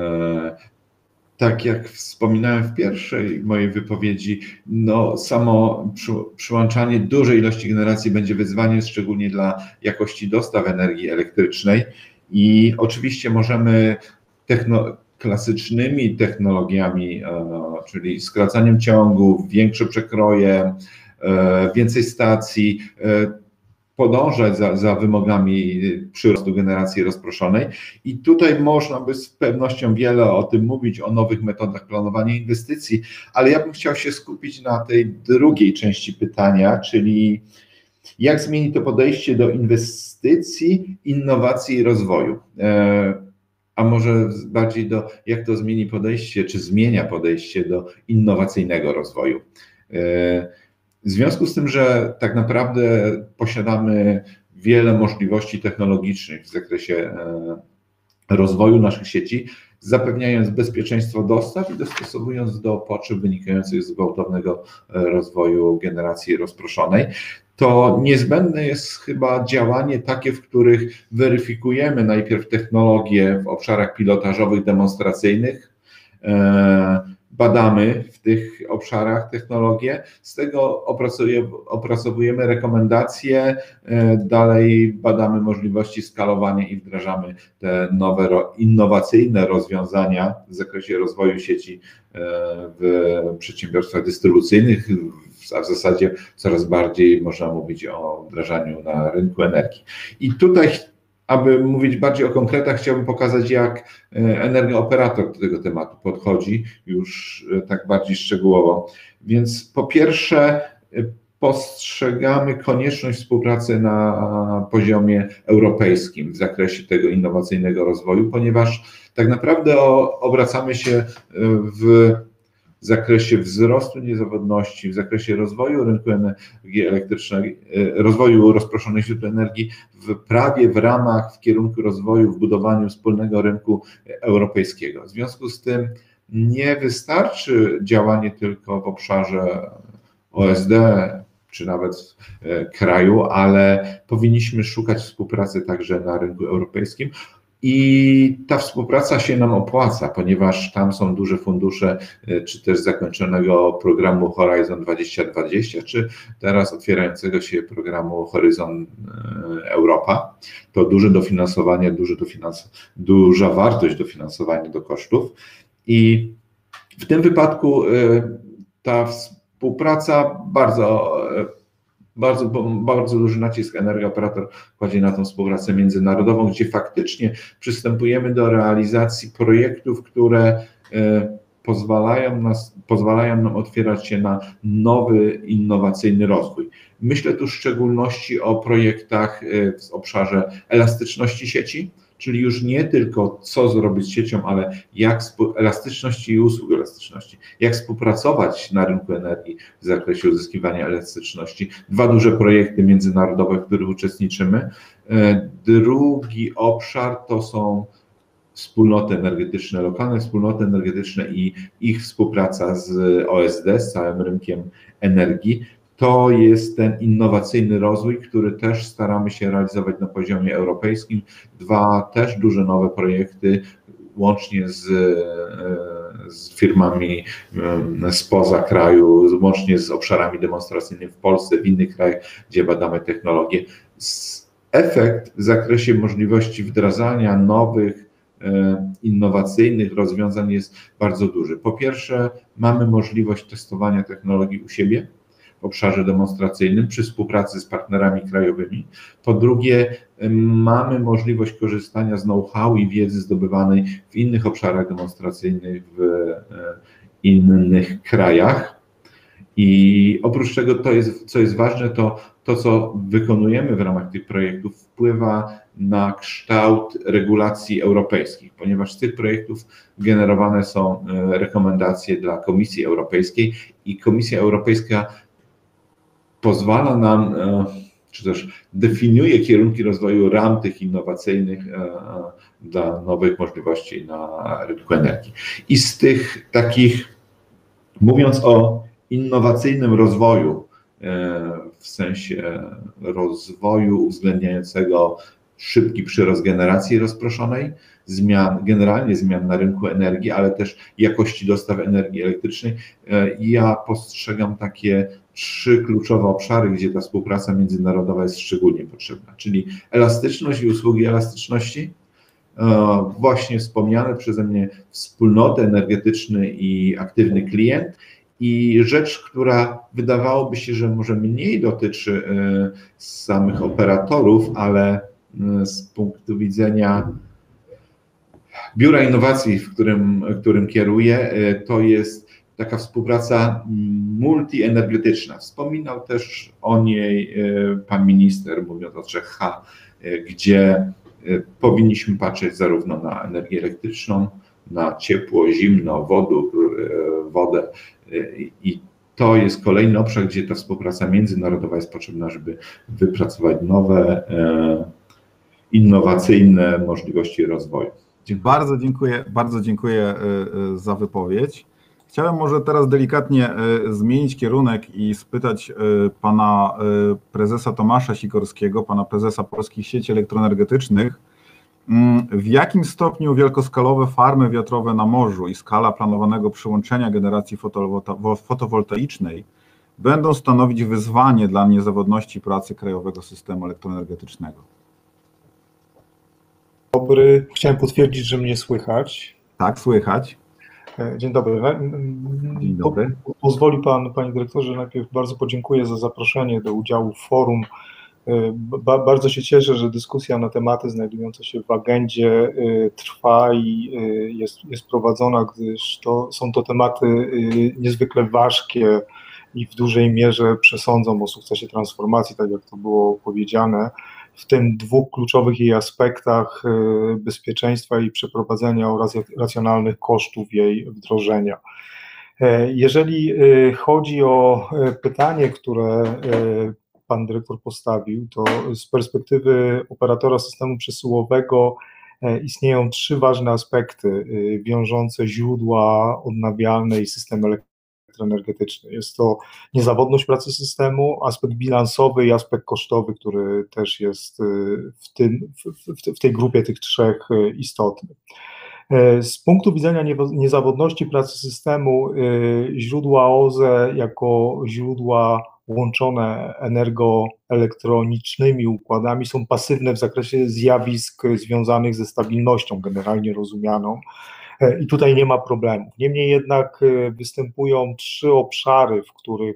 Tak jak wspominałem w pierwszej mojej wypowiedzi, samo przyłączanie dużej ilości generacji będzie wyzwaniem, szczególnie dla jakości dostaw energii elektrycznej i oczywiście możemy klasycznymi technologiami, czyli skracaniem ciągów, większe przekroje, więcej stacji, podążać za wymogami przyrostu generacji rozproszonej i tutaj można by z pewnością wiele o tym mówić, o nowych metodach planowania inwestycji, ale ja bym chciał się skupić na tej drugiej części pytania, czyli jak zmieni to podejście do inwestycji, innowacji i rozwoju, a może bardziej jak to zmieni podejście, czy zmienia podejście do innowacyjnego rozwoju. W związku z tym, że tak naprawdę posiadamy wiele możliwości technologicznych w zakresie rozwoju naszych sieci, zapewniając bezpieczeństwo dostaw i dostosowując do potrzeb wynikających z gwałtownego rozwoju generacji rozproszonej, to niezbędne jest chyba działanie takie, w których weryfikujemy najpierw technologie w obszarach pilotażowych, demonstracyjnych, badamy w tych obszarach technologie, z tego opracowujemy rekomendacje, dalej badamy możliwości skalowania i wdrażamy te nowe, innowacyjne rozwiązania w zakresie rozwoju sieci w przedsiębiorstwach dystrybucyjnych, a w zasadzie coraz bardziej można mówić o wdrażaniu na rynku energii. I tutaj, aby mówić bardziej o konkretach, chciałbym pokazać, jak energooperator do tego tematu podchodzi już tak bardziej szczegółowo. Więc po pierwsze postrzegamy konieczność współpracy na poziomie europejskim w zakresie tego innowacyjnego rozwoju, ponieważ tak naprawdę obracamy się w zakresie wzrostu niezawodności, w zakresie rozwoju rynku energii elektrycznej, rozwoju rozproszonych źródeł energii w ramach, w kierunku rozwoju, w budowaniu wspólnego rynku europejskiego. W związku z tym nie wystarczy działanie tylko w obszarze OSD, czy nawet kraju, ale powinniśmy szukać współpracy także na rynku europejskim. I ta współpraca się nam opłaca, ponieważ tam są duże fundusze, czy też zakończonego programu Horizon 2020, czy teraz otwierającego się programu Horizon Europa. To duże dofinansowanie, duża wartość dofinansowania do kosztów. I w tym wypadku ta współpraca bardzo duży nacisk energooperator kładzie na tą współpracę międzynarodową, gdzie faktycznie przystępujemy do realizacji projektów, które pozwalają nam otwierać się na nowy, innowacyjny rozwój. Myślę tu w szczególności o projektach w obszarze elastyczności sieci, czyli już nie tylko co zrobić z siecią, ale elastyczności i usług elastyczności. Jak współpracować na rynku energii w zakresie uzyskiwania elastyczności. Dwa duże projekty międzynarodowe, w których uczestniczymy. Drugi obszar to są wspólnoty energetyczne, lokalne wspólnoty energetyczne i ich współpraca z OSD, z całym rynkiem energii. To jest ten innowacyjny rozwój, który też staramy się realizować na poziomie europejskim. Dwa też duże nowe projekty, łącznie z firmami spoza kraju, łącznie z obszarami demonstracyjnymi w Polsce, w innych krajach, gdzie badamy technologie. Efekt w zakresie możliwości wdrażania nowych, innowacyjnych rozwiązań jest bardzo duży. Po pierwsze, mamy możliwość testowania technologii u siebie w obszarze demonstracyjnym przy współpracy z partnerami krajowymi. Po drugie, mamy możliwość korzystania z know-how i wiedzy zdobywanej w innych obszarach demonstracyjnych w innych krajach. I oprócz tego co jest ważne, to, co wykonujemy w ramach tych projektów, wpływa na kształt regulacji europejskich, ponieważ z tych projektów generowane są rekomendacje dla Komisji Europejskiej i Komisja Europejska pozwala nam, czy też definiuje kierunki rozwoju ram tych innowacyjnych dla nowych możliwości na rynku energii. I z tych takich, mówiąc o innowacyjnym rozwoju, w sensie rozwoju uwzględniającego szybki przyrost generacji rozproszonej, generalnie zmian na rynku energii, ale też jakości dostaw energii elektrycznej, ja postrzegam takie 3 kluczowe obszary, gdzie ta współpraca międzynarodowa jest szczególnie potrzebna, czyli elastyczność i usługi elastyczności, właśnie wspomniane przeze mnie wspólnoty energetyczny i aktywny klient i rzecz, która wydawałoby się, że może mniej dotyczy samych operatorów, ale z punktu widzenia Biura Innowacji, którym kieruję, to jest taka współpraca multienergetyczna. Wspominał też o niej pan minister, mówiąc o 3H, gdzie powinniśmy patrzeć zarówno na energię elektryczną, na ciepło, zimno, wodę i to jest kolejny obszar, gdzie ta współpraca międzynarodowa jest potrzebna, żeby wypracować nowe, innowacyjne możliwości rozwoju. Bardzo dziękuję za wypowiedź. Chciałem może teraz delikatnie zmienić kierunek i spytać pana prezesa Tomasza Sikorskiego, pana prezesa Polskich Sieci Elektroenergetycznych, w jakim stopniu wielkoskalowe farmy wiatrowe na morzu i skala planowanego przyłączenia generacji fotowoltaicznej będą stanowić wyzwanie dla niezawodności pracy krajowego systemu elektroenergetycznego? Dobry, chciałem potwierdzić, że mnie słychać. Tak, słychać. Dzień dobry. Dzień dobry. Pozwoli pan, panie dyrektorze, najpierw bardzo podziękuję za zaproszenie do udziału w forum. Bardzo się cieszę, że dyskusja na tematy znajdujące się w agendzie trwa i jest prowadzona, gdyż są to tematy niezwykle ważkie i w dużej mierze przesądzą o sukcesie transformacji, tak jak to było powiedziane, w tym 2 kluczowych jej aspektach bezpieczeństwa i przeprowadzenia oraz racjonalnych kosztów jej wdrożenia. Jeżeli chodzi o pytanie, które pan dyrektor postawił, to z perspektywy operatora systemu przesyłowego istnieją 3 ważne aspekty wiążące źródła odnawialne i system elektroenergetyczny. Jest to niezawodność pracy systemu, aspekt bilansowy i aspekt kosztowy, który też jest w tej grupie tych 3 istotny. Z punktu widzenia niezawodności pracy systemu źródła OZE jako źródła łączone energoelektronicznymi układami są pasywne w zakresie zjawisk związanych ze stabilnością generalnie rozumianą i tutaj nie ma problemów. Niemniej jednak występują 3 obszary, w których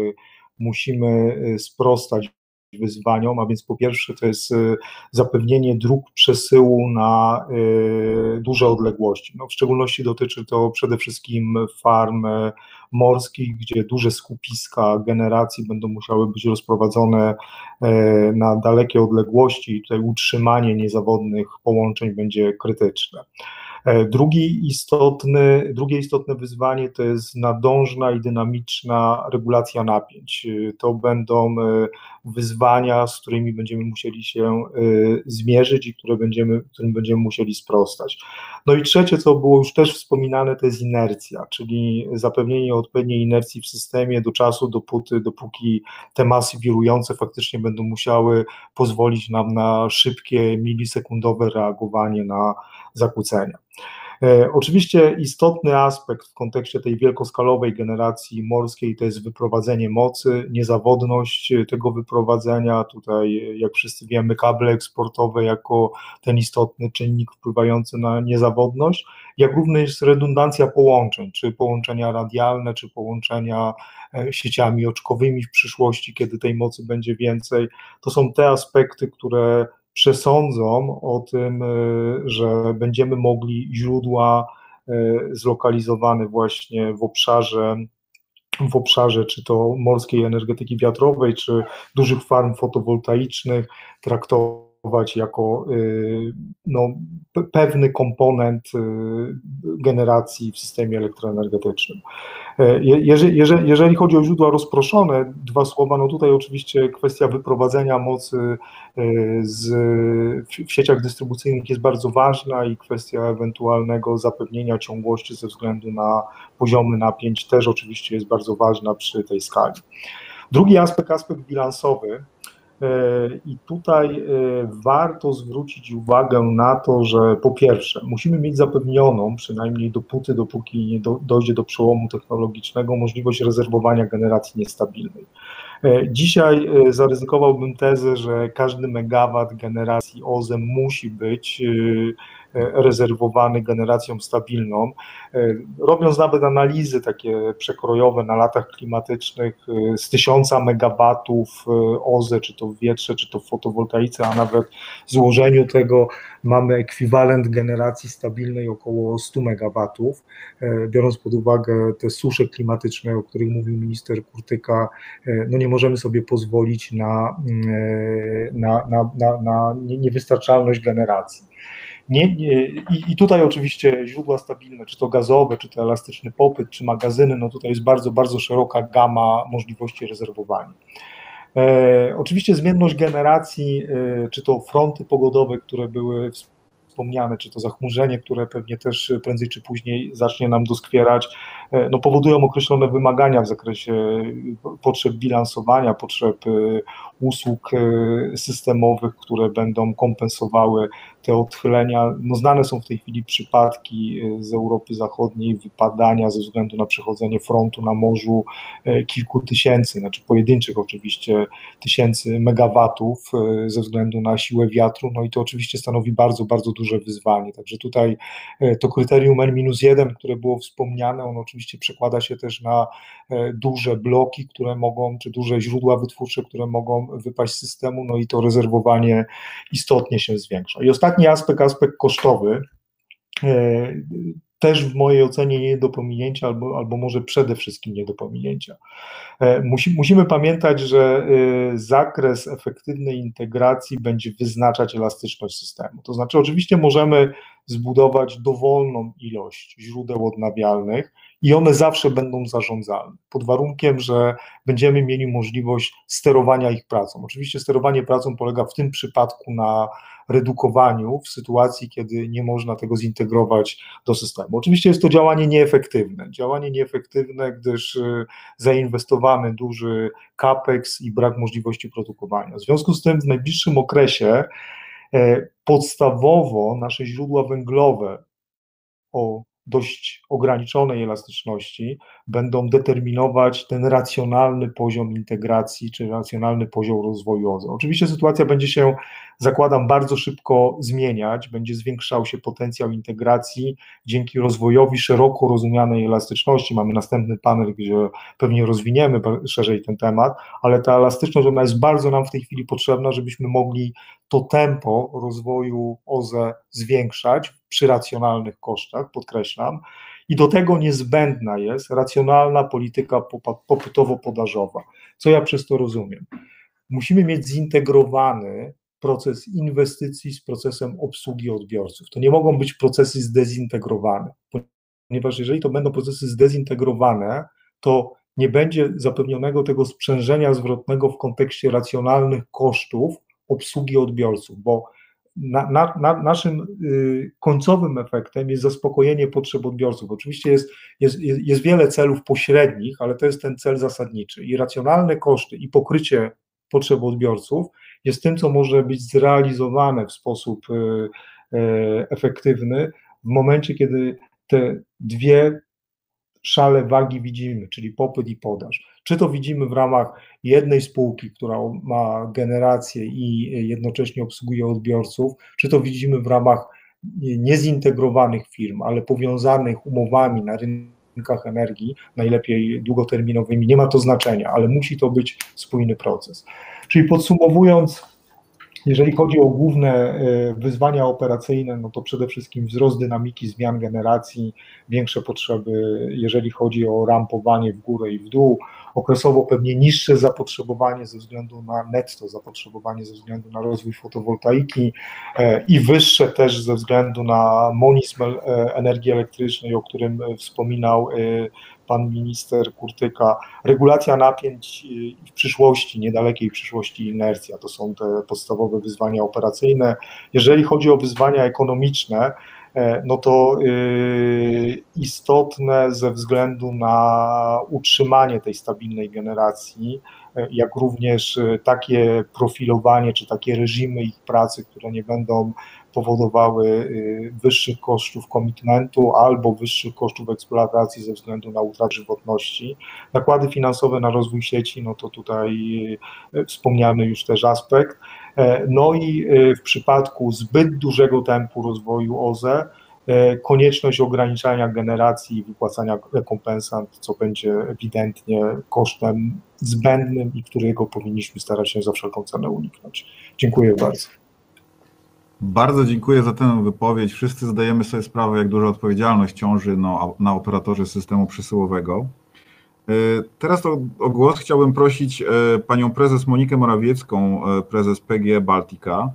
musimy sprostać wyzwaniom, a więc po pierwsze to jest zapewnienie dróg przesyłu na duże odległości. W szczególności dotyczy to przede wszystkim farm morskich, gdzie duże skupiska generacji będą musiały być rozprowadzone na dalekie odległości i tutaj utrzymanie niezawodnych połączeń będzie krytyczne. Drugie istotne wyzwanie to jest nadążna i dynamiczna regulacja napięć. To będą wyzwania, z którymi będziemy musieli się zmierzyć i którym będziemy musieli sprostać. No i trzecie, co było już też wspominane, to jest inercja, czyli zapewnienie odpowiedniej inercji w systemie do czasu, dopóki te masy wirujące faktycznie będą musiały pozwolić nam na szybkie, milisekundowe reagowanie na zakłócenia. Oczywiście istotny aspekt w kontekście tej wielkoskalowej generacji morskiej to jest wyprowadzenie mocy, niezawodność tego wyprowadzenia. Tutaj, jak wszyscy wiemy, kable eksportowe jako ten istotny czynnik wpływający na niezawodność, jak również redundancja połączeń, czy połączenia radialne, czy połączenia sieciami oczkowymi w przyszłości, kiedy tej mocy będzie więcej. To są te aspekty, które przesądzą o tym, że będziemy mogli źródła zlokalizowane właśnie w obszarze w obszarze czy to morskiej energetyki wiatrowej, czy dużych farm fotowoltaicznych traktować jako no, pewny komponent generacji w systemie elektroenergetycznym. Jeżeli chodzi o źródła rozproszone, dwa słowa, no tutaj oczywiście kwestia wyprowadzenia mocy w sieciach dystrybucyjnych jest bardzo ważna i kwestia ewentualnego zapewnienia ciągłości ze względu na poziomy napięć też oczywiście jest bardzo ważna przy tej skali. Drugi aspekt bilansowy. I tutaj warto zwrócić uwagę na to, że po pierwsze musimy mieć zapewnioną, przynajmniej dopóki nie dojdzie do przełomu technologicznego, możliwość rezerwowania generacji niestabilnej. Dzisiaj zaryzykowałbym tezę, że każdy megawat generacji OZE musi być rezerwowany generacją stabilną. Robiąc nawet analizy takie przekrojowe na latach klimatycznych z 1000 megawatów OZE, czy to w wietrze, czy to w fotowoltaice, a nawet w złożeniu tego mamy ekwiwalent generacji stabilnej około 100 megawatów. Biorąc pod uwagę te susze klimatyczne, o których mówił minister Kurtyka, no nie możemy sobie pozwolić na niewystarczalność generacji. I tutaj oczywiście źródła stabilne, czy to gazowe, czy to elastyczny popyt, czy magazyny, no tutaj jest bardzo, bardzo szeroka gama możliwości rezerwowania. Oczywiście zmienność generacji, czy to fronty pogodowe, które były wspomniane, czy to zachmurzenie, które pewnie też prędzej czy później zacznie nam doskwierać, no powodują określone wymagania w zakresie potrzeb bilansowania, potrzeb usług systemowych, które będą kompensowały te odchylenia. No znane są w tej chwili przypadki z Europy Zachodniej wypadania ze względu na przechodzenie frontu na morzu kilku tysięcy, znaczy pojedynczych oczywiście tysięcy megawatów ze względu na siłę wiatru, no i to oczywiście stanowi bardzo, bardzo duże wyzwanie. Także tutaj to kryterium N-1, które było wspomniane, ono oczywiście przekłada się też na duże bloki, które mogą, czy duże źródła wytwórcze, które mogą wypaść z systemu, no i to rezerwowanie istotnie się zwiększa. I ostatni aspekt kosztowy, też w mojej ocenie nie do pominięcia, albo może przede wszystkim nie do pominięcia. Musimy pamiętać, że zakres efektywnej integracji będzie wyznaczać elastyczność systemu. To znaczy oczywiście możemy zbudować dowolną ilość źródeł odnawialnych i one zawsze będą zarządzalne, pod warunkiem, że będziemy mieli możliwość sterowania ich pracą. Oczywiście sterowanie pracą polega w tym przypadku na redukowaniu w sytuacji, kiedy nie można tego zintegrować do systemu. Oczywiście jest to działanie nieefektywne, gdyż zainwestowany duży capex i brak możliwości produkowania. W związku z tym w najbliższym okresie podstawowo nasze źródła węglowe o dość ograniczonej elastyczności będą determinować ten racjonalny poziom integracji, czy racjonalny poziom rozwoju OZE. Oczywiście sytuacja będzie się, zakładam, bardzo szybko zmieniać, będzie zwiększał się potencjał integracji dzięki rozwojowi szeroko rozumianej elastyczności. Mamy następny panel, gdzie pewnie rozwiniemy szerzej ten temat, ale ta elastyczność, ona jest bardzo nam w tej chwili potrzebna, żebyśmy mogli to tempo rozwoju OZE zwiększać przy racjonalnych kosztach, podkreślam, i do tego niezbędna jest racjonalna polityka popytowo-podażowa. Co ja przez to rozumiem? Musimy mieć zintegrowany proces inwestycji z procesem obsługi odbiorców. To nie mogą być procesy zdezintegrowane, ponieważ jeżeli to będą procesy zdezintegrowane, to nie będzie zapewnionego tego sprzężenia zwrotnego w kontekście racjonalnych kosztów obsługi odbiorców, bo naszym końcowym efektem jest zaspokojenie potrzeb odbiorców. Oczywiście jest wiele celów pośrednich, ale to jest ten cel zasadniczy i racjonalne koszty i pokrycie potrzeb odbiorców jest tym, co może być zrealizowane w sposób efektywny w momencie, kiedy te dwie szale wagi widzimy, czyli popyt i podaż. Czy to widzimy w ramach jednej spółki, która ma generację i jednocześnie obsługuje odbiorców, czy to widzimy w ramach niezintegrowanych firm, ale powiązanych umowami na rynkach energii, najlepiej długoterminowymi, nie ma to znaczenia, ale musi to być spójny proces. Czyli podsumowując, Jeżeli chodzi o główne wyzwania operacyjne, no to przede wszystkim wzrost dynamiki zmian generacji, większe potrzeby, jeżeli chodzi o rampowanie w górę i w dół, okresowo pewnie niższe zapotrzebowanie ze względu na netto zapotrzebowanie ze względu na rozwój fotowoltaiki i wyższe też ze względu na monizm energii elektrycznej, o którym wspominał pan minister Kurtyka. Regulacja napięć w przyszłości, niedalekiej przyszłości inercja, to są te podstawowe wyzwania operacyjne. Jeżeli chodzi o wyzwania ekonomiczne, no to istotne ze względu na utrzymanie tej stabilnej generacji, jak również takie profilowanie czy takie reżimy ich pracy, które nie będą powodowały wyższych kosztów komitmentu albo wyższych kosztów eksploatacji ze względu na utratę żywotności. Nakłady finansowe na rozwój sieci, no to tutaj wspomniany już też aspekt. No i w przypadku zbyt dużego tempu rozwoju OZE konieczność ograniczania generacji i wypłacania rekompensat, co będzie ewidentnie kosztem zbędnym i którego powinniśmy starać się za wszelką cenę uniknąć. Dziękuję bardzo. Bardzo dziękuję za tę wypowiedź. Wszyscy zdajemy sobie sprawę, jak duża odpowiedzialność ciąży na operatorze systemu przesyłowego. Teraz o głos chciałbym prosić panią prezes Monikę Morawiecką, prezes PGE Baltica.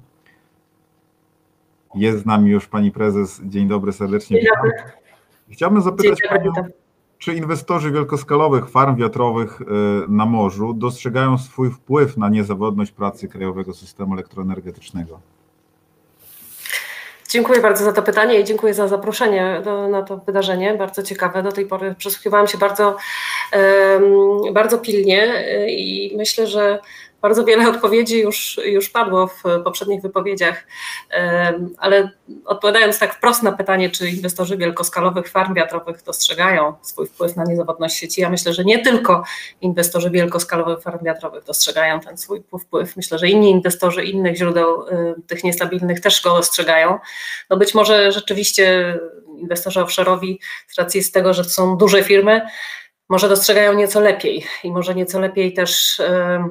Jest z nami już pani prezes. Dzień dobry, serdecznie witam. Chciałbym zapytać panią, czy inwestorzy wielkoskalowych farm wiatrowych na morzu dostrzegają swój wpływ na niezawodność pracy krajowego systemu elektroenergetycznego? Dziękuję bardzo za to pytanie i dziękuję za zaproszenie na to wydarzenie, bardzo ciekawe. Do tej pory przysłuchiwałam się bardzo pilnie i myślę, że bardzo wiele odpowiedzi już padło w poprzednich wypowiedziach, ale odpowiadając tak wprost na pytanie, czy inwestorzy wielkoskalowych farm wiatrowych dostrzegają swój wpływ na niezawodność sieci, ja myślę, że nie tylko inwestorzy wielkoskalowych farm wiatrowych dostrzegają ten swój wpływ. Myślę, że inni inwestorzy innych źródeł, tych niestabilnych, też go dostrzegają. No być może rzeczywiście inwestorzy offshore'owi z racji z tego, że to są duże firmy, może dostrzegają nieco lepiej i może nieco lepiej też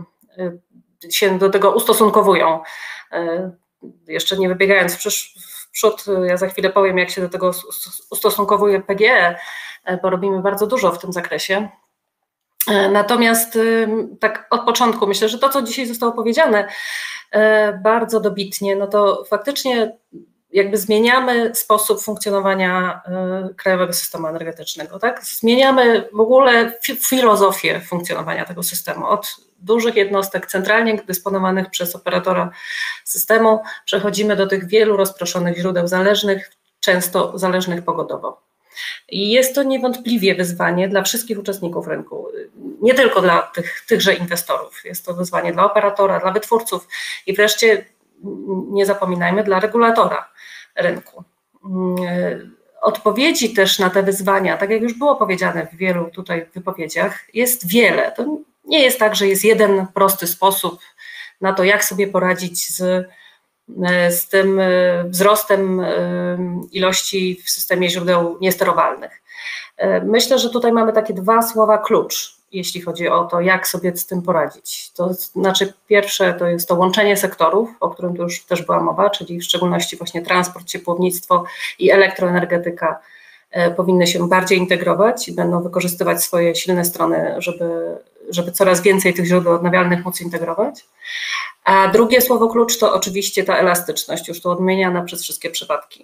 się do tego ustosunkowują. Jeszcze nie wybiegając w przód, ja za chwilę powiem, jak się do tego ustosunkowuje PGE, bo robimy bardzo dużo w tym zakresie. Natomiast tak od początku myślę, że to, co dzisiaj zostało powiedziane bardzo dobitnie, no to faktycznie jakby zmieniamy sposób funkcjonowania krajowego systemu energetycznego, tak? Zmieniamy w ogóle filozofię funkcjonowania tego systemu. Od dużych jednostek centralnie dysponowanych przez operatora systemu przechodzimy do tych wielu rozproszonych źródeł zależnych, często zależnych pogodowo. I jest to niewątpliwie wyzwanie dla wszystkich uczestników rynku, nie tylko dla tychże inwestorów. Jest to wyzwanie dla operatora, dla wytwórców i wreszcie nie zapominajmy dla regulatora rynku. Odpowiedzi też na te wyzwania, tak jak już było powiedziane w wielu tutaj wypowiedziach, jest wiele. To nie jest tak, że jest jeden prosty sposób na to, jak sobie poradzić z tym wzrostem ilości w systemie źródeł niesterowalnych. Myślę, że tutaj mamy takie dwa słowa klucz, jeśli chodzi o to, jak sobie z tym poradzić. To znaczy pierwsze to jest to łączenie sektorów, o którym tu już też była mowa, czyli w szczególności właśnie transport, ciepłownictwo i elektroenergetyka powinny się bardziej integrować i będą wykorzystywać swoje silne strony, żeby coraz więcej tych źródeł odnawialnych móc integrować. A drugie słowo klucz to oczywiście ta elastyczność, już tu odmieniana przez wszystkie przypadki.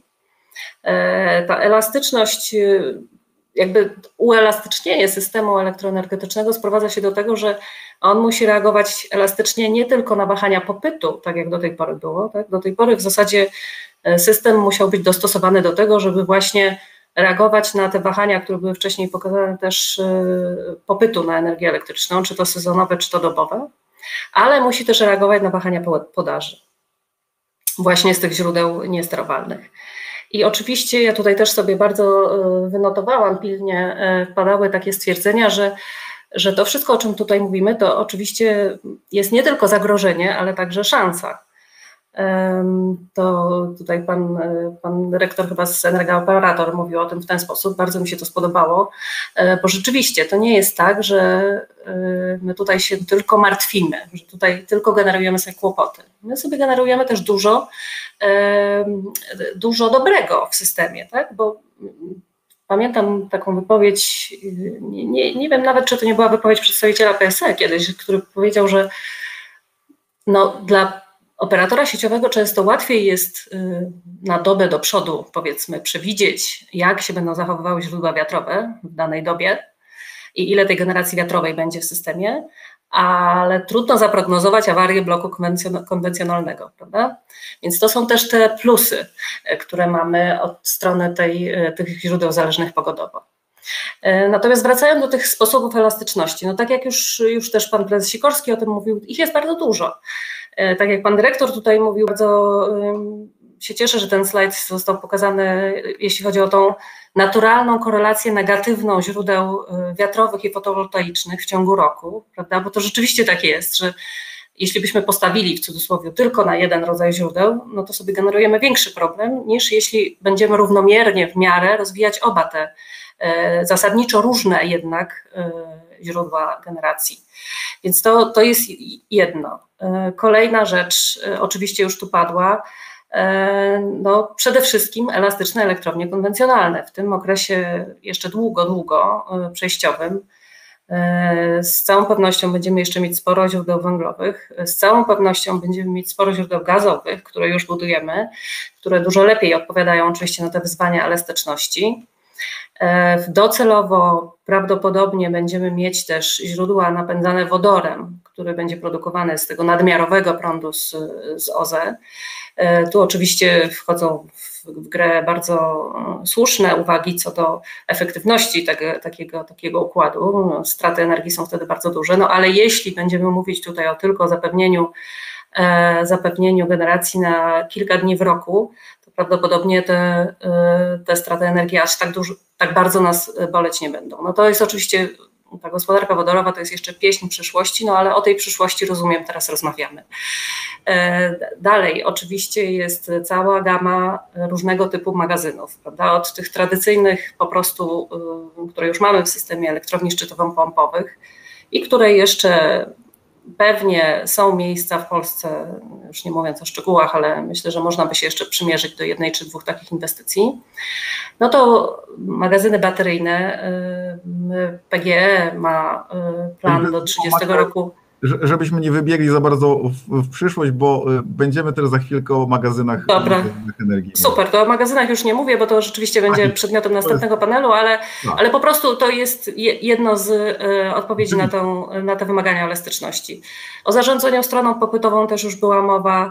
Ta elastyczność, jakby uelastycznienie systemu elektroenergetycznego sprowadza się do tego, że on musi reagować elastycznie nie tylko na wahania popytu, tak jak do tej pory było. Tak? Do tej pory w zasadzie system musiał być dostosowany do tego, żeby właśnie reagować na te wahania, które były wcześniej pokazane też popytu na energię elektryczną, czy to sezonowe, czy to dobowe, ale musi też reagować na wahania podaży właśnie z tych źródeł niesterowalnych. I oczywiście ja tutaj też sobie bardzo wynotowałam pilnie, padały takie stwierdzenia, że to wszystko, o czym tutaj mówimy, to oczywiście jest nie tylko zagrożenie, ale także szansa. To tutaj pan dyrektor chyba z Energooperator mówił o tym w ten sposób, bardzo mi się to spodobało, bo rzeczywiście to nie jest tak, że my tutaj się tylko martwimy, że tutaj tylko generujemy sobie kłopoty. My sobie generujemy też dużo dobrego w systemie, tak? Bo pamiętam taką wypowiedź, nie wiem nawet, czy to nie była wypowiedź przedstawiciela PSE kiedyś, który powiedział, że no, dla operatora sieciowego często łatwiej jest na dobę do przodu, powiedzmy, przewidzieć, jak się będą zachowywały źródła wiatrowe w danej dobie i ile tej generacji wiatrowej będzie w systemie, ale trudno zaprognozować awarię bloku konwencjonalnego, prawda? Więc to są też te plusy, które mamy od strony tych źródeł zależnych pogodowo. Natomiast wracając do tych sposobów elastyczności, no tak jak już też pan prezes Sikorski o tym mówił, ich jest bardzo dużo. Tak jak pan dyrektor tutaj mówił, bardzo się cieszę, że ten slajd został pokazany, jeśli chodzi o tą naturalną korelację negatywną źródeł wiatrowych i fotowoltaicznych w ciągu roku, prawda? Bo to rzeczywiście tak jest, że jeśli byśmy postawili w cudzysłowie tylko na jeden rodzaj źródeł, no to sobie generujemy większy problem, niż jeśli będziemy równomiernie w miarę rozwijać oba te zasadniczo różne jednak źródła generacji. Więc to jest jedno. Kolejna rzecz, oczywiście już tu padła, no przede wszystkim elastyczne elektrownie konwencjonalne. W tym okresie jeszcze długo przejściowym z całą pewnością będziemy jeszcze mieć sporo źródeł węglowych, z całą pewnością będziemy mieć sporo źródeł gazowych, które już budujemy, które dużo lepiej odpowiadają oczywiście na te wyzwania elastyczności. Docelowo prawdopodobnie będziemy mieć też źródła napędzane wodorem, który będzie produkowany z tego nadmiarowego prądu z OZE. Tu oczywiście wchodzą w grę bardzo słuszne uwagi co do efektywności takiego układu. No, straty energii są wtedy bardzo duże, no ale jeśli będziemy mówić tutaj tylko zapewnieniu generacji na kilka dni w roku, to prawdopodobnie te straty energii aż tak bardzo nas boleć nie będą. No to jest oczywiście, ta gospodarka wodorowa to jest jeszcze pieśń przyszłości, no ale o tej przyszłości, rozumiem, teraz rozmawiamy. Dalej oczywiście jest cała gama różnego typu magazynów, prawda? Od tych tradycyjnych po prostu, które już mamy w systemie elektrowni szczytowo-pompowych i które jeszcze pewnie są miejsca w Polsce, już nie mówiąc o szczegółach, ale myślę, że można by się jeszcze przymierzyć do jednej czy dwóch takich inwestycji. No to magazyny bateryjne, PGE ma plan do 30 roku. Żebyśmy nie wybiegli za bardzo w przyszłość, bo będziemy też za chwilkę o magazynach energii. Super, to o magazynach już nie mówię, bo to rzeczywiście będzie przedmiotem następnego panelu, ale po prostu to jest jedno z odpowiedzi na te wymagania elastyczności. O zarządzaniu stroną popytową też już była mowa.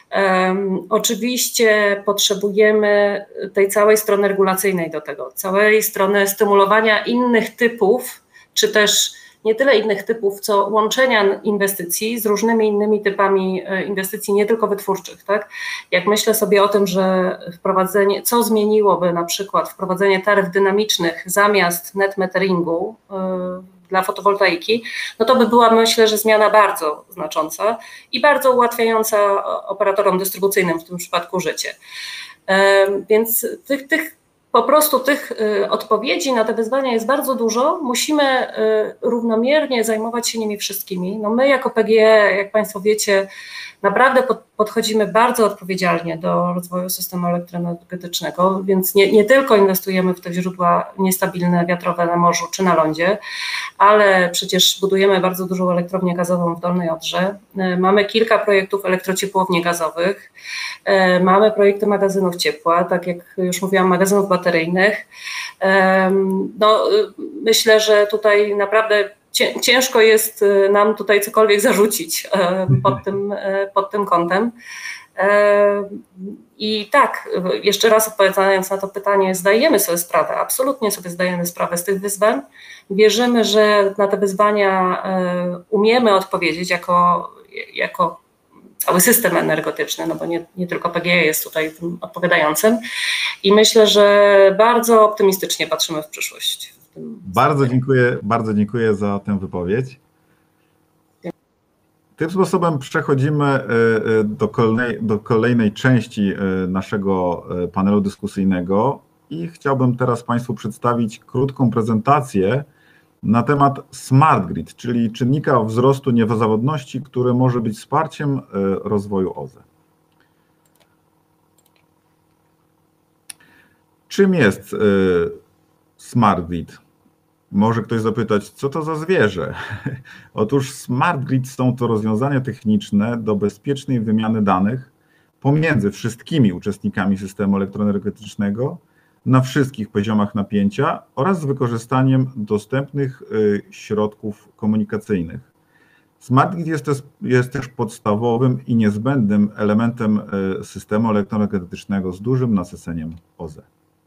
Oczywiście potrzebujemy tej całej strony regulacyjnej do tego, całej strony stymulowania innych typów, czy też nie tyle innych typów, co łączenia inwestycji z różnymi innymi typami inwestycji, nie tylko wytwórczych. Tak? Jak myślę sobie o tym, że co zmieniłoby na przykład wprowadzenie taryf dynamicznych zamiast net meteringu dla fotowoltaiki, no to by była, myślę, że zmiana bardzo znacząca i bardzo ułatwiająca operatorom dystrybucyjnym w tym przypadku życie. Więc tych odpowiedzi na te wyzwania jest bardzo dużo. Musimy równomiernie zajmować się nimi wszystkimi. No my jako PGE, jak Państwo wiecie, naprawdę podchodzimy bardzo odpowiedzialnie do rozwoju systemu elektroenergetycznego, więc nie tylko inwestujemy w te źródła niestabilne wiatrowe na morzu czy na lądzie, ale przecież budujemy bardzo dużą elektrownię gazową w Dolnej Odrze. Mamy kilka projektów elektrociepłowni gazowych, mamy projekty magazynów ciepła, tak jak już mówiłam, magazynów bateryjnych. No, myślę, że tutaj naprawdę ciężko jest nam tutaj cokolwiek zarzucić pod tym kątem. I tak, jeszcze raz odpowiadając na to pytanie, zdajemy sobie sprawę, absolutnie sobie zdajemy sprawę z tych wyzwań. Wierzymy, że na te wyzwania umiemy odpowiedzieć jako cały system energetyczny, no bo nie tylko PGE jest tutaj tym odpowiadającym. I myślę, że bardzo optymistycznie patrzymy w przyszłość. Bardzo dziękuję za tę wypowiedź. Tym sposobem przechodzimy do kolejnej części naszego panelu dyskusyjnego i chciałbym teraz Państwu przedstawić krótką prezentację na temat Smart Grid, czyli czynnika wzrostu niezawodności, który może być wsparciem rozwoju OZE. Czym jest Smart Grid? Może ktoś zapytać, co to za zwierzę? Otóż Smart Grid są to rozwiązania techniczne do bezpiecznej wymiany danych pomiędzy wszystkimi uczestnikami systemu elektroenergetycznego na wszystkich poziomach napięcia oraz z wykorzystaniem dostępnych środków komunikacyjnych. Smart Grid jest też podstawowym i niezbędnym elementem systemu elektroenergetycznego z dużym nasyceniem OZE.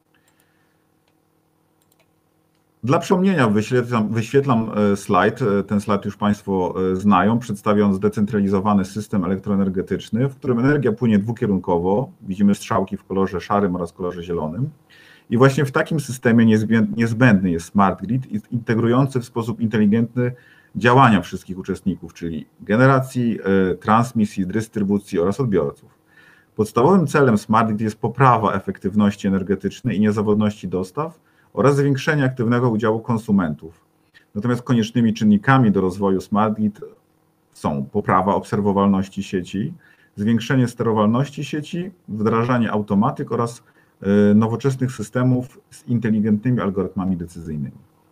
Dla przypomnienia wyświetlam slajd. Ten slajd już Państwo znają, przedstawiając zdecentralizowany system elektroenergetyczny, w którym energia płynie dwukierunkowo. Widzimy strzałki w kolorze szarym oraz kolorze zielonym. I właśnie w takim systemie niezbędny jest Smart Grid, integrujący w sposób inteligentny działania wszystkich uczestników, czyli generacji, transmisji, dystrybucji oraz odbiorców. Podstawowym celem Smart Grid jest poprawa efektywności energetycznej i niezawodności dostaw oraz zwiększenie aktywnego udziału konsumentów. Natomiast koniecznymi czynnikami do rozwoju Smart Grid są poprawa obserwowalności sieci, zwiększenie sterowalności sieci, wdrażanie automatyk oraz nowoczesnych systemów z inteligentnymi algorytmami decyzyjnymi.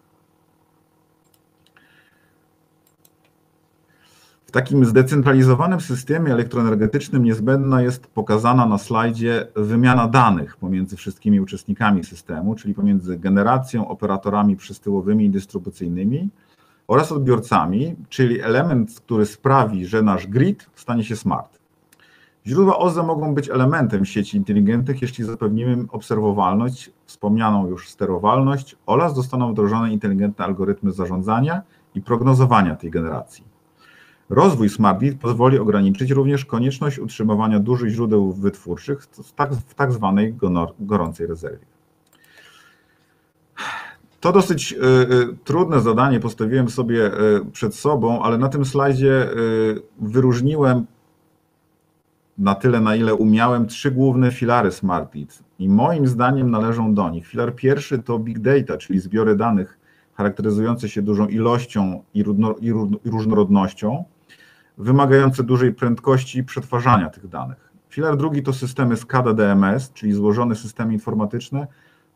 W takim zdecentralizowanym systemie elektroenergetycznym niezbędna jest pokazana na slajdzie wymiana danych pomiędzy wszystkimi uczestnikami systemu, czyli pomiędzy generacją, operatorami przesyłowymi i dystrybucyjnymi oraz odbiorcami, czyli element, który sprawi, że nasz grid stanie się smart. Źródła OZE mogą być elementem sieci inteligentnych, jeśli zapewnimy obserwowalność, wspomnianą już sterowalność oraz zostaną wdrożone inteligentne algorytmy zarządzania i prognozowania tej generacji. Rozwój Smart Grid pozwoli ograniczyć również konieczność utrzymywania dużych źródeł wytwórczych w tak zwanej gorącej rezerwie. To dosyć trudne zadanie postawiłem sobie przed sobą, ale na tym slajdzie wyróżniłem na tyle, na ile umiałem, 3 główne filary Smart Grid i moim zdaniem należą do nich. Filar pierwszy to Big Data, czyli zbiory danych charakteryzujące się dużą ilością i różnorodnością, wymagające dużej prędkości przetwarzania tych danych. Filar drugi to systemy SCADA-DMS, czyli złożone systemy informatyczne,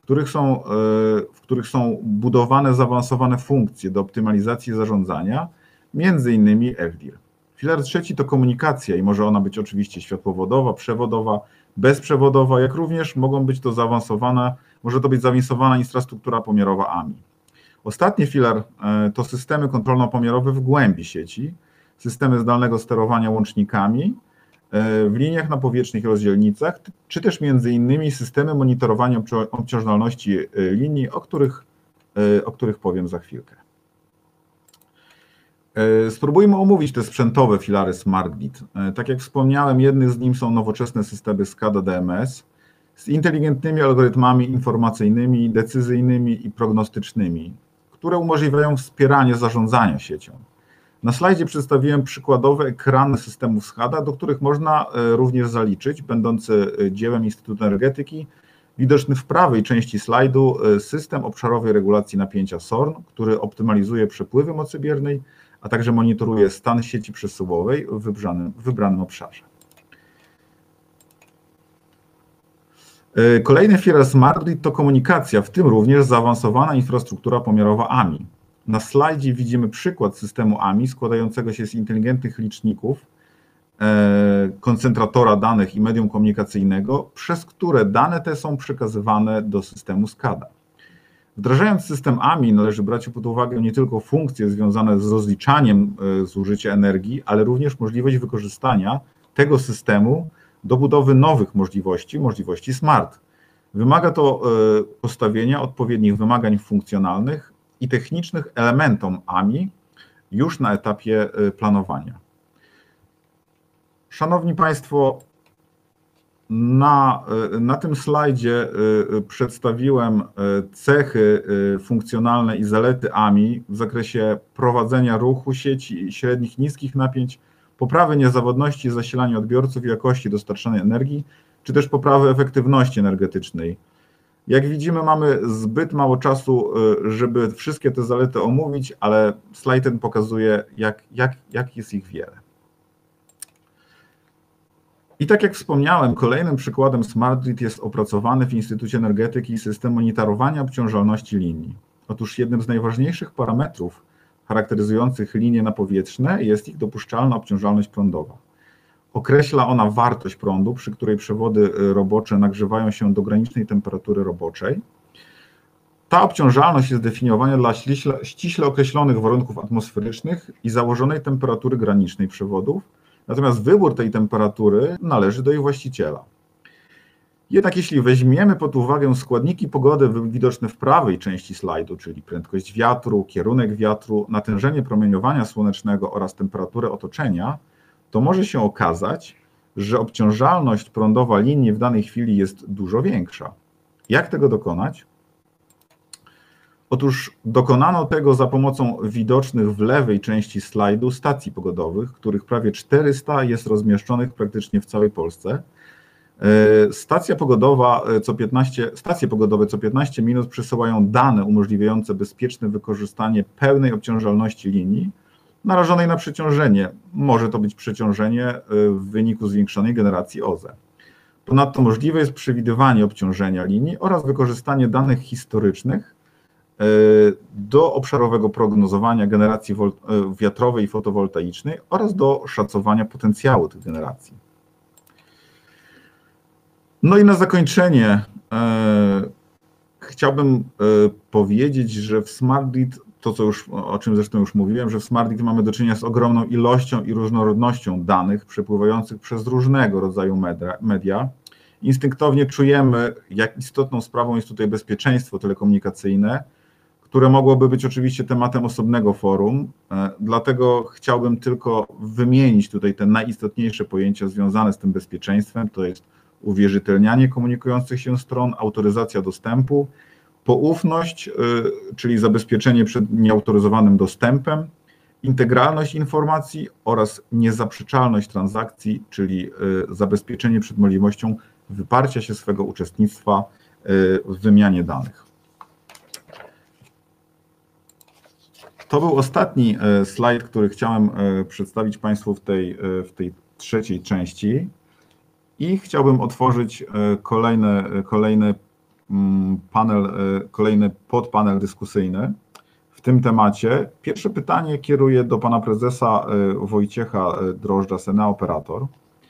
w których są budowane zaawansowane funkcje do optymalizacji zarządzania, między innymi FDIR. Filar trzeci to komunikacja i może ona być oczywiście światłowodowa, przewodowa, bezprzewodowa, jak również może to być zaawansowana infrastruktura pomiarowa AMI. Ostatni filar to systemy kontrolno-pomiarowe w głębi sieci, systemy zdalnego sterowania łącznikami w liniach napowietrznych i rozdzielnicach, czy też między innymi systemy monitorowania obciążalności linii, o których powiem za chwilkę. Spróbujmy omówić te sprzętowe filary Smart Grid. Tak jak wspomniałem, jednym z nich są nowoczesne systemy SCADA-DMS z inteligentnymi algorytmami informacyjnymi, decyzyjnymi i prognostycznymi, które umożliwiają wspieranie zarządzania siecią. Na slajdzie przedstawiłem przykładowe ekrany systemów SCADA, do których można również zaliczyć, będący dziełem Instytutu Energetyki, widoczny w prawej części slajdu system obszarowej regulacji napięcia SORN, który optymalizuje przepływy mocy biernej, a także monitoruje stan sieci przesyłowej w wybranym obszarze. Kolejny filar Smart Grid to komunikacja, w tym również zaawansowana infrastruktura pomiarowa AMI. Na slajdzie widzimy przykład systemu AMI składającego się z inteligentnych liczników, koncentratora danych i medium komunikacyjnego, przez które dane te są przekazywane do systemu SCADA. Wdrażając system AMI należy brać pod uwagę nie tylko funkcje związane z rozliczaniem zużycia energii, ale również możliwość wykorzystania tego systemu do budowy nowych możliwości smart. Wymaga to postawienia odpowiednich wymagań funkcjonalnych i technicznych elementom AMI już na etapie planowania. Szanowni Państwo, na tym slajdzie przedstawiłem cechy funkcjonalne i zalety AMI w zakresie prowadzenia ruchu sieci średnich, niskich napięć poprawy niezawodności zasilania odbiorców i jakości dostarczanej energii, czy też poprawy efektywności energetycznej. Jak widzimy, mamy zbyt mało czasu, żeby wszystkie te zalety omówić, ale slajd ten pokazuje, jak jest ich wiele. I tak jak wspomniałem, kolejnym przykładem Smart Grid jest opracowany w Instytucie Energetyki system monitorowania obciążalności linii. Otóż jednym z najważniejszych parametrów charakteryzujących linie napowietrzne jest ich dopuszczalna obciążalność prądowa. Określa ona wartość prądu, przy której przewody robocze nagrzewają się do granicznej temperatury roboczej. Ta obciążalność jest definiowana dla ściśle określonych warunków atmosferycznych i założonej temperatury granicznej przewodów, natomiast wybór tej temperatury należy do jej właściciela. Jednak jeśli weźmiemy pod uwagę składniki pogody widoczne w prawej części slajdu, czyli prędkość wiatru, kierunek wiatru, natężenie promieniowania słonecznego oraz temperaturę otoczenia, to może się okazać, że obciążalność prądowa linii w danej chwili jest dużo większa. Jak tego dokonać? Otóż dokonano tego za pomocą widocznych w lewej części slajdu stacji pogodowych, których prawie 400 jest rozmieszczonych praktycznie w całej Polsce. Stacje pogodowe co 15 minut przesyłają dane umożliwiające bezpieczne wykorzystanie pełnej obciążalności linii narażonej na przeciążenie. Może to być przeciążenie w wyniku zwiększonej generacji OZE. Ponadto możliwe jest przewidywanie obciążenia linii oraz wykorzystanie danych historycznych do obszarowego prognozowania generacji wiatrowej i fotowoltaicznej oraz do szacowania potencjału tych generacji. No i na zakończenie chciałbym powiedzieć, że w Smart Grid, o czym zresztą już mówiłem, że w Smart Grid mamy do czynienia z ogromną ilością i różnorodnością danych przepływających przez różnego rodzaju media. Instynktownie czujemy, jak istotną sprawą jest tutaj bezpieczeństwo telekomunikacyjne, które mogłoby być oczywiście tematem osobnego forum, dlatego chciałbym tylko wymienić tutaj te najistotniejsze pojęcia związane z tym bezpieczeństwem, to jest uwierzytelnianie komunikujących się stron, autoryzacja dostępu, poufność, czyli zabezpieczenie przed nieautoryzowanym dostępem, integralność informacji oraz niezaprzeczalność transakcji, czyli zabezpieczenie przed możliwością wyparcia się swego uczestnictwa w wymianie danych. To był ostatni slajd, który chciałem przedstawić Państwu w tej trzeciej części i chciałbym otworzyć kolejny podpanel dyskusyjny w tym temacie. Pierwsze pytanie kieruję do pana prezesa Wojciecha Drożdża, Sena Operator.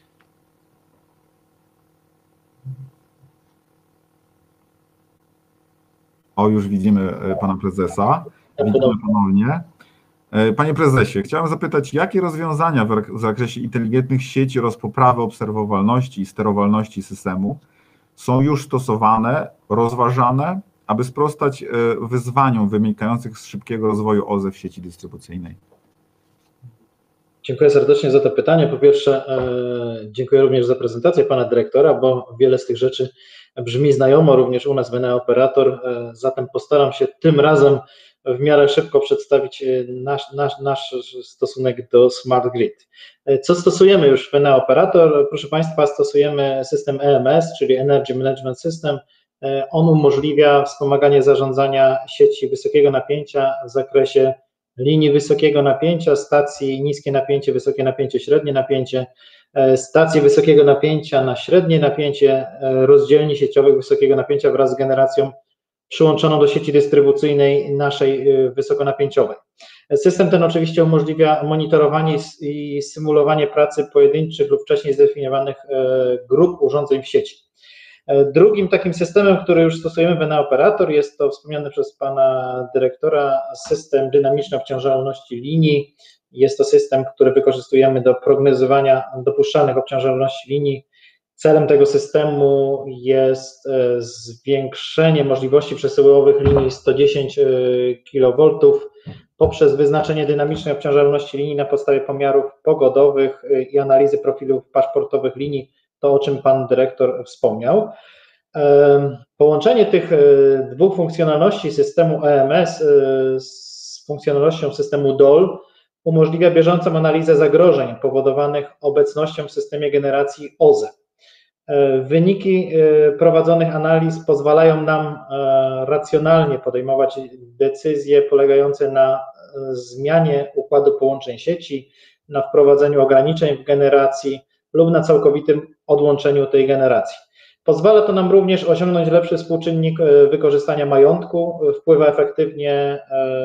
O, już widzimy pana prezesa. Widzimy ponownie. Panie prezesie, chciałem zapytać, jakie rozwiązania w zakresie inteligentnych sieci oraz poprawy obserwowalności i sterowalności systemu są już stosowane, rozważane, aby sprostać wyzwaniom wynikających z szybkiego rozwoju OZE w sieci dystrybucyjnej? Dziękuję serdecznie za to pytanie. Po pierwsze, dziękuję również za prezentację pana dyrektora, bo wiele z tych rzeczy brzmi znajomo również u nas w Enea Operator, zatem postaram się tym razem w miarę szybko przedstawić nasz stosunek do Smart Grid. Co stosujemy już w Enea Operator? Proszę Państwa, stosujemy system EMS, czyli Energy Management System. On umożliwia wspomaganie zarządzania sieci wysokiego napięcia w zakresie linii wysokiego napięcia, stacji niskie napięcie, wysokie napięcie, średnie napięcie, stacji wysokiego napięcia na średnie napięcie, rozdzielni sieciowych wysokiego napięcia wraz z generacją przyłączoną do sieci dystrybucyjnej naszej wysokonapięciowej. System ten oczywiście umożliwia monitorowanie i symulowanie pracy pojedynczych lub wcześniej zdefiniowanych grup urządzeń w sieci. Drugim takim systemem, który już stosujemy w Enea Operator, jest to wspomniany przez pana dyrektora system dynamicznej obciążalności linii. Jest to system, który wykorzystujemy do prognozowania dopuszczalnych obciążalności linii. Celem tego systemu jest zwiększenie możliwości przesyłowych linii 110 kV poprzez wyznaczenie dynamicznej obciążalności linii na podstawie pomiarów pogodowych i analizy profilów paszportowych linii, to o czym pan dyrektor wspomniał. Połączenie tych dwóch funkcjonalności systemu EMS z funkcjonalnością systemu DOL umożliwia bieżącą analizę zagrożeń powodowanych obecnością w systemie generacji OZE. Wyniki prowadzonych analiz pozwalają nam racjonalnie podejmować decyzje polegające na zmianie układu połączeń sieci, na wprowadzeniu ograniczeń w generacji lub na całkowitym odłączeniu tej generacji. Pozwala to nam również osiągnąć lepszy współczynnik wykorzystania majątku, wpływa efektywnie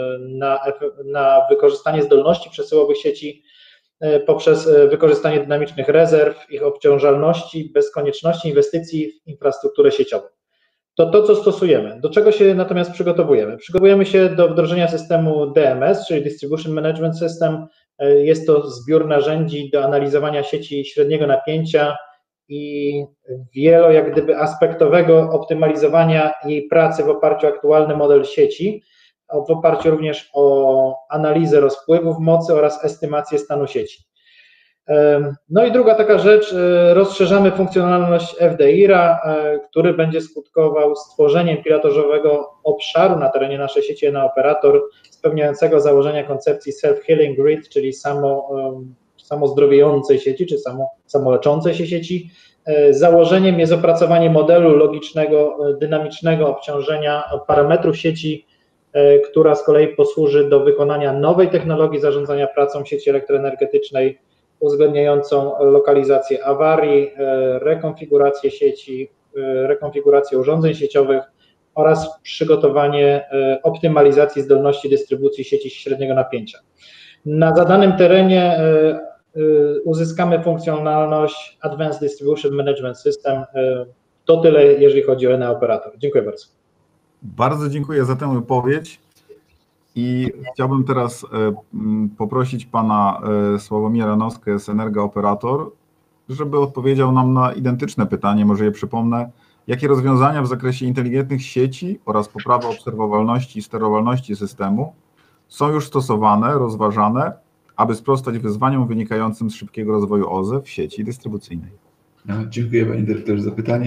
na wykorzystanie zdolności przesyłowych sieci poprzez wykorzystanie dynamicznych rezerw, ich obciążalności, bez konieczności inwestycji w infrastrukturę sieciową. To co stosujemy. Do czego się natomiast przygotowujemy? Przygotowujemy się do wdrożenia systemu DMS, czyli Distribution Management System. Jest to zbiór narzędzi do analizowania sieci średniego napięcia i jak gdyby aspektowego optymalizowania jej pracy w oparciu o aktualny model sieci, w oparciu również o analizę rozpływów mocy oraz estymację stanu sieci. No i druga taka rzecz, rozszerzamy funkcjonalność FDIR-a, który będzie skutkował stworzeniem pilotażowego obszaru na terenie naszej sieci Eneoperator spełniającego założenia koncepcji self-healing grid, czyli samozdrowiejącej sieci, czy samoleczącej się sieci. Założeniem jest opracowanie modelu logicznego, dynamicznego obciążenia parametrów sieci, która z kolei posłuży do wykonania nowej technologii zarządzania pracą sieci elektroenergetycznej, uwzględniającą lokalizację awarii, rekonfigurację sieci, rekonfigurację urządzeń sieciowych oraz przygotowanie optymalizacji zdolności dystrybucji sieci średniego napięcia. Na zadanym terenie uzyskamy funkcjonalność Advanced Distribution Management System. To tyle, jeżeli chodzi o Eneoperator. Dziękuję bardzo. Bardzo dziękuję za tę wypowiedź i chciałbym teraz poprosić pana Sławomira Noskę z Energooperator, żeby odpowiedział nam na identyczne pytanie, może je przypomnę. Jakie rozwiązania w zakresie inteligentnych sieci oraz poprawy obserwowalności i sterowalności systemu są już stosowane, rozważane, aby sprostać wyzwaniom wynikającym z szybkiego rozwoju OZE w sieci dystrybucyjnej? Dziękuję panie dyrektorze za pytanie.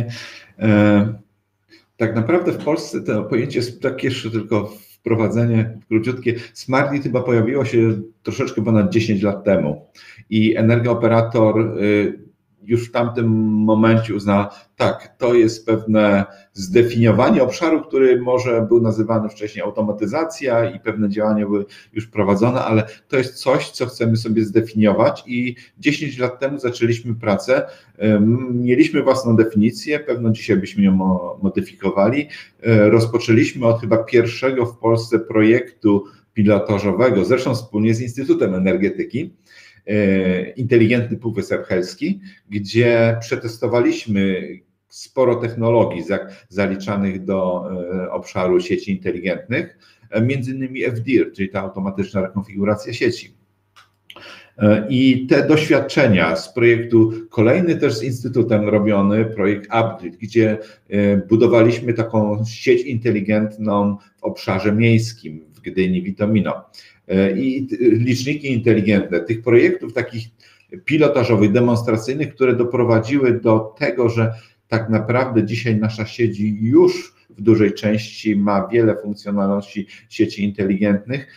Tak naprawdę w Polsce to pojęcie jest takie jeszcze tylko wprowadzenie króciutkie. Smart Grid chyba pojawiło się troszeczkę ponad 10 lat temu i Energooperator już w tamtym momencie uznała, tak, to jest pewne zdefiniowanie obszaru, który może był nazywany wcześniej automatyzacja i pewne działania były już prowadzone, ale to jest coś, co chcemy sobie zdefiniować i 10 lat temu zaczęliśmy pracę, mieliśmy własną definicję, pewno dzisiaj byśmy ją modyfikowali, rozpoczęliśmy od chyba pierwszego w Polsce projektu pilotażowego, zresztą wspólnie z Instytutem Energetyki, inteligentny Półwysep Helski, gdzie przetestowaliśmy sporo technologii zaliczanych do obszaru sieci inteligentnych, między innymi FDIR, czyli ta automatyczna rekonfiguracja sieci. I te doświadczenia z projektu, kolejny też z Instytutem robiony, projekt UpGrid, gdzie budowaliśmy taką sieć inteligentną w obszarze miejskim w Gdyni, Witomino. I liczniki inteligentne, tych projektów takich pilotażowych, demonstracyjnych, które doprowadziły do tego, że tak naprawdę dzisiaj nasza sieć już w dużej części ma wiele funkcjonalności sieci inteligentnych,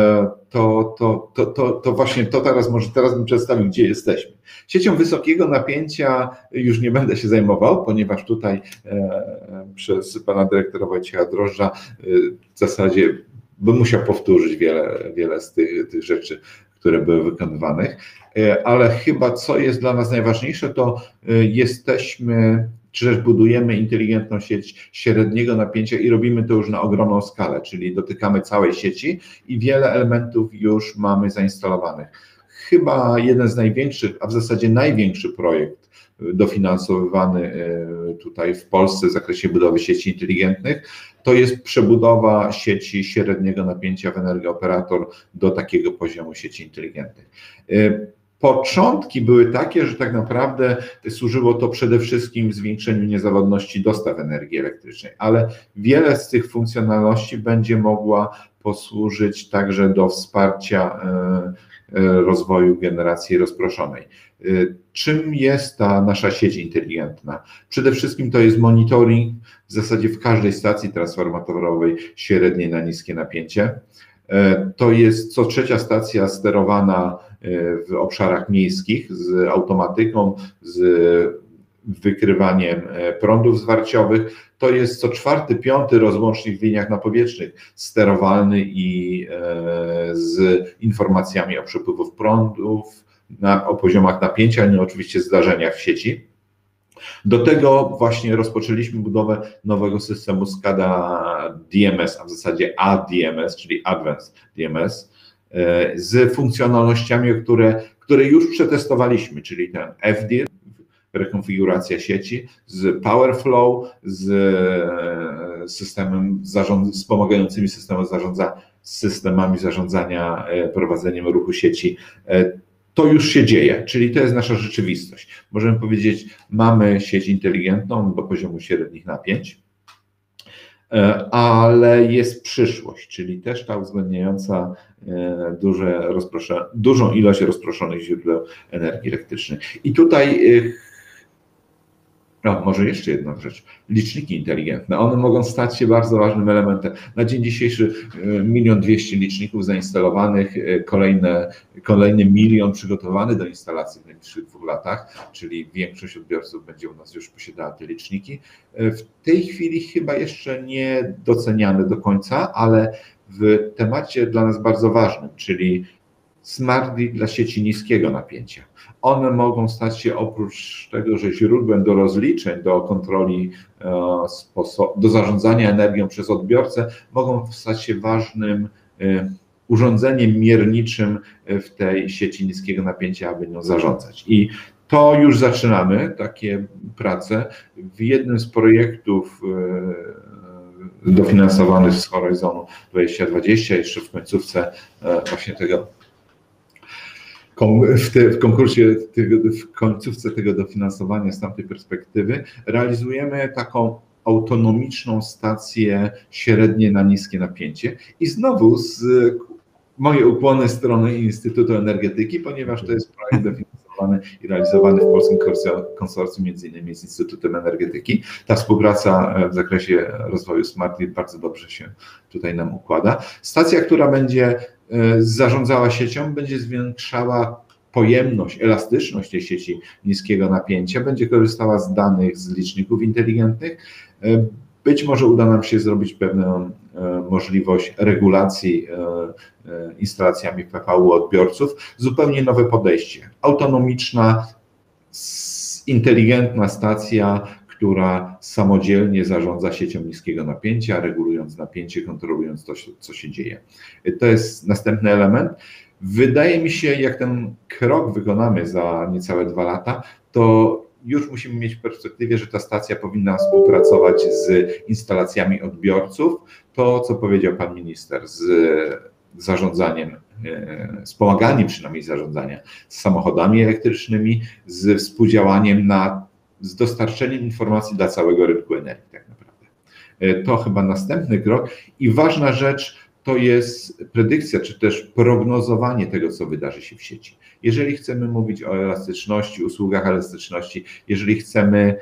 to właśnie to teraz bym przedstawił, gdzie jesteśmy. Siecią wysokiego napięcia już nie będę się zajmował, ponieważ tutaj przez pana dyrektora Wojciecha Drożdża w zasadzie bym musiał powtórzyć wiele z tych rzeczy, które były wykonywane, ale chyba co jest dla nas najważniejsze, to jesteśmy, czy też budujemy inteligentną sieć średniego napięcia i robimy to już na ogromną skalę, czyli dotykamy całej sieci i wiele elementów już mamy zainstalowanych. Chyba jeden z największych, a w zasadzie największy projekt dofinansowywany tutaj w Polsce w zakresie budowy sieci inteligentnych, to jest przebudowa sieci średniego napięcia w Energooperator do takiego poziomu sieci inteligentnych. Początki były takie, że tak naprawdę służyło to przede wszystkim zwiększeniu niezawodności dostaw energii elektrycznej, ale wiele z tych funkcjonalności będzie mogła posłużyć także do wsparcia rozwoju generacji rozproszonej. Czym jest ta nasza sieć inteligentna? Przede wszystkim to jest monitoring w zasadzie w każdej stacji transformatorowej średnie na niskie napięcie. To jest co trzecia stacja sterowana w obszarach miejskich z automatyką, z wykrywaniem prądów zwarciowych. To jest co czwarty, piąty rozłącznik w liniach napowietrznych sterowalny i z informacjami o przepływu prądów, o poziomach napięcia, no oczywiście zdarzeniach w sieci. Do tego właśnie rozpoczęliśmy budowę nowego systemu SCADA DMS, a w zasadzie ADMS, czyli Advanced DMS, z funkcjonalnościami, które już przetestowaliśmy, czyli ten FDIR, rekonfiguracja sieci, z PowerFlow, z systemem wspomagającymi systemami zarządzania prowadzeniem ruchu sieci. To już się dzieje, czyli to jest nasza rzeczywistość. Możemy powiedzieć, mamy sieć inteligentną do poziomu średnich napięć, ale jest przyszłość, czyli też ta uwzględniająca dużą ilość rozproszonych źródeł energii elektrycznej. I tutaj może jeszcze jedna rzecz. Liczniki inteligentne. One mogą stać się bardzo ważnym elementem. Na dzień dzisiejszy 1 200 000 liczników zainstalowanych, kolejny 1 milion przygotowany do instalacji w najbliższych 2 latach, czyli większość odbiorców będzie u nas już posiadała te liczniki. W tej chwili chyba jeszcze nie doceniane do końca, ale w temacie dla nas bardzo ważnym, czyli smart grid dla sieci niskiego napięcia. One mogą stać się oprócz tego, że źródłem do rozliczeń, do kontroli, do zarządzania energią przez odbiorcę, mogą stać się ważnym urządzeniem mierniczym w tej sieci niskiego napięcia, aby nią zarządzać. I to już zaczynamy, takie prace. W jednym z projektów dofinansowanych z Horyzonu 2020, jeszcze w końcówce właśnie tego w konkursie, w końcówce tego dofinansowania z tamtej perspektywy realizujemy taką autonomiczną stację średnie na niskie napięcie i znowu z moje ukłony strony Instytutu Energetyki, ponieważ to jest projekt dofinansowany i realizowany w polskim konsorcjum, między innymi z Instytutem Energetyki. Ta współpraca w zakresie rozwoju Smart Grid bardzo dobrze się tutaj nam układa. Stacja, która będzie zarządzała siecią, będzie zwiększała pojemność, elastyczność tej sieci niskiego napięcia, będzie korzystała z danych z liczników inteligentnych. Być może uda nam się zrobić pewną możliwość regulacji instalacjami PV odbiorców. Zupełnie nowe podejście. Autonomiczna, inteligentna stacja, która samodzielnie zarządza siecią niskiego napięcia, regulując napięcie, kontrolując to, co się dzieje. To jest następny element. Wydaje mi się, jak ten krok wykonamy za niecałe 2 lata, to już musimy mieć w perspektywie, że ta stacja powinna współpracować z instalacjami odbiorców. To, co powiedział pan minister, z zarządzaniem, wspomaganiem przynajmniej zarządzania z samochodami elektrycznymi, z współdziałaniem z dostarczeniem informacji dla całego rynku energii tak naprawdę. To chyba następny krok i ważna rzecz to jest predykcja, czy też prognozowanie tego, co wydarzy się w sieci. Jeżeli chcemy mówić o elastyczności, usługach elastyczności, jeżeli chcemy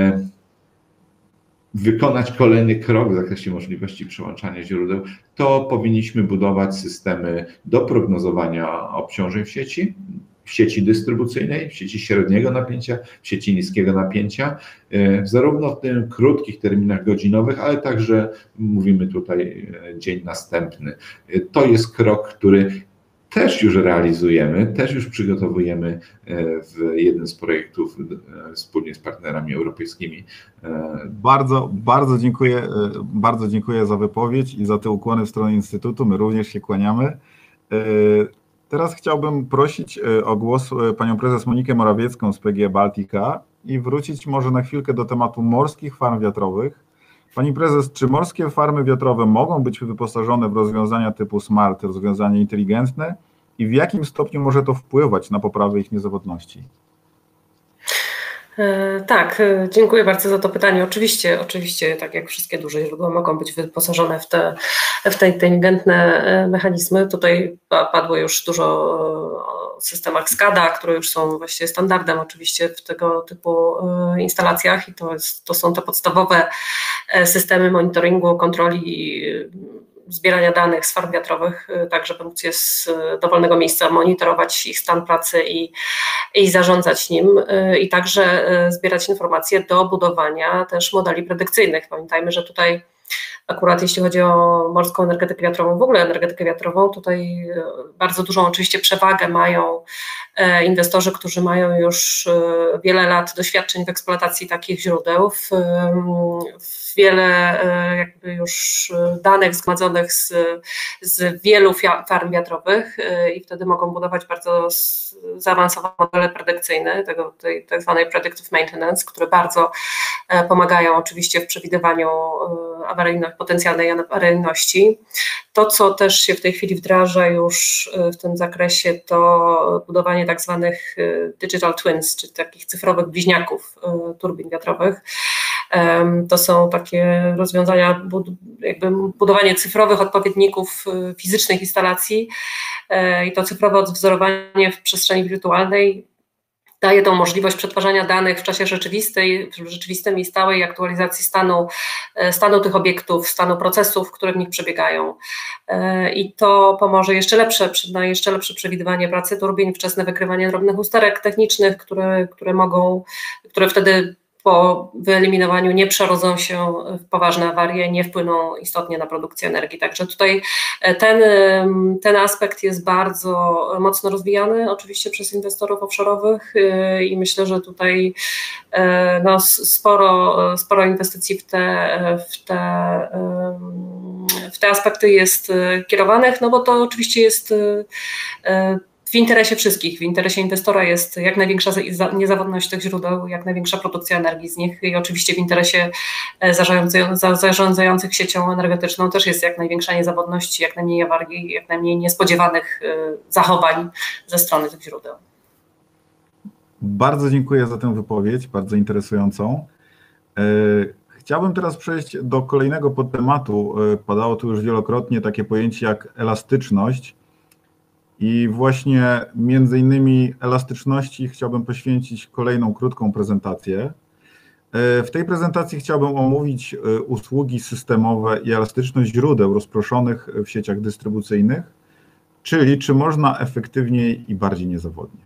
wykonać kolejny krok w zakresie możliwości przełączania źródeł, to powinniśmy budować systemy do prognozowania obciążeń w sieci dystrybucyjnej, w sieci średniego napięcia, w sieci niskiego napięcia, zarówno w tych krótkich terminach godzinowych, ale także mówimy tutaj dzień następny. To jest krok, który też już realizujemy, też już przygotowujemy w jednym z projektów wspólnie z partnerami europejskimi. Bardzo dziękuję za wypowiedź i za te ukłony w stronę Instytutu. My również się kłaniamy. Teraz chciałbym prosić o głos panią prezes Monikę Morawiecką z PGE Baltica i wrócić może na chwilkę do tematu morskich farm wiatrowych. Pani prezes, czy morskie farmy wiatrowe mogą być wyposażone w rozwiązania typu smart, rozwiązania inteligentne i w jakim stopniu może to wpływać na poprawę ich niezawodności? Tak, dziękuję bardzo za to pytanie. Oczywiście, tak jak wszystkie duże źródła mogą być wyposażone w te inteligentne mechanizmy. Tutaj padło już dużo o systemach SCADA, które już są właściwie standardem oczywiście w tego typu instalacjach i to są te podstawowe systemy monitoringu, kontroli zbierania danych z farm wiatrowych, tak żeby móc je z dowolnego miejsca monitorować ich stan pracy i zarządzać nim, i także zbierać informacje do budowania też modeli predykcyjnych. Pamiętajmy, że tutaj akurat jeśli chodzi o morską energetykę wiatrową, w ogóle energetykę wiatrową, tutaj bardzo dużą oczywiście przewagę mają inwestorzy, którzy mają już wiele lat doświadczeń w eksploatacji takich źródeł, wiele jakby już danych zgromadzonych z wielu farm wiatrowych i wtedy mogą budować bardzo zaawansowane modele predykcyjne, tej tak zwanej predictive maintenance, które bardzo pomagają oczywiście w przewidywaniu potencjalnej awaryjności. To, co też się w tej chwili wdraża już w tym zakresie, to budowanie tak zwanych digital twins, czyli takich cyfrowych bliźniaków turbin wiatrowych. To są takie rozwiązania, jakby budowanie cyfrowych odpowiedników fizycznych instalacji i to cyfrowe odwzorowanie w przestrzeni wirtualnej daje tą możliwość przetwarzania danych w czasie rzeczywistym i stałej aktualizacji stanu tych obiektów, stanu procesów, które w nich przebiegają. I to pomoże na jeszcze lepsze przewidywanie pracy turbin, wczesne wykrywanie drobnych usterek technicznych, które wtedy po wyeliminowaniu nie przerodzą się w poważne awarie, nie wpłyną istotnie na produkcję energii. Także tutaj ten aspekt jest bardzo mocno rozwijany oczywiście przez inwestorów offshore'owych i myślę, że tutaj no, sporo inwestycji w te aspekty jest kierowanych, no bo to oczywiście jest w interesie wszystkich, w interesie inwestora jest jak największa niezawodność tych źródeł, jak największa produkcja energii z nich i oczywiście w interesie zarządzających siecią energetyczną też jest jak największa niezawodność, jak najmniej awarii, jak najmniej niespodziewanych zachowań ze strony tych źródeł. Bardzo dziękuję za tę wypowiedź, bardzo interesującą. Chciałbym teraz przejść do kolejnego podtematu. Padało tu już wielokrotnie takie pojęcie jak elastyczność. I właśnie między innymi elastyczności chciałbym poświęcić kolejną krótką prezentację. W tej prezentacji chciałbym omówić usługi systemowe i elastyczność źródeł rozproszonych w sieciach dystrybucyjnych, czyli czy można efektywniej i bardziej niezawodnie.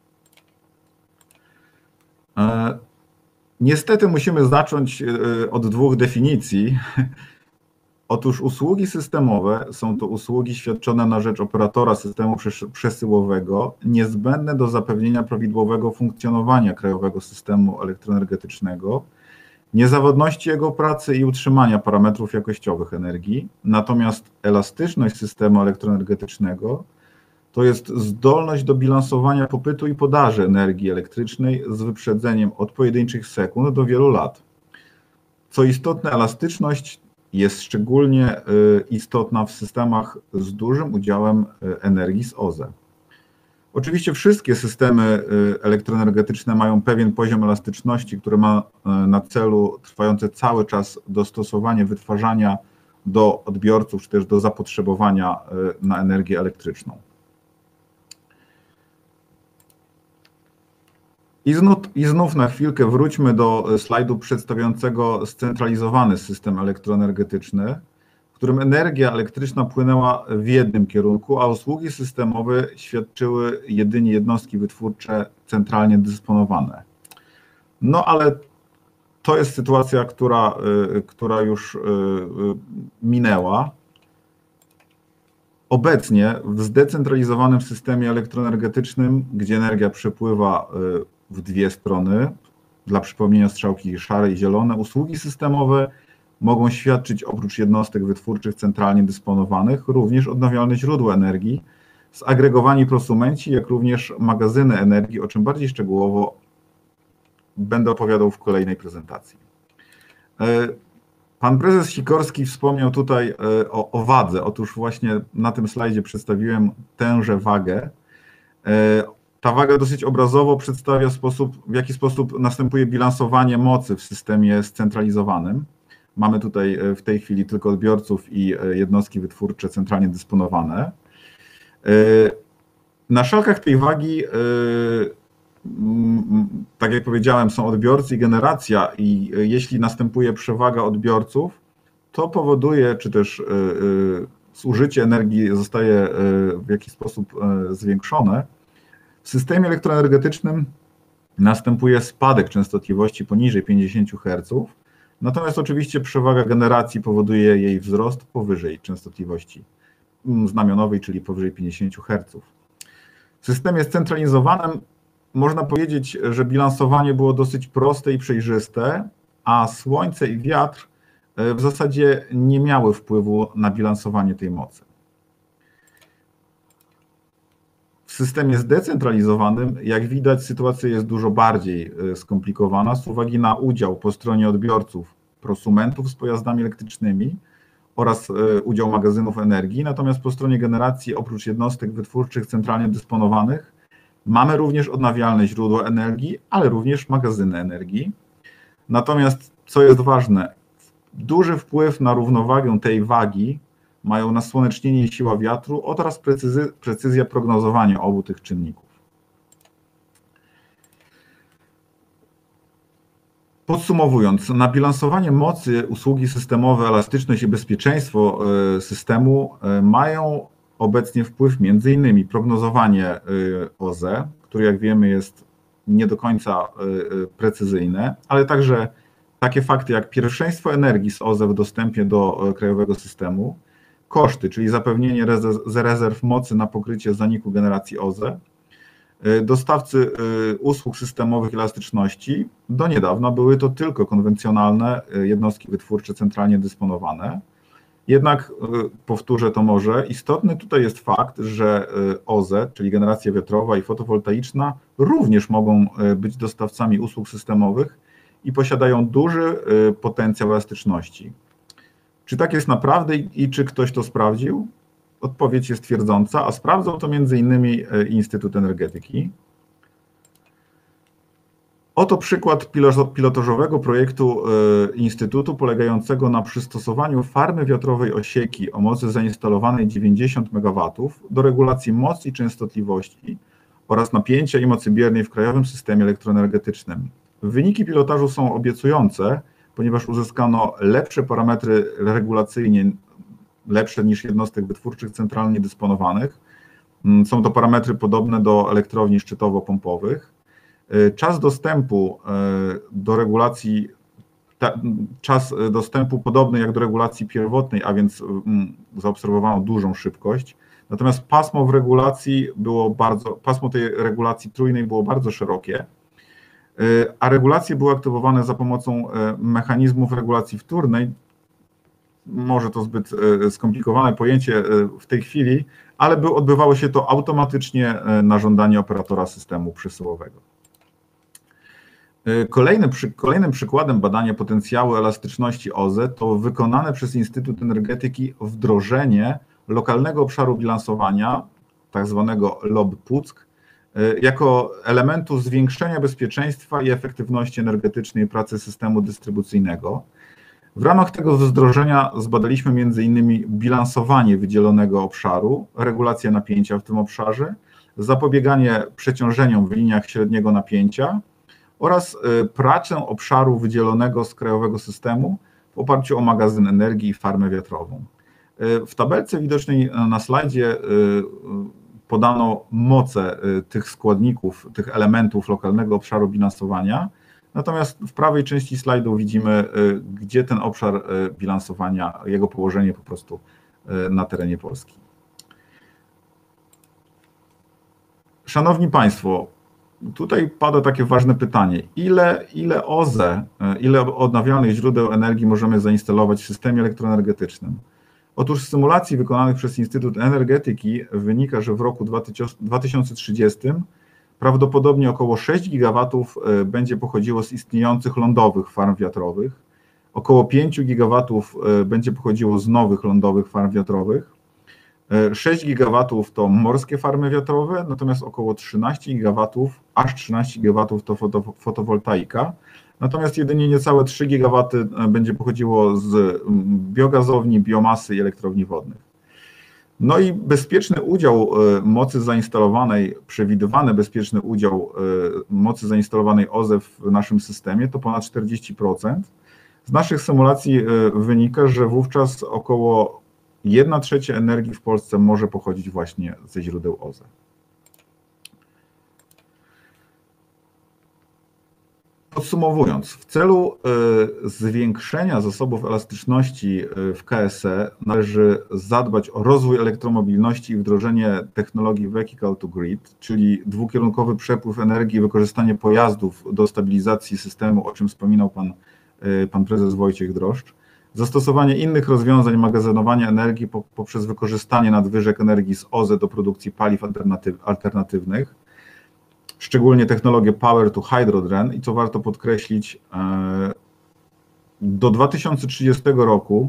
Niestety musimy zacząć od dwóch definicji. Otóż usługi systemowe są to usługi świadczone na rzecz operatora systemu przesyłowego, niezbędne do zapewnienia prawidłowego funkcjonowania krajowego systemu elektroenergetycznego, niezawodności jego pracy i utrzymania parametrów jakościowych energii. Natomiast elastyczność systemu elektroenergetycznego to jest zdolność do bilansowania popytu i podaży energii elektrycznej z wyprzedzeniem od pojedynczych sekund do wielu lat. Co istotne, elastyczność jest szczególnie istotna w systemach z dużym udziałem energii z OZE. Oczywiście wszystkie systemy elektroenergetyczne mają pewien poziom elastyczności, który ma na celu trwające cały czas dostosowanie wytwarzania do odbiorców, czy też do zapotrzebowania na energię elektryczną. I znów na chwilkę wróćmy do slajdu przedstawiającego scentralizowany system elektroenergetyczny, w którym energia elektryczna płynęła w jednym kierunku, a usługi systemowe świadczyły jedynie jednostki wytwórcze centralnie dysponowane. No ale to jest sytuacja, która już minęła. Obecnie w zdecentralizowanym systemie elektroenergetycznym, gdzie energia przepływa w dwie strony, dla przypomnienia strzałki szare i zielone, usługi systemowe mogą świadczyć oprócz jednostek wytwórczych centralnie dysponowanych również odnawialne źródła energii, zagregowani prosumenci, jak również magazyny energii, o czym bardziej szczegółowo będę opowiadał w kolejnej prezentacji. Pan prezes Sikorski wspomniał tutaj o wadze. Otóż właśnie na tym slajdzie przedstawiłem tęże wagę. Ta waga dosyć obrazowo przedstawia w jaki sposób następuje bilansowanie mocy w systemie scentralizowanym. Mamy tutaj w tej chwili tylko odbiorców i jednostki wytwórcze centralnie dysponowane. Na szalkach tej wagi, tak jak powiedziałem, są odbiorcy i generacja i jeśli następuje przewaga odbiorców, to powoduje, czy też zużycie energii zostaje w jakiś sposób zwiększone, w systemie elektroenergetycznym następuje spadek częstotliwości poniżej 50 Hz, natomiast oczywiście przewaga generacji powoduje jej wzrost powyżej częstotliwości znamionowej, czyli powyżej 50 Hz. W systemie scentralizowanym można powiedzieć, że bilansowanie było dosyć proste i przejrzyste, a słońce i wiatr w zasadzie nie miały wpływu na bilansowanie tej mocy. W systemie zdecentralizowanym, jak widać, sytuacja jest dużo bardziej skomplikowana z uwagi na udział po stronie odbiorców prosumentów z pojazdami elektrycznymi oraz udział magazynów energii, natomiast po stronie generacji oprócz jednostek wytwórczych centralnie dysponowanych mamy również odnawialne źródła energii, ale również magazyny energii. Natomiast, co jest ważne, duży wpływ na równowagę tej wagi mają nasłonecznienie i siła wiatru oraz precyzja prognozowania obu tych czynników. Podsumowując, na bilansowanie mocy, usługi systemowe, elastyczność i bezpieczeństwo systemu mają obecnie wpływ m.in. prognozowanie OZE, które jak wiemy jest nie do końca precyzyjne, ale także takie fakty jak pierwszeństwo energii z OZE w dostępie do krajowego systemu, koszty, czyli zapewnienie rezerw mocy na pokrycie zaniku generacji OZE, dostawcy usług systemowych elastyczności. Do niedawna były to tylko konwencjonalne jednostki wytwórcze centralnie dysponowane. Jednak, powtórzę to może, istotny tutaj jest fakt, że OZE, czyli generacja wiatrowa i fotowoltaiczna, również mogą być dostawcami usług systemowych i posiadają duży potencjał elastyczności. Czy tak jest naprawdę i czy ktoś to sprawdził? Odpowiedź jest twierdząca, a sprawdzał to m.in. Instytut Energetyki. Oto przykład pilotażowego projektu Instytutu polegającego na przystosowaniu farmy wiatrowej Osieki o mocy zainstalowanej 90 MW do regulacji mocy i częstotliwości oraz napięcia i mocy biernej w krajowym systemie elektroenergetycznym. Wyniki pilotażu są obiecujące, ponieważ uzyskano lepsze parametry regulacyjnie, lepsze niż jednostek wytwórczych centralnie dysponowanych. Są to parametry podobne do elektrowni szczytowo-pompowych. Czas dostępu do regulacji, czas dostępu podobny jak do regulacji pierwotnej, a więc zaobserwowano dużą szybkość. Natomiast pasmo tej regulacji trójnej było bardzo szerokie, a regulacje były aktywowane za pomocą mechanizmów regulacji wtórnej. Może to zbyt skomplikowane pojęcie w tej chwili, ale odbywało się to automatycznie na żądanie operatora systemu przesyłowego. Kolejnym przykładem badania potencjału elastyczności OZE to wykonane przez Instytut Energetyki wdrożenie lokalnego obszaru bilansowania, tak zwanego LOB-PUCK, jako elementu zwiększenia bezpieczeństwa i efektywności energetycznej pracy systemu dystrybucyjnego. W ramach tego wdrożenia zbadaliśmy m.in. bilansowanie wydzielonego obszaru, regulację napięcia w tym obszarze, zapobieganie przeciążeniom w liniach średniego napięcia oraz pracę obszaru wydzielonego z krajowego systemu w oparciu o magazyn energii i farmę wiatrową. W tabelce widocznej na slajdzie podano moce tych składników, tych elementów lokalnego obszaru bilansowania, natomiast w prawej części slajdu widzimy, gdzie ten obszar bilansowania, jego położenie po prostu na terenie Polski. Szanowni Państwo, tutaj pada takie ważne pytanie, ile OZE, ile odnawialnych źródeł energii możemy zainstalować w systemie elektroenergetycznym? Otóż z symulacji wykonanych przez Instytut Energetyki wynika, że w roku 2030 prawdopodobnie około 6 GW będzie pochodziło z istniejących lądowych farm wiatrowych, około 5 GW będzie pochodziło z nowych lądowych farm wiatrowych, 6 GW to morskie farmy wiatrowe, natomiast około 13 GW, aż 13 GW to fotowoltaika, natomiast jedynie niecałe 3 GW będzie pochodziło z biogazowni, biomasy i elektrowni wodnych. No i bezpieczny udział mocy zainstalowanej, przewidywany bezpieczny udział mocy zainstalowanej OZE w naszym systemie to ponad 40%. Z naszych symulacji wynika, że wówczas około 1/3 energii w Polsce może pochodzić właśnie ze źródeł OZE. Podsumowując, w celu zwiększenia zasobów elastyczności w KSE należy zadbać o rozwój elektromobilności i wdrożenie technologii Vehicle to Grid, czyli dwukierunkowy przepływ energii i wykorzystanie pojazdów do stabilizacji systemu, o czym wspominał pan prezes Wojciech Droszcz. Zastosowanie innych rozwiązań magazynowania energii poprzez wykorzystanie nadwyżek energii z OZE do produkcji paliw alternatywnych, szczególnie technologię Power to Hydrogen i co warto podkreślić, do 2030 roku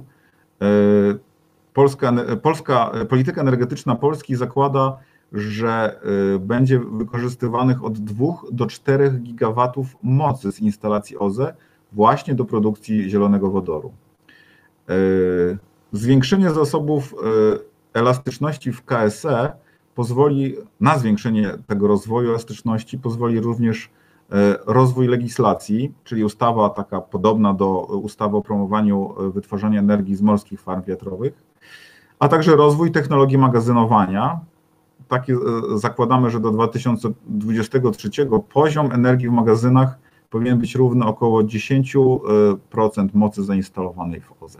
polityka energetyczna Polski zakłada, że będzie wykorzystywanych od 2 do 4 gigawatów mocy z instalacji OZE właśnie do produkcji zielonego wodoru. Zwiększenie zasobów elastyczności w KSE na zwiększenie tego rozwoju elastyczności pozwoli również rozwój legislacji, czyli ustawa taka podobna do ustawy o promowaniu wytwarzania energii z morskich farm wiatrowych, a także rozwój technologii magazynowania. Zakładamy, że do 2023 poziom energii w magazynach powinien być równy około 10% mocy zainstalowanej w OZE.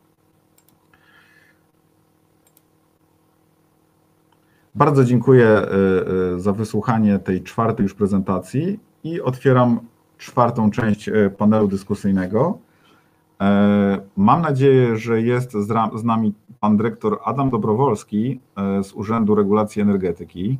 Bardzo dziękuję za wysłuchanie tej 4. już prezentacji i otwieram 4. część panelu dyskusyjnego. Mam nadzieję, że jest z nami pan dyrektor Adam Dobrowolski z Urzędu Regulacji Energetyki.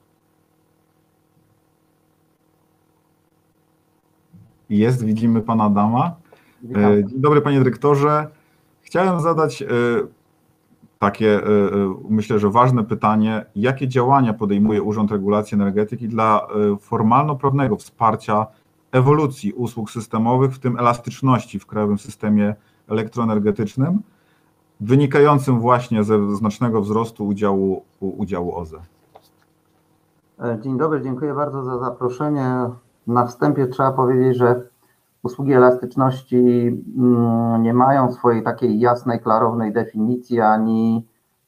Jest, widzimy pana Adama. Dzień dobry, panie dyrektorze. Chciałem zadać takie, myślę, że ważne pytanie, jakie działania podejmuje Urząd Regulacji Energetyki dla formalno-prawnego wsparcia ewolucji usług systemowych, w tym elastyczności w krajowym systemie elektroenergetycznym, wynikającym właśnie ze znacznego wzrostu udziału OZE? Dzień dobry, dziękuję bardzo za zaproszenie. Na wstępie trzeba powiedzieć, że usługi elastyczności nie mają swojej takiej jasnej, klarownej definicji ani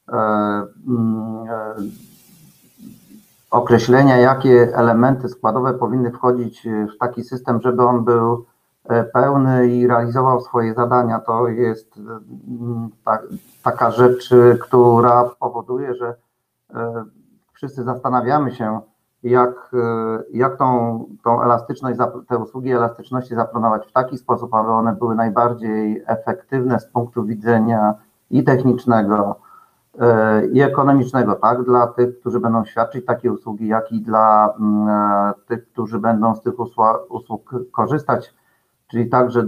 określenia, jakie elementy składowe powinny wchodzić w taki system, żeby on był pełny i realizował swoje zadania. To jest taka rzecz, która powoduje, że wszyscy zastanawiamy się, jak tą elastyczność, te usługi elastyczności zaplanować w taki sposób, aby one były najbardziej efektywne z punktu widzenia i technicznego, i ekonomicznego, tak, dla tych, którzy będą świadczyć takie usługi, jak i dla tych, którzy będą z tych usług korzystać, czyli także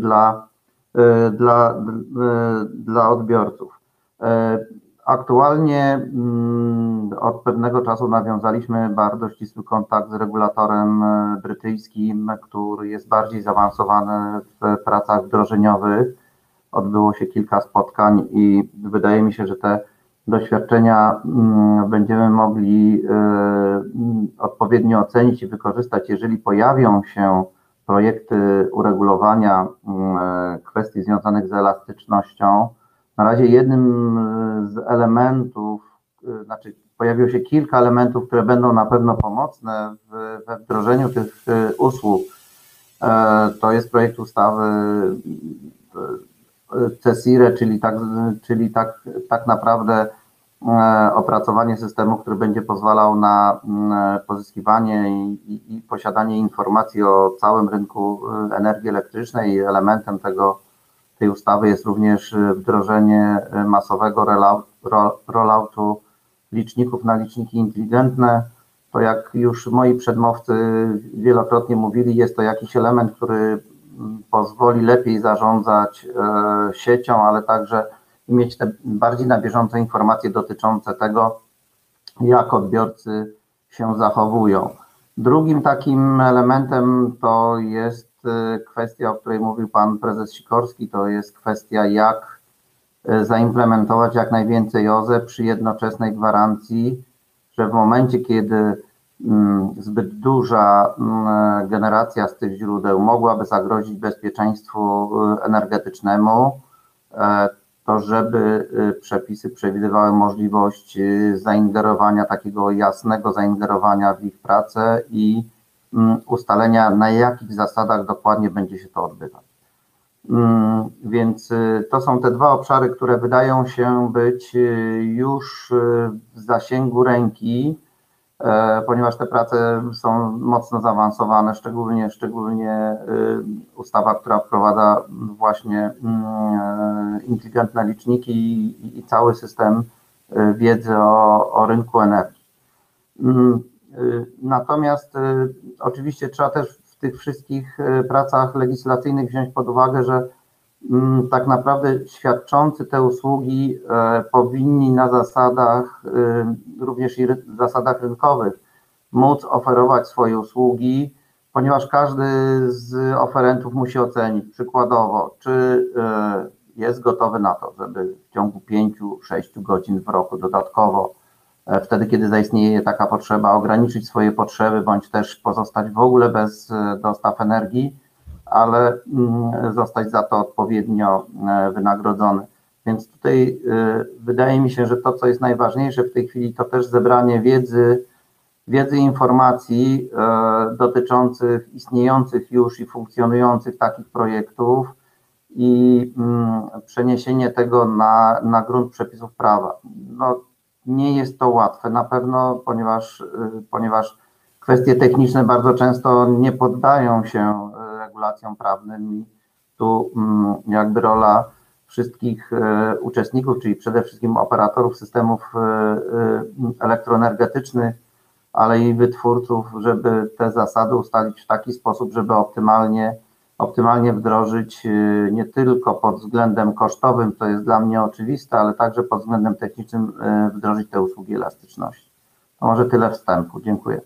dla odbiorców. Aktualnie od pewnego czasu nawiązaliśmy bardzo ścisły kontakt z regulatorem brytyjskim, który jest bardziej zaawansowany w pracach wdrożeniowych. Odbyło się kilka spotkań i wydaje mi się, że te doświadczenia będziemy mogli odpowiednio ocenić i wykorzystać, jeżeli pojawią się projekty uregulowania kwestii związanych z elastycznością. Na razie jednym z elementów, pojawiło się kilka elementów, które będą na pewno pomocne we wdrożeniu tych usług. To jest projekt ustawy CESIRE, czyli tak naprawdę opracowanie systemu, który będzie pozwalał na pozyskiwanie i posiadanie informacji o całym rynku energii elektrycznej. Elementem tej ustawy jest również wdrożenie masowego rolloutu liczników na liczniki inteligentne. To, jak już moi przedmówcy wielokrotnie mówili, jest to jakiś element, który pozwoli lepiej zarządzać siecią, ale także mieć te bardziej na bieżąco informacje dotyczące tego, jak odbiorcy się zachowują. Drugim takim elementem to jest kwestia, o której mówił pan prezes Sikorski, to jest kwestia, jak zaimplementować jak najwięcej OZE przy jednoczesnej gwarancji, że w momencie, kiedy zbyt duża generacja z tych źródeł mogłaby zagrozić bezpieczeństwu energetycznemu, to żeby przepisy przewidywały możliwość zaingerowania, takiego jasnego zaingerowania w ich pracę i ustalenia, na jakich zasadach dokładnie będzie się to odbywać. Więc to są te dwa obszary, które wydają się być już w zasięgu ręki, ponieważ te prace są mocno zaawansowane, szczególnie ustawa, która wprowadza właśnie inteligentne liczniki i cały system wiedzy o rynku energii. Natomiast oczywiście trzeba też w tych wszystkich pracach legislacyjnych wziąć pod uwagę, że tak naprawdę świadczący te usługi powinni na zasadach, również i zasadach rynkowych, móc oferować swoje usługi, ponieważ każdy z oferentów musi ocenić przykładowo, czy jest gotowy na to, żeby w ciągu 5-6 godzin w roku dodatkowo, wtedy kiedy zaistnieje taka potrzeba, ograniczyć swoje potrzeby, bądź też pozostać w ogóle bez dostaw energii, ale zostać za to odpowiednio wynagrodzony. Więc tutaj wydaje mi się, że to, co jest najważniejsze w tej chwili, to też zebranie wiedzy i informacji dotyczących istniejących już i funkcjonujących takich projektów i przeniesienie tego na grunt przepisów prawa. No, nie jest to łatwe na pewno, ponieważ kwestie techniczne bardzo często nie poddają się regulacjom prawnym i tu jakby rola wszystkich uczestników, czyli przede wszystkim operatorów systemów elektroenergetycznych, ale i wytwórców, żeby te zasady ustalić w taki sposób, żeby optymalnie wdrożyć nie tylko pod względem kosztowym, to jest dla mnie oczywiste, ale także pod względem technicznym wdrożyć te usługi elastyczności. To może tyle wstępu. Dziękuję.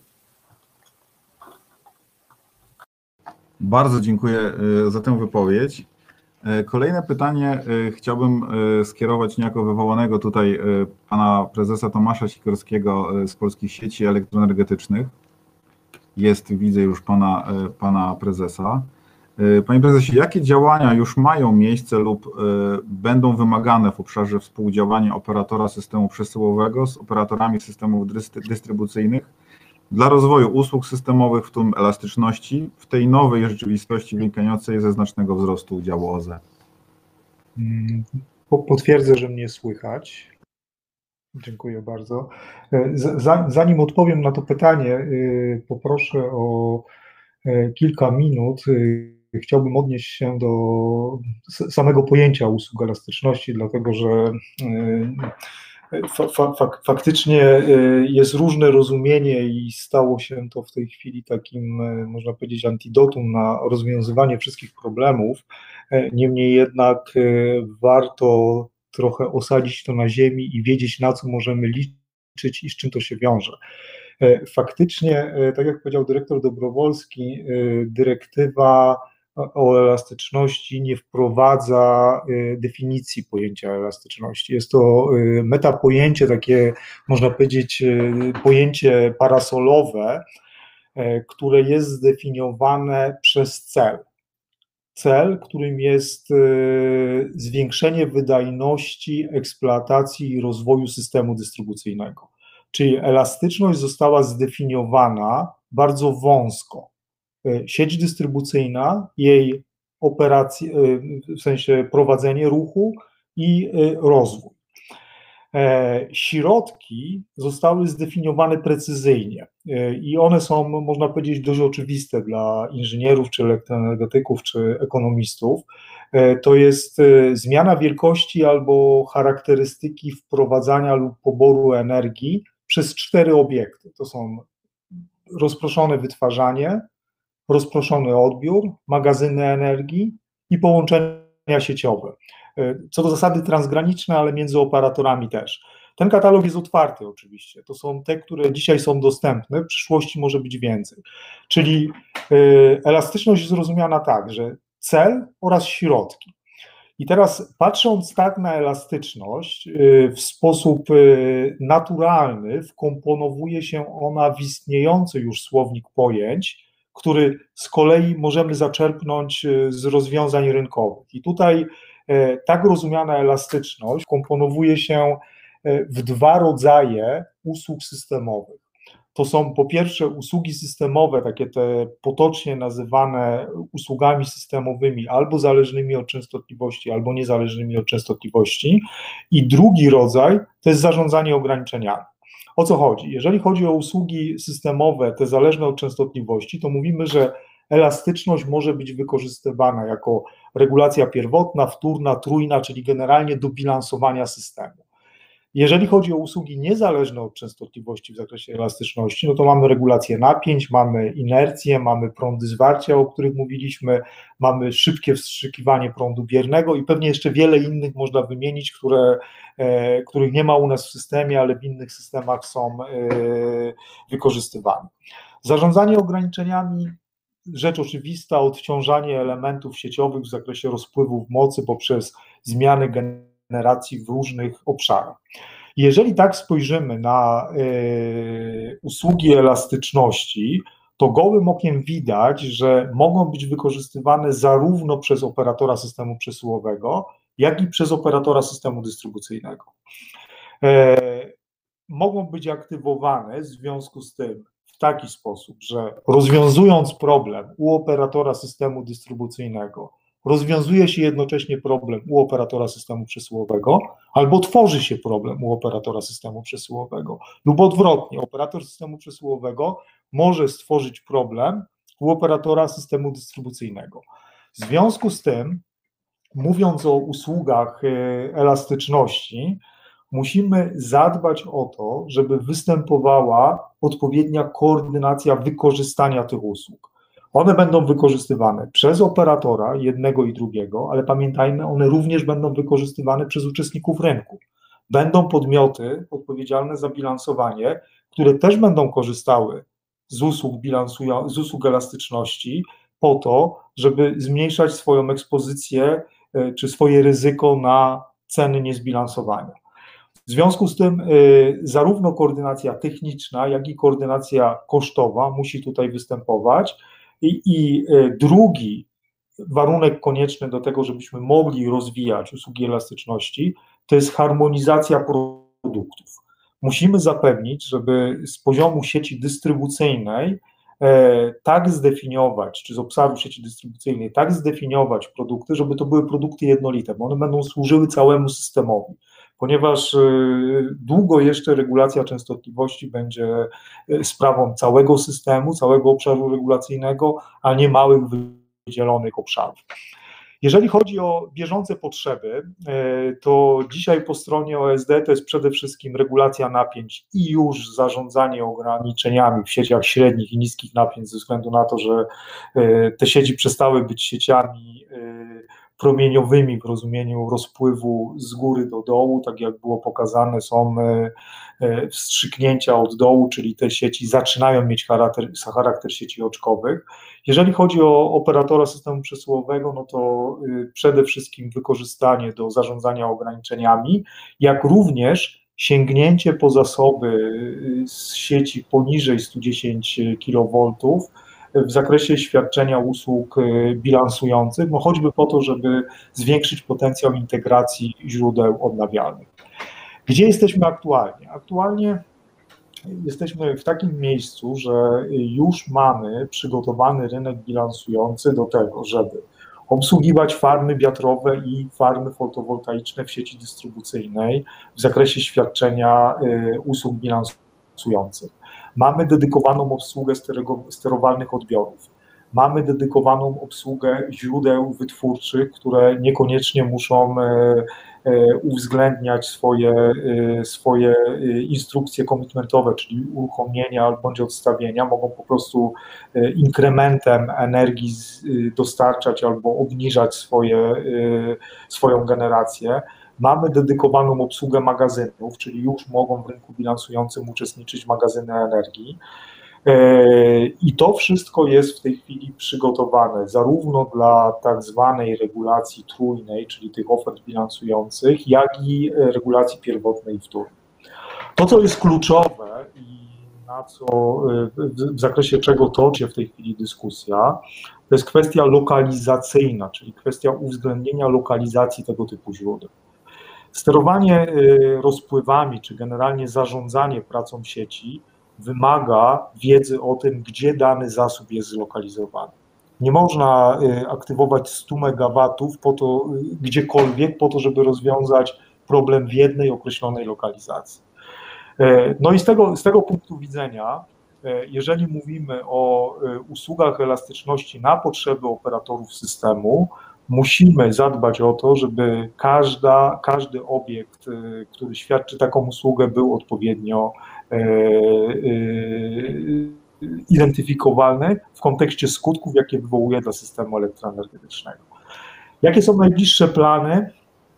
Bardzo dziękuję za tę wypowiedź. Kolejne pytanie chciałbym skierować niejako wywołanego tutaj pana prezesa Tomasza Sikorskiego z Polskich Sieci Elektroenergetycznych. Widzę już pana prezesa. Panie prezesie, jakie działania już mają miejsce lub będą wymagane w obszarze współdziałania operatora systemu przesyłowego z operatorami systemów dystrybucyjnych dla rozwoju usług systemowych, w tym elastyczności, w tej nowej rzeczywistości wynikającej ze znacznego wzrostu udziału OZE? Potwierdzę, że mnie słychać. Dziękuję bardzo. Zanim odpowiem na to pytanie, poproszę o kilka minut. Chciałbym odnieść się do samego pojęcia usług elastyczności, dlatego że faktycznie jest różne rozumienie i stało się to w tej chwili takim, można powiedzieć, antidotum na rozwiązywanie wszystkich problemów. Niemniej jednak warto trochę osadzić to na ziemi i wiedzieć, na co możemy liczyć i z czym to się wiąże. Faktycznie, tak jak powiedział dyrektor Dobrowolski, dyrektywa o elastyczności nie wprowadza definicji pojęcia elastyczności. Jest to metapojęcie, takie można powiedzieć pojęcie parasolowe, które jest zdefiniowane przez cel. Cel, którym jest zwiększenie wydajności eksploatacji i rozwoju systemu dystrybucyjnego. Czyli elastyczność została zdefiniowana bardzo wąsko. Sieć dystrybucyjna, jej operacje, w sensie prowadzenie ruchu i rozwój. Środki zostały zdefiniowane precyzyjnie i one są, można powiedzieć, dość oczywiste dla inżynierów, czy elektroenergetyków, czy ekonomistów. To jest zmiana wielkości albo charakterystyki wprowadzania lub poboru energii przez 4 obiekty. To są rozproszone wytwarzanie, rozproszony odbiór, magazyny energii i połączenia sieciowe. Co do zasady transgraniczne, ale między operatorami też. Ten katalog jest otwarty oczywiście. To są te, które dzisiaj są dostępne, w przyszłości może być więcej. Czyli elastyczność jest rozumiana tak, że cel oraz środki. I teraz patrząc tak na elastyczność, w sposób naturalny wkomponowuje się ona w istniejący już słownik pojęć, który z kolei możemy zaczerpnąć z rozwiązań rynkowych. I tutaj tak rozumiana elastyczność komponowuje się w dwa rodzaje usług systemowych. To są po pierwsze usługi systemowe, takie te potocznie nazywane usługami systemowymi, albo zależnymi od częstotliwości, albo niezależnymi od częstotliwości. I drugi rodzaj to jest zarządzanie ograniczeniami. O co chodzi? Jeżeli chodzi o usługi systemowe, te zależne od częstotliwości, to mówimy, że elastyczność może być wykorzystywana jako regulacja pierwotna, wtórna, trójna, czyli generalnie do bilansowania systemu. Jeżeli chodzi o usługi niezależne od częstotliwości w zakresie elastyczności, no to mamy regulację napięć, mamy inercję, mamy prądy zwarcia, o których mówiliśmy, mamy szybkie wstrzykiwanie prądu biernego i pewnie jeszcze wiele innych można wymienić, których nie ma u nas w systemie, ale w innych systemach są wykorzystywane. Zarządzanie ograniczeniami, rzecz oczywista, odciążanie elementów sieciowych w zakresie rozpływów mocy poprzez zmiany generacji w różnych obszarach. Jeżeli tak spojrzymy na usługi elastyczności, to gołym okiem widać, że mogą być wykorzystywane zarówno przez operatora systemu przesyłowego, jak i przez operatora systemu dystrybucyjnego. Mogą być aktywowane w związku z tym w taki sposób, że rozwiązując problem u operatora systemu dystrybucyjnego, rozwiązuje się jednocześnie problem u operatora systemu przesyłowego, albo tworzy się problem u operatora systemu przesyłowego, lub odwrotnie, operator systemu przesyłowego może stworzyć problem u operatora systemu dystrybucyjnego. W związku z tym, mówiąc o usługach elastyczności, musimy zadbać o to, żeby występowała odpowiednia koordynacja wykorzystania tych usług. One będą wykorzystywane przez operatora jednego i drugiego, ale pamiętajmy, one również będą wykorzystywane przez uczestników rynku. Będą podmioty odpowiedzialne za bilansowanie, które też będą korzystały z usług elastyczności po to, żeby zmniejszać swoją ekspozycję czy swoje ryzyko na ceny niezbilansowania. W związku z tym zarówno koordynacja techniczna, jak i koordynacja kosztowa musi tutaj występować. I drugi warunek konieczny do tego, żebyśmy mogli rozwijać usługi elastyczności, to jest harmonizacja produktów. Musimy zapewnić, żeby z poziomu sieci dystrybucyjnej tak zdefiniować, czy z obszaru sieci dystrybucyjnej tak zdefiniować produkty, żeby to były produkty jednolite, bo one będą służyły całemu systemowi. Ponieważ długo jeszcze regulacja częstotliwości będzie sprawą całego systemu, całego obszaru regulacyjnego, a nie małych wydzielonych obszarów. Jeżeli chodzi o bieżące potrzeby, to dzisiaj po stronie OSD to jest przede wszystkim regulacja napięć i już zarządzanie ograniczeniami w sieciach średnich i niskich napięć, ze względu na to, że te sieci przestały być sieciami promieniowymi w rozumieniu rozpływu z góry do dołu, tak jak było pokazane, są wstrzyknięcia od dołu, czyli te sieci zaczynają mieć charakter sieci oczkowych. Jeżeli chodzi o operatora systemu przesyłowego, no to przede wszystkim wykorzystanie do zarządzania ograniczeniami, jak również sięgnięcie po zasoby z sieci poniżej 110 kV, w zakresie świadczenia usług bilansujących, no choćby po to, żeby zwiększyć potencjał integracji źródeł odnawialnych. Gdzie jesteśmy aktualnie? Aktualnie jesteśmy w takim miejscu, że już mamy przygotowany rynek bilansujący do tego, żeby obsługiwać farmy wiatrowe i farmy fotowoltaiczne w sieci dystrybucyjnej w zakresie świadczenia usług bilansujących. Mamy dedykowaną obsługę sterowalnych odbiorów. Mamy dedykowaną obsługę źródeł wytwórczych, które niekoniecznie muszą uwzględniać swoje instrukcje komitmentowe, czyli uruchomienia bądź odstawienia. Mogą po prostu inkrementem energii dostarczać albo obniżać swoją generację. Mamy dedykowaną obsługę magazynów, czyli już mogą w rynku bilansującym uczestniczyć magazyny energii. I to wszystko jest w tej chwili przygotowane zarówno dla tak zwanej regulacji trójnej, czyli tych ofert bilansujących, jak i regulacji pierwotnej i wtórnej. To, co jest kluczowe i na co, w zakresie czego toczy się w tej chwili dyskusja, to jest kwestia lokalizacyjna, czyli kwestia uwzględnienia lokalizacji tego typu źródeł. Sterowanie rozpływami, czy generalnie zarządzanie pracą sieci wymaga wiedzy o tym, gdzie dany zasób jest zlokalizowany. Nie można aktywować 100 MW po to, gdziekolwiek, po to, żeby rozwiązać problem w jednej określonej lokalizacji. No i z tego punktu widzenia, jeżeli mówimy o usługach elastyczności na potrzeby operatorów systemu, musimy zadbać o to, żeby każdy obiekt, który świadczy taką usługę, był odpowiednio identyfikowalny w kontekście skutków, jakie wywołuje dla systemu elektroenergetycznego. Jakie są najbliższe plany?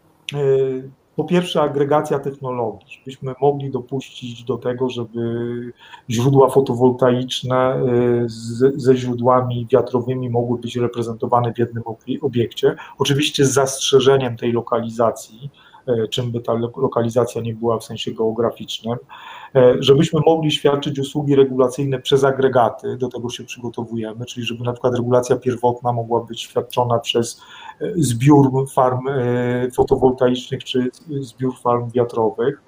Po pierwsze, agregacja technologii, żebyśmy mogli dopuścić do tego, żeby źródła fotowoltaiczne ze źródłami wiatrowymi mogły być reprezentowane w jednym obiekcie, oczywiście z zastrzeżeniem tej lokalizacji, czym by ta lokalizacja nie była w sensie geograficznym, żebyśmy mogli świadczyć usługi regulacyjne przez agregaty, do tego się przygotowujemy, czyli żeby na przykład regulacja pierwotna mogła być świadczona przez zbiór farm fotowoltaicznych czy zbiór farm wiatrowych.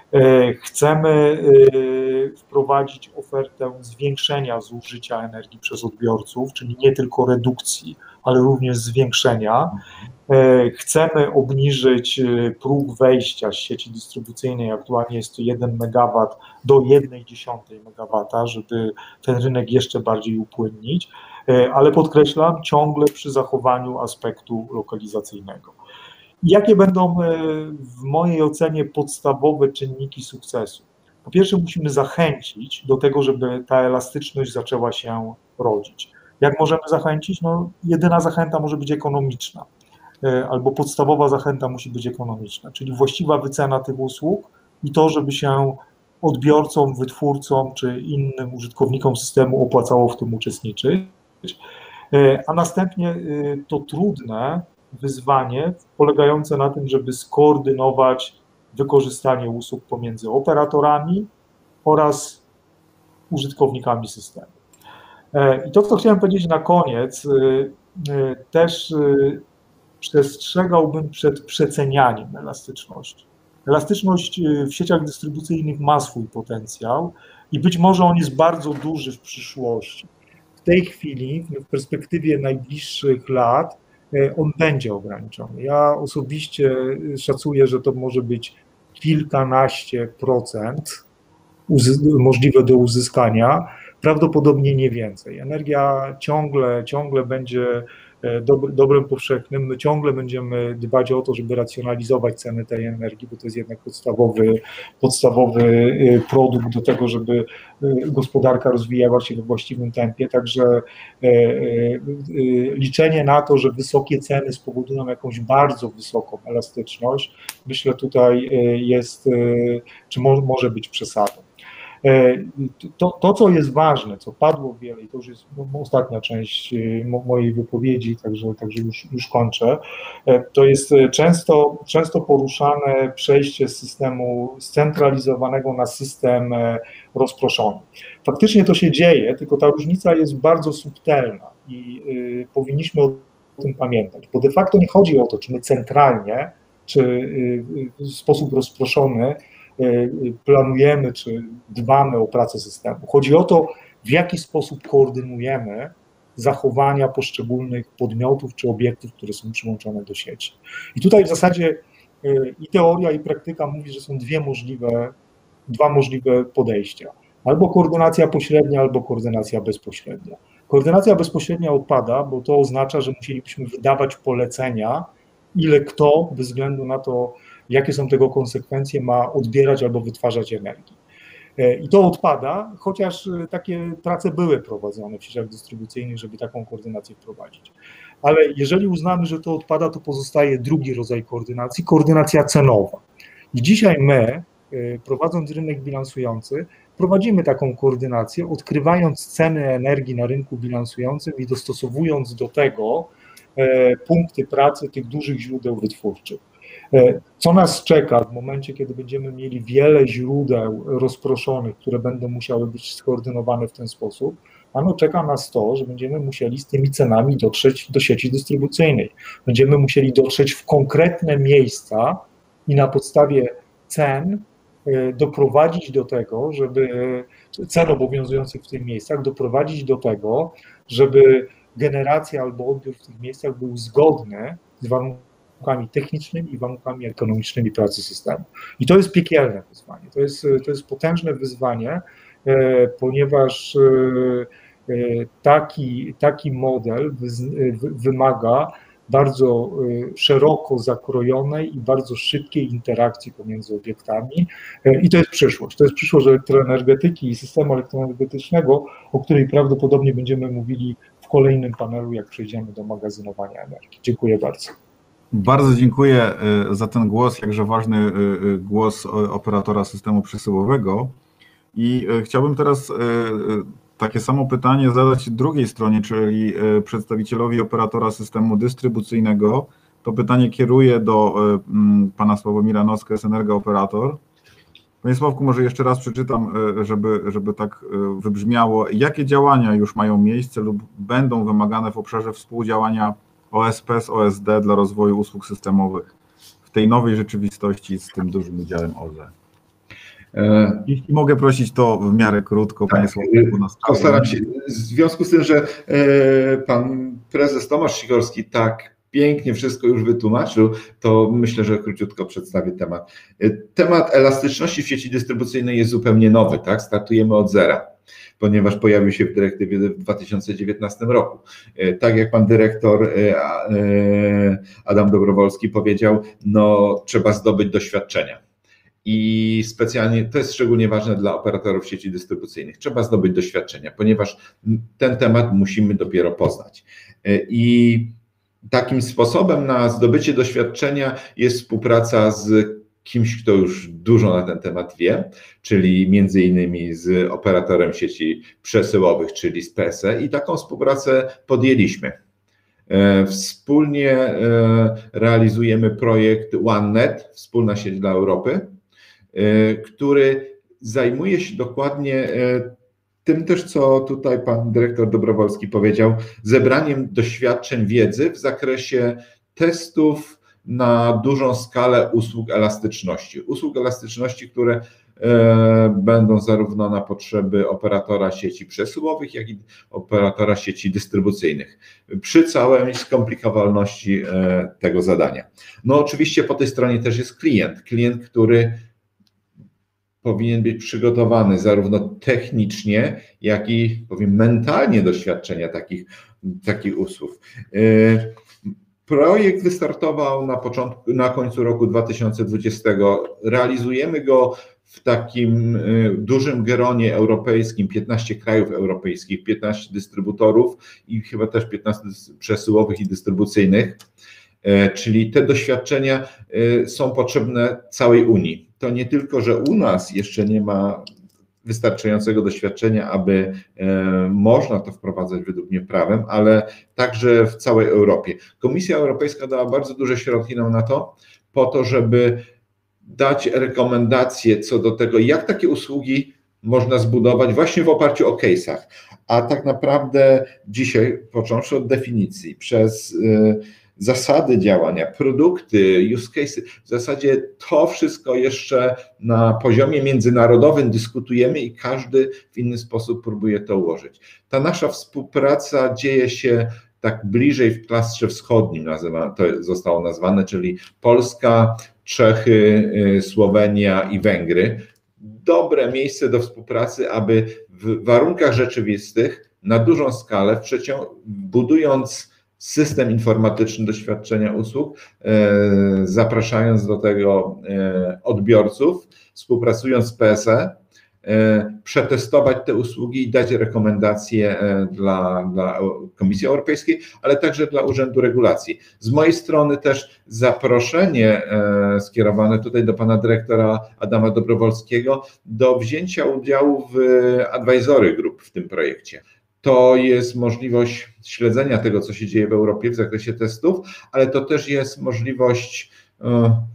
Chcemy wprowadzić ofertę zwiększenia zużycia energii przez odbiorców, czyli nie tylko redukcji, ale również zwiększenia. Chcemy obniżyć próg wejścia z sieci dystrybucyjnej, aktualnie jest to 1 MW do 1,1 MW, żeby ten rynek jeszcze bardziej upłynnić, ale podkreślam, ciągle przy zachowaniu aspektu lokalizacyjnego. Jakie będą w mojej ocenie podstawowe czynniki sukcesu? Po pierwsze, musimy zachęcić do tego, żeby ta elastyczność zaczęła się rodzić. Jak możemy zachęcić? No, jedyna zachęta może być ekonomiczna, albo podstawowa zachęta musi być ekonomiczna, czyli właściwa wycena tych usług i to, żeby się odbiorcom, wytwórcom czy innym użytkownikom systemu opłacało w tym uczestniczyć, a następnie to trudne wyzwanie polegające na tym, żeby skoordynować wykorzystanie usług pomiędzy operatorami oraz użytkownikami systemu. I to, co chciałem powiedzieć na koniec, też przestrzegałbym przed przecenianiem elastyczności. Elastyczność w sieciach dystrybucyjnych ma swój potencjał i być może on jest bardzo duży w przyszłości. W tej chwili, w perspektywie najbliższych lat, on będzie ograniczony. Ja osobiście szacuję, że to może być kilkanaście procent możliwe do uzyskania, prawdopodobnie nie więcej. Energia ciągle będzie dobrem powszechnym. My ciągle będziemy dbać o to, żeby racjonalizować ceny tej energii, bo to jest jednak podstawowy produkt do tego, żeby gospodarka rozwijała się we właściwym tempie. Także liczenie na to, że wysokie ceny spowodują jakąś bardzo wysoką elastyczność, myślę tutaj jest, czy może być przesadą. To, co jest ważne, co padło wiele, i to już jest ostatnia część mojej wypowiedzi, także już kończę, to jest często poruszane przejście z systemu scentralizowanego na system rozproszony. Faktycznie to się dzieje, tylko ta różnica jest bardzo subtelna i powinniśmy o tym pamiętać, bo de facto nie chodzi o to, czy my centralnie, czy w sposób rozproszony planujemy, czy dbamy o pracę systemu. Chodzi o to, w jaki sposób koordynujemy zachowania poszczególnych podmiotów czy obiektów, które są przyłączone do sieci. I tutaj w zasadzie i teoria, i praktyka mówi, że są dwa możliwe podejścia. Albo koordynacja pośrednia, albo koordynacja bezpośrednia. Koordynacja bezpośrednia odpada, bo to oznacza, że musielibyśmy wydawać polecenia, ile kto, bez względu na to, jakie są tego konsekwencje, ma odbierać albo wytwarzać energii. I to odpada, chociaż takie prace były prowadzone w sieciach dystrybucyjnych, żeby taką koordynację wprowadzić. Ale jeżeli uznamy, że to odpada, to pozostaje drugi rodzaj koordynacji, koordynacja cenowa. I dzisiaj my, prowadząc rynek bilansujący, prowadzimy taką koordynację, odkrywając ceny energii na rynku bilansującym i dostosowując do tego punkty pracy tych dużych źródeł wytwórczych. Co nas czeka w momencie, kiedy będziemy mieli wiele źródeł rozproszonych, które będą musiały być skoordynowane w ten sposób? Ano czeka nas to, że będziemy musieli z tymi cenami dotrzeć do sieci dystrybucyjnej. Będziemy musieli dotrzeć w konkretne miejsca i na podstawie cen doprowadzić do tego, żeby cen obowiązujących w tych miejscach, doprowadzić do tego, żeby generacja albo odbiór w tych miejscach był zgodny z warunkami technicznymi i warunkami ekonomicznymi pracy systemu. I to jest piekielne wyzwanie, to jest potężne wyzwanie, ponieważ taki model wymaga bardzo szeroko zakrojonej i bardzo szybkiej interakcji pomiędzy obiektami i to jest przyszłość. To jest przyszłość elektroenergetyki i systemu elektroenergetycznego, o której prawdopodobnie będziemy mówili w kolejnym panelu, jak przejdziemy do magazynowania energii. Dziękuję bardzo. Bardzo dziękuję za ten głos, jakże ważny głos operatora systemu przesyłowego i chciałbym teraz takie samo pytanie zadać drugiej stronie, czyli przedstawicielowi operatora systemu dystrybucyjnego. To pytanie kieruję do pana Sławomira Nockę z Energa Operator. Panie Sławku, może jeszcze raz przeczytam, żeby tak wybrzmiało. Jakie działania już mają miejsce lub będą wymagane w obszarze współdziałania OSP z OSD dla rozwoju usług systemowych w tej nowej rzeczywistości z tym dużym udziałem OZE? Jeśli mogę prosić, to w miarę krótko, panie Sławku. Postaram się. W związku z tym, że pan prezes Tomasz Sikorski tak pięknie wszystko już wytłumaczył, to myślę, że króciutko przedstawię temat. Temat elastyczności w sieci dystrybucyjnej jest zupełnie nowy, tak? Startujemy od zera, ponieważ pojawił się w dyrektywie w 2019 roku. Tak jak pan dyrektor Adam Dobrowolski powiedział, no trzeba zdobyć doświadczenia. I specjalnie, to jest szczególnie ważne dla operatorów sieci dystrybucyjnych, trzeba zdobyć doświadczenia, ponieważ ten temat musimy dopiero poznać. I takim sposobem na zdobycie doświadczenia jest współpraca z kimś, kto już dużo na ten temat wie, czyli między innymi z operatorem sieci przesyłowych, czyli z PSE i taką współpracę podjęliśmy. Wspólnie realizujemy projekt OneNet, wspólna sieć dla Europy, który zajmuje się dokładnie tym też, co tutaj pan dyrektor Dobrowolski powiedział, zebraniem doświadczeń wiedzy w zakresie testów na dużą skalę usług elastyczności. Usług elastyczności, które będą zarówno na potrzeby operatora sieci przesyłowych, jak i operatora sieci dystrybucyjnych, przy całej skomplikowalności tego zadania. No oczywiście po tej stronie też jest klient, który powinien być przygotowany zarówno technicznie, jak i powiem mentalnie doświadczenia takich usług. Projekt wystartował na końcu roku 2020. Realizujemy go w takim dużym gronie europejskim, 15 krajów europejskich, 15 dystrybutorów i chyba też 15 przesyłowych i dystrybucyjnych, czyli te doświadczenia są potrzebne całej Unii. To nie tylko, że u nas jeszcze nie ma wystarczającego doświadczenia, aby można to wprowadzać według mnie prawem, ale także w całej Europie. Komisja Europejska dała bardzo duże środki nam na to, po to, żeby dać rekomendacje co do tego, jak takie usługi można zbudować właśnie w oparciu o case'ach. A tak naprawdę dzisiaj, począwszy od definicji, przez zasady działania, produkty, use cases, w zasadzie to wszystko jeszcze na poziomie międzynarodowym dyskutujemy i każdy w inny sposób próbuje to ułożyć. Ta nasza współpraca dzieje się tak bliżej w klastrze wschodnim, to zostało nazwane, czyli Polska, Czechy, Słowenia i Węgry. Dobre miejsce do współpracy, aby w warunkach rzeczywistych na dużą skalę, budując system informatyczny doświadczenia usług, zapraszając do tego odbiorców, współpracując z PSE, przetestować te usługi i dać rekomendacje dla Komisji Europejskiej, ale także dla Urzędu Regulacji. Z mojej strony też zaproszenie skierowane tutaj do pana dyrektora Adama Dobrowolskiego do wzięcia udziału w advisory group w tym projekcie. To jest możliwość śledzenia tego, co się dzieje w Europie w zakresie testów, ale to też jest możliwość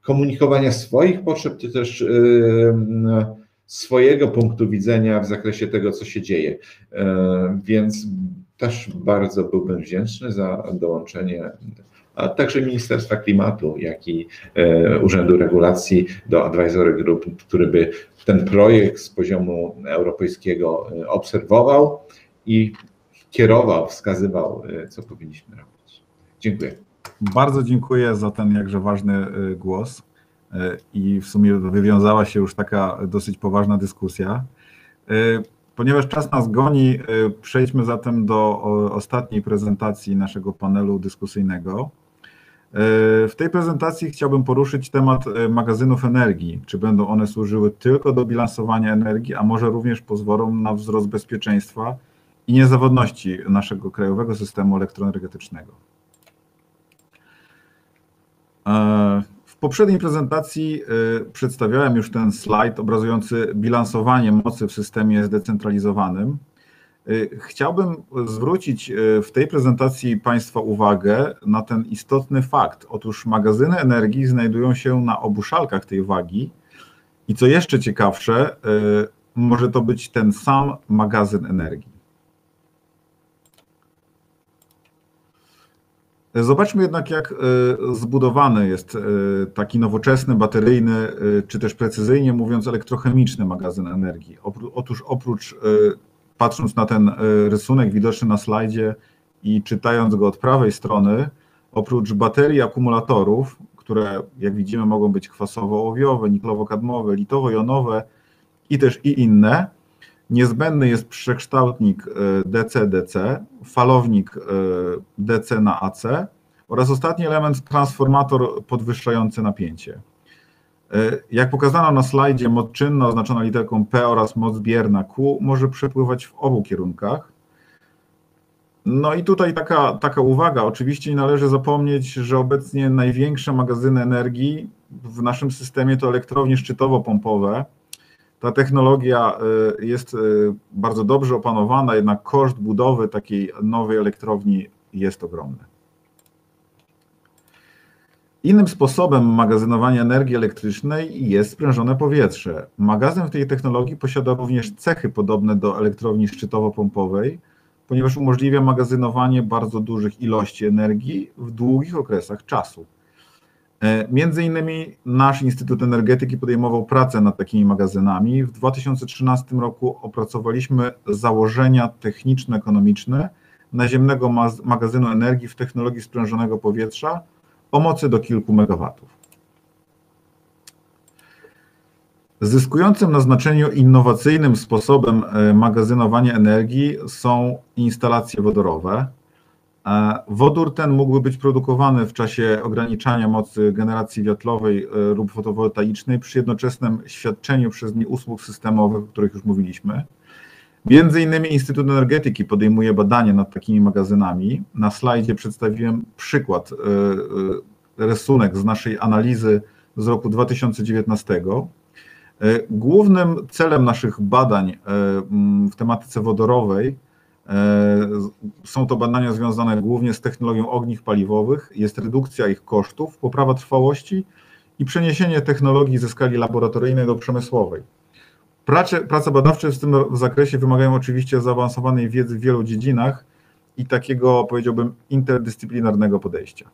komunikowania swoich potrzeb, czy też swojego punktu widzenia w zakresie tego, co się dzieje. Więc też bardzo byłbym wdzięczny za dołączenie, a także Ministerstwa Klimatu, jak i Urzędu Regulacji do Advisory Group, który by ten projekt z poziomu europejskiego obserwował i kierował, wskazywał, co powinniśmy robić. Dziękuję. Bardzo dziękuję za ten jakże ważny głos i w sumie wywiązała się już taka dosyć poważna dyskusja. Ponieważ czas nas goni, przejdźmy zatem do ostatniej prezentacji naszego panelu dyskusyjnego. W tej prezentacji chciałbym poruszyć temat magazynów energii. Czy będą one służyły tylko do bilansowania energii, a może również pozwolą na wzrost bezpieczeństwa i niezawodności naszego krajowego systemu elektroenergetycznego. W poprzedniej prezentacji przedstawiałem już ten slajd obrazujący bilansowanie mocy w systemie zdecentralizowanym. Chciałbym zwrócić w tej prezentacji Państwa uwagę na ten istotny fakt. Otóż magazyny energii znajdują się na obu szalkach tej wagi i co jeszcze ciekawsze, może to być ten sam magazyn energii. Zobaczmy jednak, jak zbudowany jest taki nowoczesny, bateryjny, czy też precyzyjnie mówiąc elektrochemiczny magazyn energii. Otóż patrząc na ten rysunek widoczny na slajdzie i czytając go od prawej strony, oprócz baterii akumulatorów, które jak widzimy mogą być kwasowo-ołowiowe, niklowo-kadmowe, litowo-jonowe i też inne, niezbędny jest przekształtnik DC-DC, falownik DC na AC oraz ostatni element transformator podwyższający napięcie. Jak pokazano na slajdzie, moc czynna oznaczona literką P oraz moc bierna Q może przepływać w obu kierunkach. No i tutaj taka uwaga, oczywiście nie należy zapomnieć, że obecnie największe magazyny energii w naszym systemie to elektrownie szczytowo-pompowe. Ta technologia jest bardzo dobrze opanowana, jednak koszt budowy takiej nowej elektrowni jest ogromny. Innym sposobem magazynowania energii elektrycznej jest sprężone powietrze. Magazyn w tej technologii posiada również cechy podobne do elektrowni szczytowo-pompowej, ponieważ umożliwia magazynowanie bardzo dużych ilości energii w długich okresach czasu. Między innymi nasz Instytut Energetyki podejmował pracę nad takimi magazynami. W 2013 roku opracowaliśmy założenia techniczno-ekonomiczne naziemnego magazynu energii w technologii sprężonego powietrza o mocy do kilku megawatów. Zyskującym na znaczeniu innowacyjnym sposobem magazynowania energii są instalacje wodorowe. Wodór ten mógłby być produkowany w czasie ograniczania mocy generacji wiatrowej lub fotowoltaicznej przy jednoczesnym świadczeniu przez nie usług systemowych, o których już mówiliśmy. Między innymi Instytut Energetyki podejmuje badania nad takimi magazynami. Na slajdzie przedstawiłem przykład, rysunek z naszej analizy z roku 2019. Głównym celem naszych badań w tematyce wodorowej są to badania związane głównie z technologią ogniw paliwowych, jest redukcja ich kosztów, poprawa trwałości i przeniesienie technologii ze skali laboratoryjnej do przemysłowej. Prace badawcze w tym zakresie wymagają oczywiście zaawansowanej wiedzy w wielu dziedzinach i takiego, powiedziałbym, interdyscyplinarnego podejścia.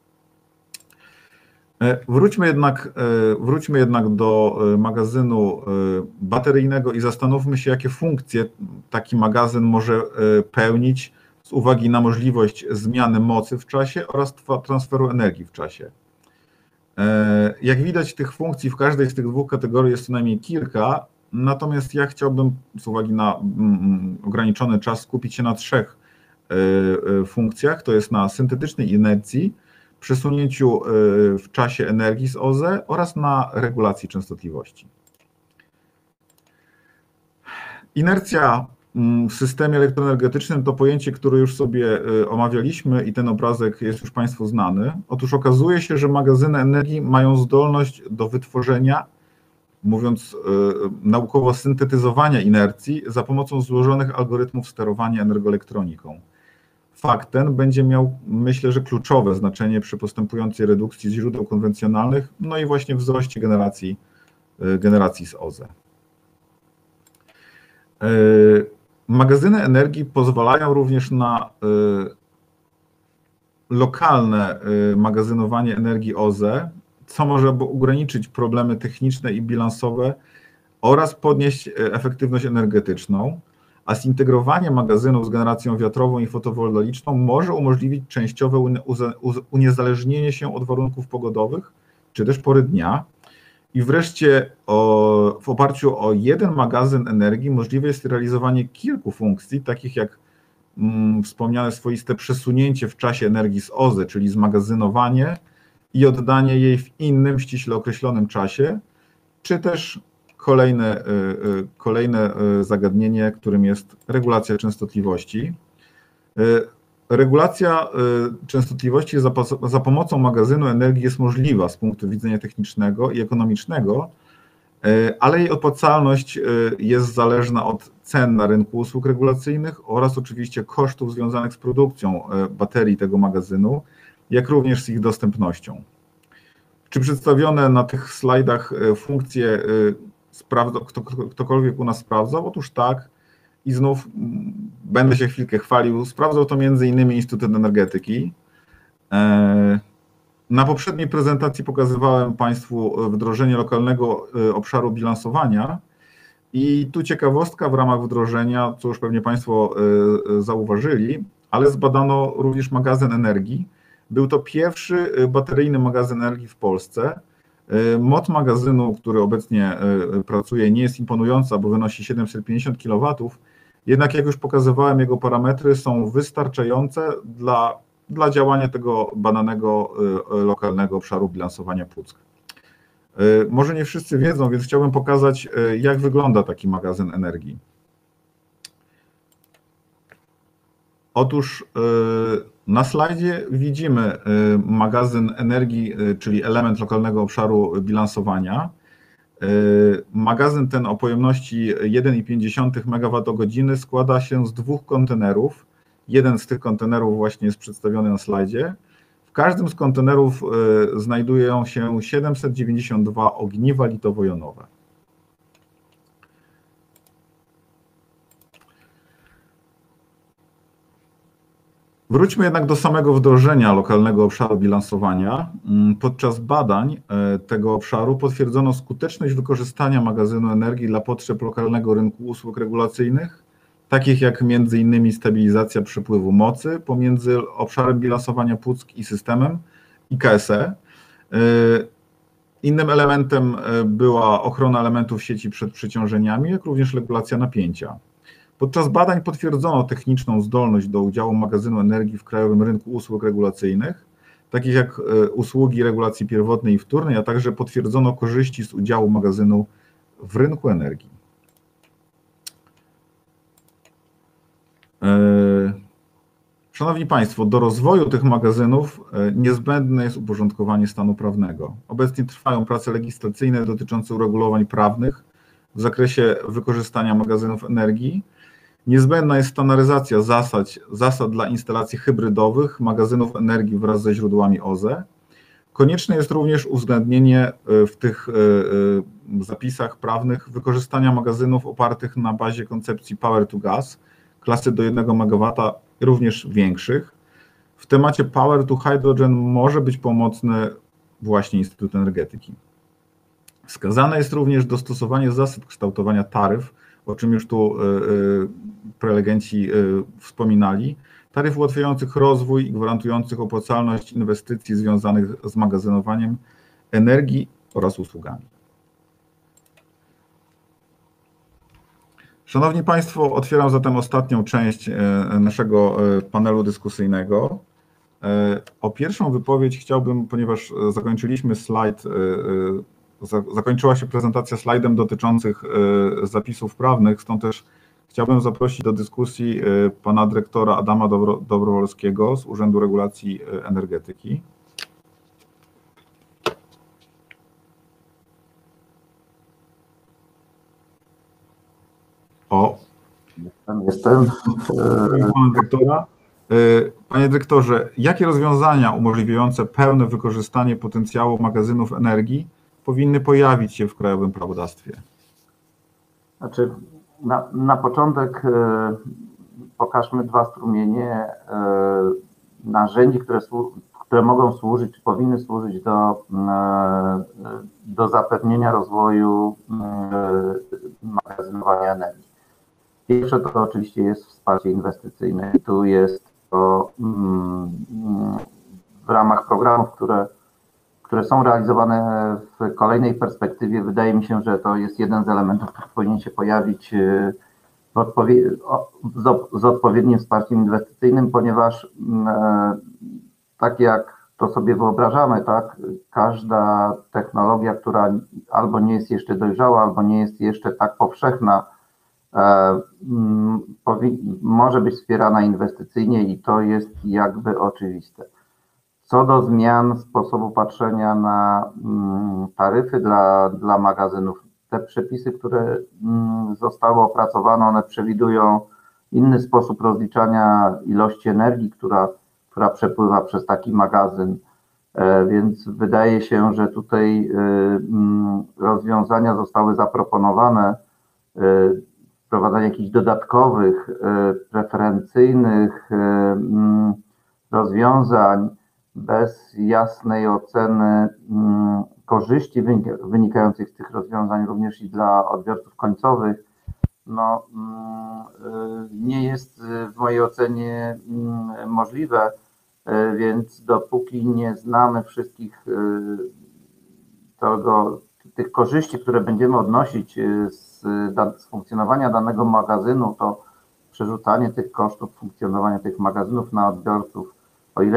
Wróćmy jednak do magazynu bateryjnego i zastanówmy się, jakie funkcje taki magazyn może pełnić z uwagi na możliwość zmiany mocy w czasie oraz transferu energii w czasie. Jak widać, tych funkcji w każdej z tych dwóch kategorii jest co najmniej kilka, natomiast ja chciałbym z uwagi na ograniczony czas skupić się na trzech funkcjach, to jest na syntetycznej inercji, przesunięciu w czasie energii z OZE oraz na regulacji częstotliwości. Inercja w systemie elektroenergetycznym to pojęcie, które już sobie omawialiśmy i ten obrazek jest już Państwu znany. Otóż okazuje się, że magazyny energii mają zdolność do wytworzenia, mówiąc naukowo, syntetyzowania inercji za pomocą złożonych algorytmów sterowania energoelektroniką. Fakt ten będzie miał, myślę, że kluczowe znaczenie przy postępującej redukcji źródeł konwencjonalnych, no i właśnie wzroście generacji z OZE. Magazyny energii pozwalają również na lokalne magazynowanie energii OZE, co może ograniczyć problemy techniczne i bilansowe oraz podnieść efektywność energetyczną, a zintegrowanie magazynów z generacją wiatrową i fotowoltaiczną może umożliwić częściowe uniezależnienie się od warunków pogodowych czy też pory dnia. I wreszcie w oparciu o jeden magazyn energii możliwe jest realizowanie kilku funkcji, takich jak wspomniane swoiste przesunięcie w czasie energii z OZE, czyli zmagazynowanie i oddanie jej w innym, ściśle określonym czasie, czy też kolejne zagadnienie, którym jest regulacja częstotliwości. Regulacja częstotliwości za pomocą magazynu energii jest możliwa z punktu widzenia technicznego i ekonomicznego, ale jej opłacalność jest zależna od cen na rynku usług regulacyjnych oraz oczywiście kosztów związanych z produkcją baterii tego magazynu, jak również z ich dostępnością. Czy przedstawione na tych slajdach funkcje ktokolwiek u nas sprawdzał? Otóż tak. I znów będę się chwilkę chwalił. Sprawdzał to m.in. Instytut Energetyki. Na poprzedniej prezentacji pokazywałem Państwu wdrożenie lokalnego obszaru bilansowania i tu ciekawostka w ramach wdrożenia, co już pewnie Państwo zauważyli, ale zbadano również magazyn energii. Był to pierwszy bateryjny magazyn energii w Polsce. Moc magazynu, który obecnie pracuje, nie jest imponująca, bo wynosi 750 kW, jednak jak już pokazywałem, jego parametry są wystarczające dla działania tego badanego lokalnego obszaru bilansowania Puck. Może nie wszyscy wiedzą, więc chciałbym pokazać, jak wygląda taki magazyn energii. Otóż na slajdzie widzimy magazyn energii, czyli element lokalnego obszaru bilansowania. Magazyn ten o pojemności 1,5 MWh składa się z dwóch kontenerów. Jeden z tych kontenerów właśnie jest przedstawiony na slajdzie. W każdym z kontenerów znajdują się 792 ogniwa litowo-jonowe. Wróćmy jednak do samego wdrożenia lokalnego obszaru bilansowania. Podczas badań tego obszaru potwierdzono skuteczność wykorzystania magazynu energii dla potrzeb lokalnego rynku usług regulacyjnych, takich jak m.in. stabilizacja przepływu mocy pomiędzy obszarem bilansowania Puck i systemem i KSE. Innym elementem była ochrona elementów sieci przed przeciążeniami, jak również regulacja napięcia. Podczas badań potwierdzono techniczną zdolność do udziału magazynu energii w krajowym rynku usług regulacyjnych, takich jak usługi regulacji pierwotnej i wtórnej, a także potwierdzono korzyści z udziału magazynu w rynku energii. Szanowni Państwo, do rozwoju tych magazynów niezbędne jest uporządkowanie stanu prawnego. Obecnie trwają prace legislacyjne dotyczące uregulowań prawnych w zakresie wykorzystania magazynów energii. Niezbędna jest standaryzacja zasad dla instalacji hybrydowych magazynów energii wraz ze źródłami OZE. Konieczne jest również uwzględnienie w tych zapisach prawnych wykorzystania magazynów opartych na bazie koncepcji Power to Gas, klasy do 1 MW, również większych. W temacie Power to Hydrogen może być pomocny właśnie Instytut Energetyki. Wskazane jest również dostosowanie zasad kształtowania taryf, o czym już tu prelegenci wspominali, taryf ułatwiających rozwój i gwarantujących opłacalność inwestycji związanych z magazynowaniem energii oraz usługami. Szanowni Państwo, otwieram zatem ostatnią część naszego panelu dyskusyjnego. O pierwszą wypowiedź chciałbym, ponieważ zakończyliśmy slajd, zakończyła się prezentacja slajdem dotyczących zapisów prawnych, stąd też chciałbym zaprosić do dyskusji pana dyrektora Adama Dobrowolskiego z Urzędu Regulacji Energetyki. Jestem. Pana dyrektora. Panie dyrektorze, jakie rozwiązania umożliwiające pełne wykorzystanie potencjału magazynów energii powinny pojawić się w krajowym prawodawstwie? Znaczy, na początek pokażmy dwa strumienie narzędzi, które mogą służyć, czy powinny służyć do zapewnienia rozwoju magazynowania energii. Pierwsze to oczywiście jest wsparcie inwestycyjne. Tu jest to w ramach programów, które są realizowane w kolejnej perspektywie. Wydaje mi się, że to jest jeden z elementów, który powinien się pojawić z odpowiednim wsparciem inwestycyjnym, ponieważ tak jak to sobie wyobrażamy, tak, każda technologia, która albo nie jest jeszcze dojrzała, albo nie jest jeszcze tak powszechna, może być wspierana inwestycyjnie i to jest jakby oczywiste. Co do zmian sposobu patrzenia na taryfy dla magazynów, te przepisy, które zostały opracowane, one przewidują inny sposób rozliczania ilości energii, która przepływa przez taki magazyn, więc wydaje się, że tutaj rozwiązania zostały zaproponowane, wprowadzanie jakichś dodatkowych, preferencyjnych rozwiązań bez jasnej oceny korzyści wynikających z tych rozwiązań również i dla odbiorców końcowych, no, nie jest w mojej ocenie możliwe, więc dopóki nie znamy wszystkich tych korzyści, które będziemy odnosić z funkcjonowania danego magazynu, to przerzucanie tych kosztów funkcjonowania tych magazynów na odbiorców, o ile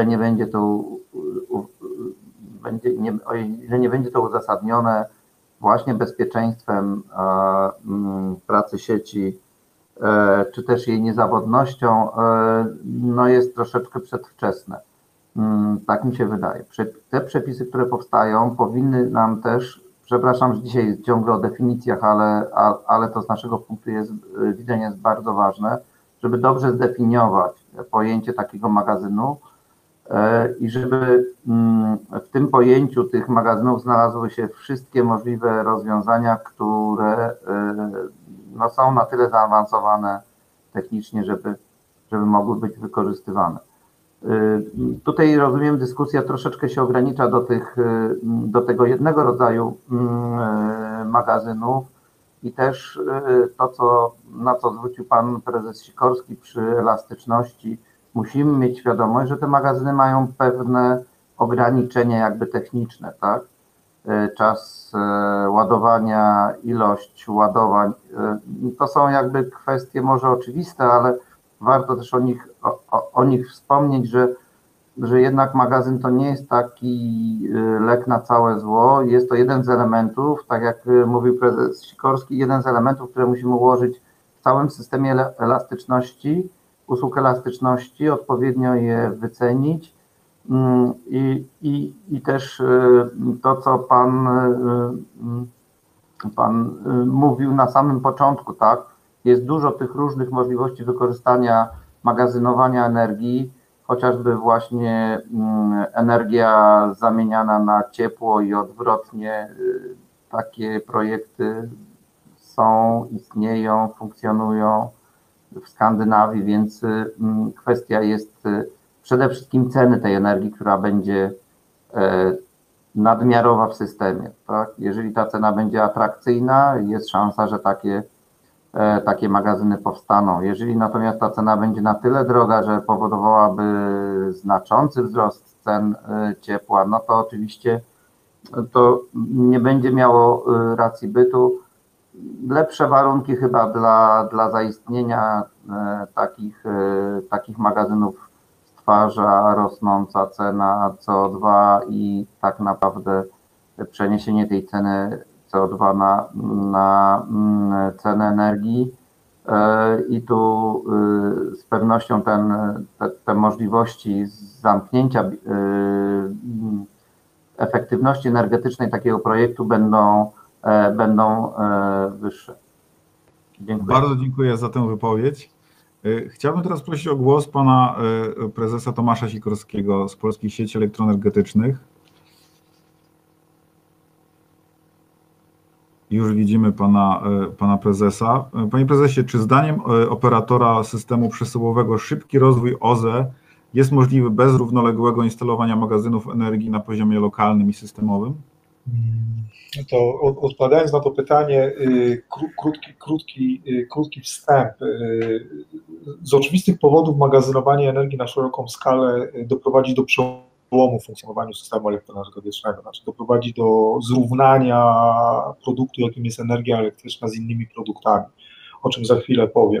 nie będzie to uzasadnione właśnie bezpieczeństwem pracy sieci, czy też jej niezawodnością, no jest troszeczkę przedwczesne. Tak mi się wydaje. Te przepisy, które powstają, powinny nam też, przepraszam, że dzisiaj jest ciągle o definicjach, ale to z naszego punktu widzenia jest bardzo ważne, żeby dobrze zdefiniować pojęcie takiego magazynu i żeby w tym pojęciu tych magazynów znalazły się wszystkie możliwe rozwiązania, które no, są na tyle zaawansowane technicznie, żeby mogły być wykorzystywane. Tutaj rozumiem, dyskusja troszeczkę się ogranicza do tego jednego rodzaju magazynów i też to, na co zwrócił pan prezes Sikorski przy elastyczności, musimy mieć świadomość, że te magazyny mają pewne ograniczenia jakby techniczne, tak? Czas ładowania, ilość ładowań, to są jakby kwestie może oczywiste, ale warto też o nich wspomnieć, że jednak magazyn to nie jest taki lek na całe zło, jest to jeden z elementów, tak jak mówił prezes Sikorski, jeden z elementów, które musimy ułożyć w całym systemie elastyczności, usług elastyczności, odpowiednio je wycenić i też to, co pan mówił na samym początku, tak? Jest dużo tych różnych możliwości wykorzystania magazynowania energii, chociażby właśnie energia zamieniana na ciepło i odwrotnie. Takie projekty istnieją, funkcjonują w Skandynawii, więc kwestia jest przede wszystkim ceny tej energii, która będzie nadmiarowa w systemie. Tak? Jeżeli ta cena będzie atrakcyjna, jest szansa, że takie magazyny powstaną. Jeżeli natomiast ta cena będzie na tyle droga, że powodowałaby znaczący wzrost cen ciepła, no to oczywiście to nie będzie miało racji bytu. Lepsze warunki chyba dla zaistnienia takich magazynów stwarza rosnąca cena CO2 i tak naprawdę przeniesienie tej ceny CO2 na cenę energii i tu z pewnością te możliwości zamknięcia efektywności energetycznej takiego projektu będą wyższe. Dziękuję. Bardzo dziękuję za tę wypowiedź. Chciałbym teraz prosić o głos pana prezesa Tomasza Sikorskiego z Polskich Sieci Elektroenergetycznych. Już widzimy pana prezesa. Panie prezesie, czy zdaniem operatora systemu przesyłowego szybki rozwój OZE jest możliwy bez równoległego instalowania magazynów energii na poziomie lokalnym i systemowym? To odpowiadając na to pytanie, krótki wstęp. Z oczywistych powodów magazynowanie energii na szeroką skalę doprowadzi do przełomu w funkcjonowaniu systemu elektroenergetycznego, znaczy doprowadzi do zrównania produktu, jakim jest energia elektryczna, z innymi produktami, o czym za chwilę powiem.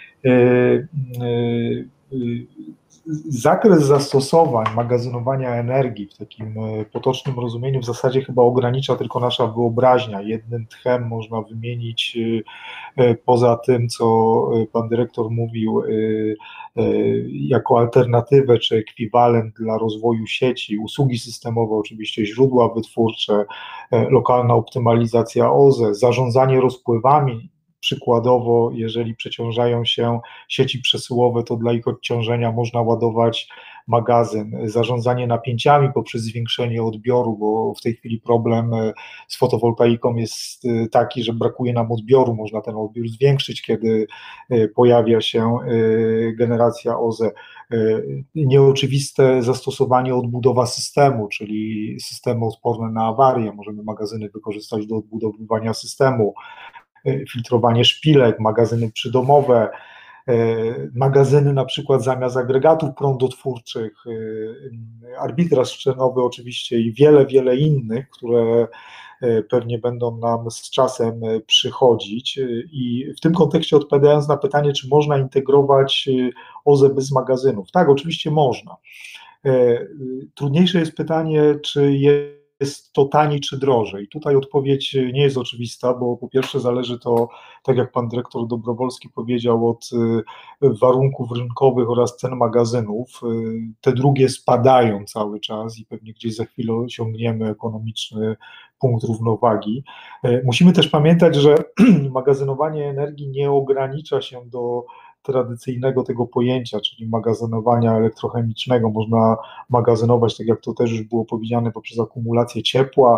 Zakres zastosowań magazynowania energii w takim potocznym rozumieniu w zasadzie chyba ogranicza tylko nasza wyobraźnia. Jednym tchem można wymienić, poza tym, co pan dyrektor mówił, jako alternatywę czy ekwiwalent dla rozwoju sieci, usługi systemowe, oczywiście źródła wytwórcze, lokalna optymalizacja OZE, zarządzanie rozpływami. Przykładowo, jeżeli przeciążają się sieci przesyłowe, to dla ich odciążenia można ładować magazyn. Zarządzanie napięciami poprzez zwiększenie odbioru, bo w tej chwili problem z fotowoltaiką jest taki, że brakuje nam odbioru. Można ten odbiór zwiększyć, kiedy pojawia się generacja OZE. Nieoczywiste zastosowanie odbudowa systemu, czyli systemy odporne na awarie. Możemy magazyny wykorzystać do odbudowywania systemu. Filtrowanie szpilek, magazyny przydomowe, magazyny na przykład zamiast agregatów prądotwórczych, arbitraż szczenowy oczywiście i wiele innych, które pewnie będą nam z czasem przychodzić. I w tym kontekście odpowiadając na pytanie, czy można integrować OZE bez magazynów. Tak, oczywiście można. Trudniejsze jest pytanie, czy jest to taniej czy drożej. Tutaj odpowiedź nie jest oczywista, bo po pierwsze zależy to, tak jak pan dyrektor Dobrowolski powiedział, od warunków rynkowych oraz cen magazynów. Te drugie spadają cały czas i pewnie gdzieś za chwilę osiągniemy ekonomiczny punkt równowagi. Musimy też pamiętać, że magazynowanie energii nie ogranicza się do tradycyjnego tego pojęcia, czyli magazynowania elektrochemicznego. Można magazynować, tak jak to też już było powiedziane, poprzez akumulację ciepła.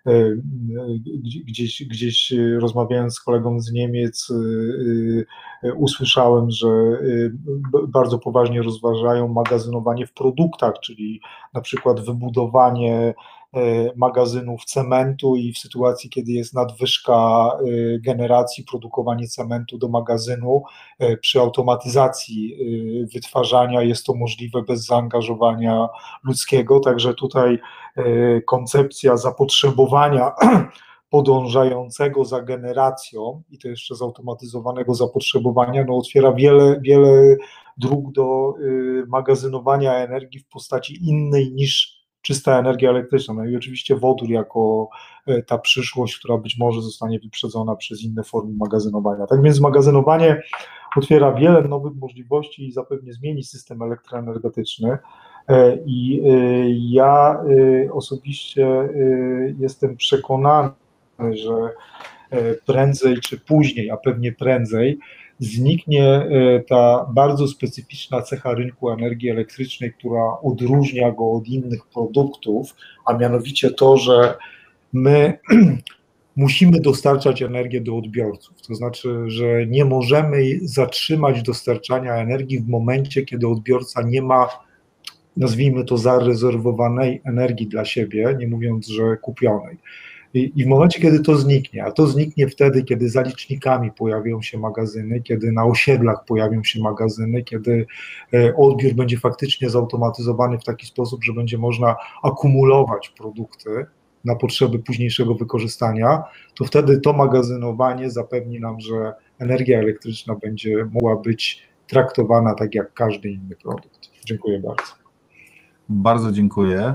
Gdzieś rozmawiając z kolegą z Niemiec, usłyszałem, że bardzo poważnie rozważają magazynowanie w produktach, czyli na przykład wybudowanie magazynów cementu i w sytuacji, kiedy jest nadwyżka generacji, produkowanie cementu do magazynu, przy automatyzacji wytwarzania jest to możliwe bez zaangażowania ludzkiego, także tutaj koncepcja zapotrzebowania podążającego za generacją i to jeszcze zautomatyzowanego zapotrzebowania, no otwiera wiele dróg do magazynowania energii w postaci innej niż czysta energia elektryczna. No i oczywiście wodór jako ta przyszłość, która być może zostanie wyprzedzona przez inne formy magazynowania. Tak więc magazynowanie otwiera wiele nowych możliwości i zapewne zmieni system elektroenergetyczny. I ja osobiście jestem przekonany, że prędzej czy później, a pewnie prędzej, zniknie ta bardzo specyficzna cecha rynku energii elektrycznej, która odróżnia go od innych produktów, a mianowicie to, że my musimy dostarczać energię do odbiorców. To znaczy, że nie możemy zatrzymać dostarczania energii w momencie, kiedy odbiorca nie ma, nazwijmy to, zarezerwowanej energii dla siebie, nie mówiąc, że kupionej. I w momencie, kiedy to zniknie, a to zniknie wtedy, kiedy za licznikami pojawią się magazyny, kiedy na osiedlach pojawią się magazyny, kiedy odbiór będzie faktycznie zautomatyzowany w taki sposób, że będzie można akumulować produkty na potrzeby późniejszego wykorzystania, to wtedy to magazynowanie zapewni nam, że energia elektryczna będzie mogła być traktowana tak jak każdy inny produkt. Dziękuję bardzo. Bardzo dziękuję.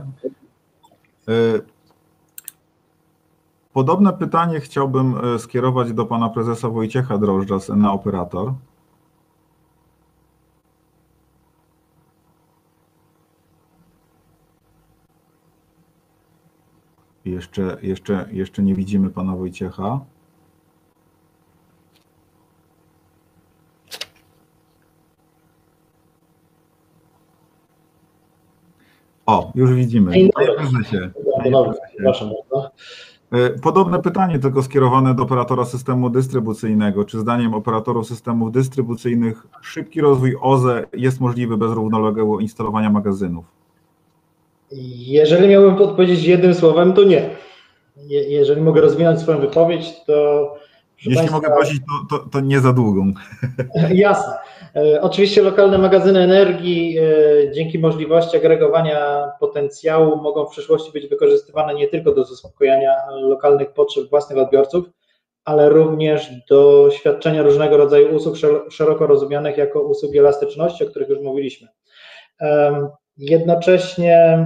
Podobne pytanie chciałbym skierować do pana prezesa Wojciecha Drożdża z Enea Operator. Jeszcze nie widzimy pana Wojciecha. O, już widzimy. Dzień Panie dobry. prezesie. Dzień dobry. Proszę bardzo. Podobne pytanie, tylko skierowane do operatora systemu dystrybucyjnego. Czy zdaniem operatorów systemów dystrybucyjnych szybki rozwój OZE jest możliwy bez równoległego instalowania magazynów? Jeżeli miałbym odpowiedzieć jednym słowem, to nie. Jeżeli mogę rozwinąć swoją wypowiedź, to... Jeśli Państwa, mogę prosić, to nie za długą. Jasne. Oczywiście lokalne magazyny energii dzięki możliwości agregowania potencjału mogą w przyszłości być wykorzystywane nie tylko do zaspokojenia lokalnych potrzeb własnych odbiorców, ale również do świadczenia różnego rodzaju usług szeroko rozumianych jako usługi elastyczności, o których już mówiliśmy. Jednocześnie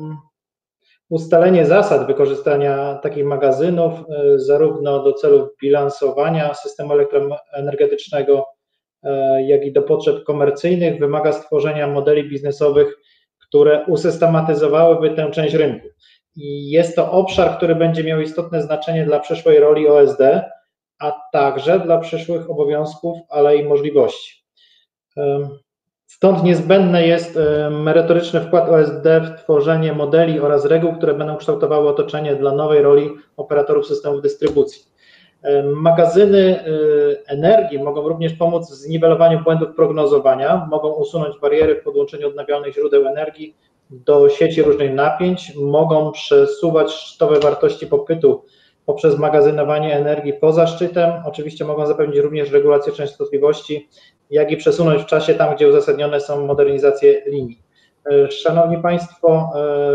ustalenie zasad wykorzystania takich magazynów zarówno do celów bilansowania systemu elektroenergetycznego, jak i do potrzeb komercyjnych wymaga stworzenia modeli biznesowych, które usystematyzowałyby tę część rynku. I jest to obszar, który będzie miał istotne znaczenie dla przyszłej roli OSD, a także dla przyszłych obowiązków, ale i możliwości. Stąd niezbędny jest merytoryczny wkład OSD w tworzenie modeli oraz reguł, które będą kształtowały otoczenie dla nowej roli operatorów systemów dystrybucji. Magazyny energii mogą również pomóc w zniwelowaniu błędów prognozowania, mogą usunąć bariery w podłączeniu odnawialnych źródeł energii do sieci różnych napięć, mogą przesuwać szczytowe wartości popytu poprzez magazynowanie energii poza szczytem, oczywiście mogą zapewnić również regulację częstotliwości, jak i przesunąć w czasie tam, gdzie uzasadnione są modernizacje linii. Szanowni Państwo,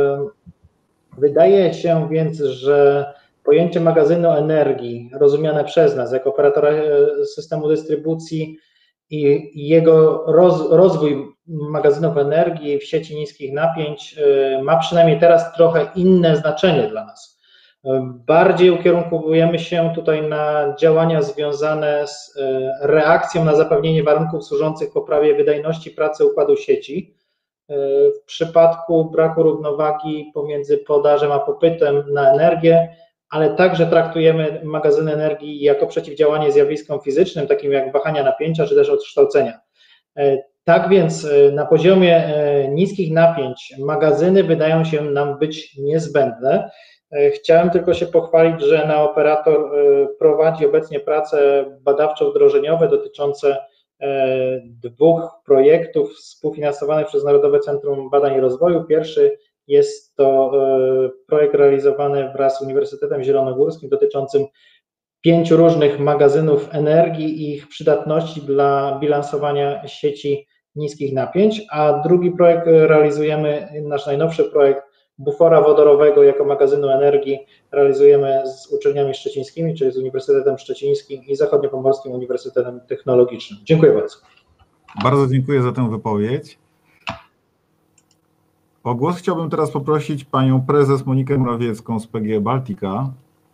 wydaje się więc, że pojęcie magazynu energii rozumiane przez nas jako operatora systemu dystrybucji i jego rozwój magazynów energii w sieci niskich napięć ma przynajmniej teraz trochę inne znaczenie dla nas. Bardziej ukierunkowujemy się tutaj na działania związane z reakcją na zapewnienie warunków służących poprawie wydajności pracy układu sieci. W przypadku braku równowagi pomiędzy podażą a popytem na energię, ale także traktujemy magazyny energii jako przeciwdziałanie zjawiskom fizycznym, takim jak wahania napięcia czy też odkształcenia. Tak więc na poziomie niskich napięć magazyny wydają się nam być niezbędne. Chciałem tylko się pochwalić, że Neoperator prowadzi obecnie prace badawczo-wdrożeniowe dotyczące 2 projektów współfinansowanych przez Narodowe Centrum Badań i Rozwoju. Pierwszy jest to projekt realizowany wraz z Uniwersytetem Zielonogórskim dotyczącym 5 różnych magazynów energii i ich przydatności dla bilansowania sieci niskich napięć, a drugi projekt realizujemy, nasz najnowszy projekt bufora wodorowego jako magazynu energii realizujemy z uczelniami szczecińskimi, czyli z Uniwersytetem Szczecińskim i Zachodniopomorskim Uniwersytetem Technologicznym. Dziękuję bardzo. Bardzo dziękuję za tę wypowiedź. O głos chciałbym teraz poprosić panią prezes Monikę Morawiecką z PGE Baltica.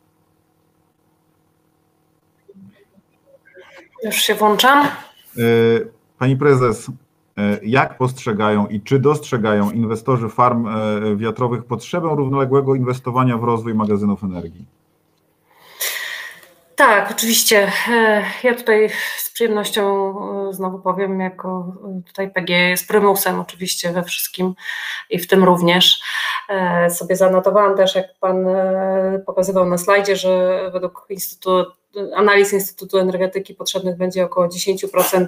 Już się włączam. Pani prezes, jak postrzegają i czy dostrzegają inwestorzy farm wiatrowych potrzebę równoległego inwestowania w rozwój magazynów energii? Tak, oczywiście. Ja tutaj z przyjemnością znowu powiem, jako tutaj PGE jest prymusem oczywiście we wszystkim i w tym również. Sobie zanotowałam też, jak Pan pokazywał na slajdzie, że według analiz Instytutu Energetyki potrzebnych będzie około 10%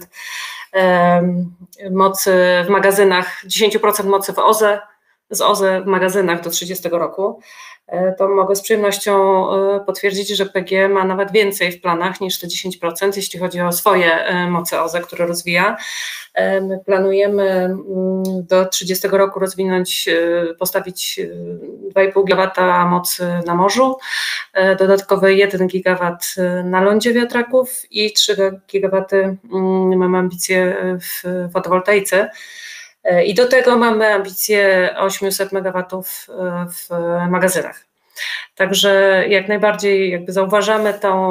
mocy w magazynach, 10% mocy z OZE w magazynach do 30 roku. To mogę z przyjemnością potwierdzić, że PGE ma nawet więcej w planach niż te 10%, jeśli chodzi o swoje moce OZE, które rozwija. My planujemy do 30 roku postawić 2,5 GW mocy na morzu, dodatkowy 1 GW na lądzie wiatraków i 3 GW mamy ambicje w fotowoltaice. I do tego mamy ambicje 800 MW w magazynach. Także jak najbardziej jakby zauważamy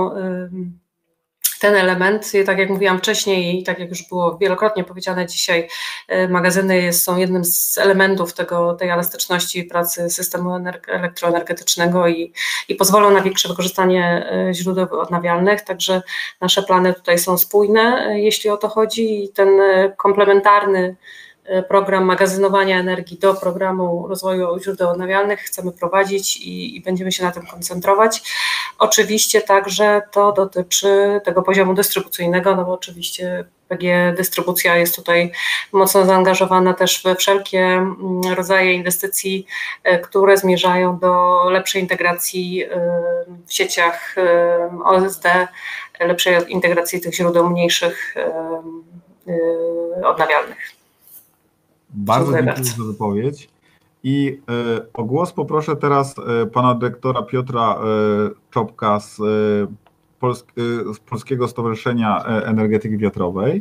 ten element. I tak jak mówiłam wcześniej i tak jak już było wielokrotnie powiedziane dzisiaj, magazyny są jednym z elementów tej elastyczności pracy systemu elektroenergetycznego i pozwolą na większe wykorzystanie źródeł odnawialnych, także nasze plany tutaj są spójne, jeśli o to chodzi, i ten komplementarny program magazynowania energii do programu rozwoju źródeł odnawialnych chcemy prowadzić i będziemy się na tym koncentrować. Oczywiście także to dotyczy tego poziomu dystrybucyjnego, no bo oczywiście PGE Dystrybucja jest tutaj mocno zaangażowana też we wszelkie rodzaje inwestycji, które zmierzają do lepszej integracji w sieciach OSD, lepszej integracji tych źródeł mniejszych odnawialnych. Bardzo dziękuję za wypowiedź i o głos poproszę teraz pana dyrektora Piotra Czopka z Polskiego Stowarzyszenia Energetyki Wiatrowej.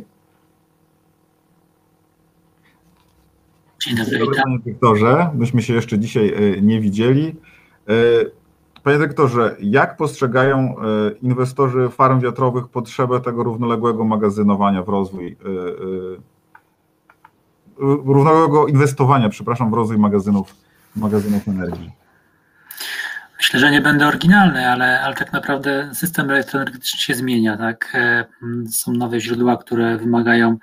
Dzień dobry, witam. Panie dyrektorze, myśmy się jeszcze dzisiaj nie widzieli. Panie dyrektorze, jak postrzegają inwestorzy farm wiatrowych potrzebę tego równoległego magazynowania w rozwój, równoległego inwestowania, przepraszam, w rozwój magazynów energii? Myślę, że nie będę oryginalny, ale tak naprawdę system elektroenergetyczny się zmienia, tak? Są nowe źródła, które wymagają,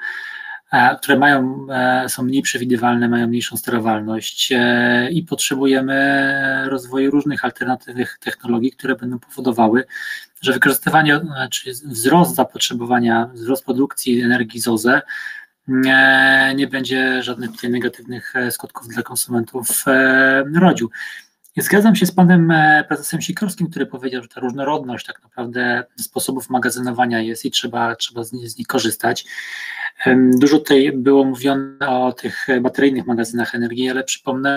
są mniej przewidywalne, mają mniejszą sterowalność i potrzebujemy rozwoju różnych alternatywnych technologii, które będą powodowały, że wykorzystywanie, czy wzrost zapotrzebowania, wzrost produkcji energii z OZE nie będzie żadnych tutaj negatywnych skutków dla konsumentów rodził. Zgadzam się z panem prezesem Sikorskim, który powiedział, że ta różnorodność tak naprawdę sposobów magazynowania jest i trzeba z nich korzystać. Dużo tutaj było mówione o tych bateryjnych magazynach energii, ale przypomnę,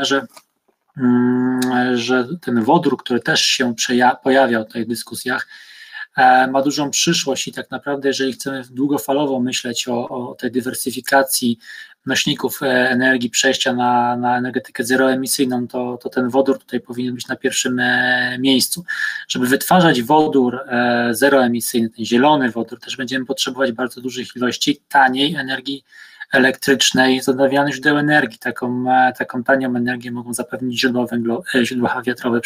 że ten wodór, który też się pojawiał tutaj w dyskusjach, ma dużą przyszłość i tak naprawdę, jeżeli chcemy długofalowo myśleć o tej dywersyfikacji nośników energii, przejścia na energetykę zeroemisyjną, to ten wodór tutaj powinien być na pierwszym miejscu. Żeby wytwarzać wodór zeroemisyjny, ten zielony wodór, też będziemy potrzebować bardzo dużych ilości taniej energii elektrycznej z odnawialnych źródeł energii. Taką tanią energię mogą zapewnić źródła wiatrowe,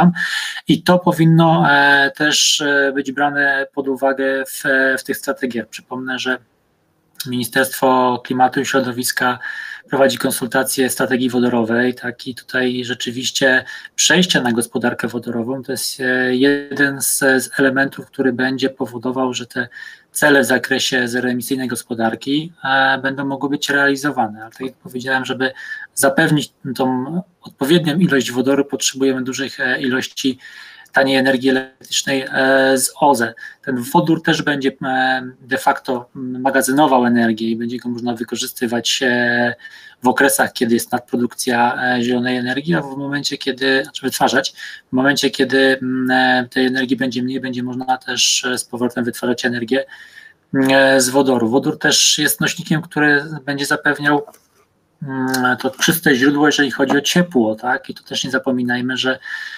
i to powinno też być brane pod uwagę w tych strategiach. Przypomnę, że Ministerstwo Klimatu i Środowiska prowadzi konsultacje strategii wodorowej, tak, i tutaj rzeczywiście przejście na gospodarkę wodorową to jest jeden z elementów, który będzie powodował, że te cele w zakresie zeroemisyjnej gospodarki będą mogły być realizowane. Ale tak jak powiedziałem, żeby zapewnić tą odpowiednią ilość wodoru, potrzebujemy dużych ilości taniej energii elektrycznej z OZE. Ten wodór też będzie de facto magazynował energię i będzie go można wykorzystywać w okresach, kiedy jest nadprodukcja zielonej energii, a w momencie, kiedy, wytwarzać, w momencie, kiedy tej energii będzie mniej, będzie można też z powrotem wytwarzać energię z wodoru. Wodór też jest nośnikiem, który będzie zapewniał to czyste źródło, jeżeli chodzi o ciepło, tak? I to też nie zapominajmy, że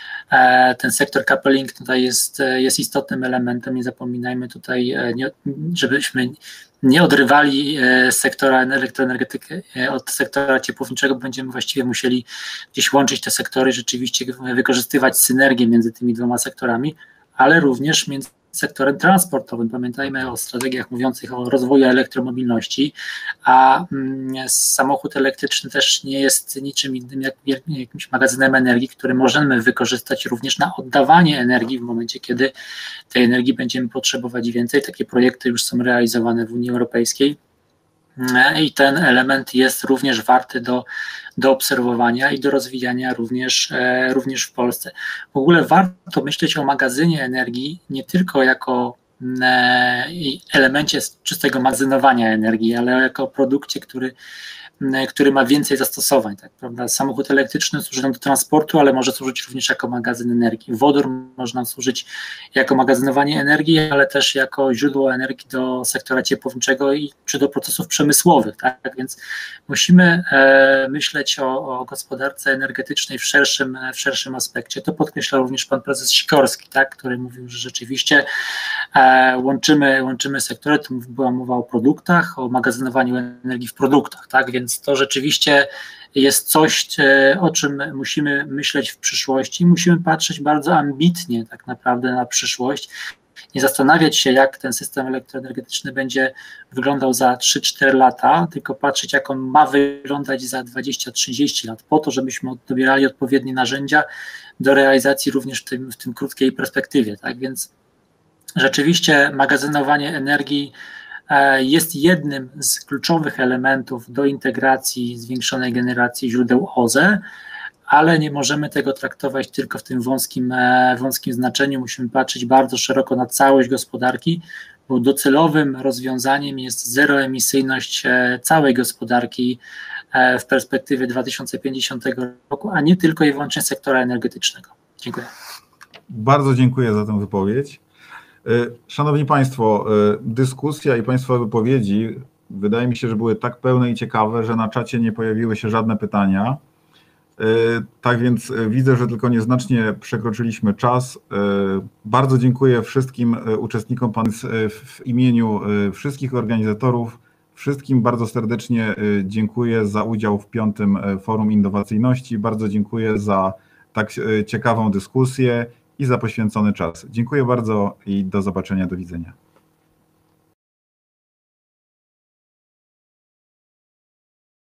ten sektor coupling tutaj jest istotnym elementem. Nie zapominajmy tutaj, żebyśmy nie odrywali sektora elektroenergetyki od sektora ciepłowniczego, będziemy właściwie musieli gdzieś łączyć te sektory, rzeczywiście wykorzystywać synergię między tymi dwoma sektorami, ale również między sektorem transportowym. Pamiętajmy o strategiach mówiących o rozwoju elektromobilności, a samochód elektryczny też nie jest niczym innym jak jakimś magazynem energii, który możemy wykorzystać również na oddawanie energii w momencie, kiedy tej energii będziemy potrzebować więcej. Takie projekty już są realizowane w Unii Europejskiej i ten element jest również warty do obserwowania i do rozwijania również w Polsce. W ogóle warto myśleć o magazynie energii nie tylko jako elemencie czystego magazynowania energii, ale jako produkcie, który ma więcej zastosowań. Tak, prawda? Samochód elektryczny służy nam do transportu, ale może służyć również jako magazyn energii. Wodór może służyć jako magazynowanie energii, ale też jako źródło energii do sektora ciepłowniczego czy do procesów przemysłowych. Tak? Więc musimy myśleć o gospodarce energetycznej w szerszym aspekcie. To podkreślał również pan prezes Sikorski, tak? Który mówił, że rzeczywiście łączymy sektory. Tu była mowa o produktach, o magazynowaniu energii w produktach. Tak? Więc to rzeczywiście jest coś, o czym musimy myśleć w przyszłości. Musimy patrzeć bardzo ambitnie tak naprawdę na przyszłość nie zastanawiać się, jak ten system elektroenergetyczny będzie wyglądał za 3-4 lata, tylko patrzeć, jak on ma wyglądać za 20-30 lat, po to, żebyśmy dobierali odpowiednie narzędzia do realizacji również w tym krótkiej perspektywie. Tak więc rzeczywiście magazynowanie energii jest jednym z kluczowych elementów do integracji zwiększonej generacji źródeł OZE, ale nie możemy tego traktować tylko w tym wąskim znaczeniu. Musimy patrzeć bardzo szeroko na całość gospodarki, bo docelowym rozwiązaniem jest zeroemisyjność całej gospodarki w perspektywie 2050 roku, a nie tylko i wyłącznie sektora energetycznego. Dziękuję. Bardzo dziękuję za tę wypowiedź. Szanowni Państwo, dyskusja i Państwa wypowiedzi wydaje mi się, że były tak pełne i ciekawe, że na czacie nie pojawiły się żadne pytania. Tak więc widzę, że tylko nieznacznie przekroczyliśmy czas. Bardzo dziękuję wszystkim uczestnikom w imieniu wszystkich organizatorów. Wszystkim bardzo serdecznie dziękuję za udział w 5. Forum Innowacyjności. Bardzo dziękuję za tak ciekawą dyskusję i za poświęcony czas. Dziękuję bardzo i do zobaczenia, do widzenia.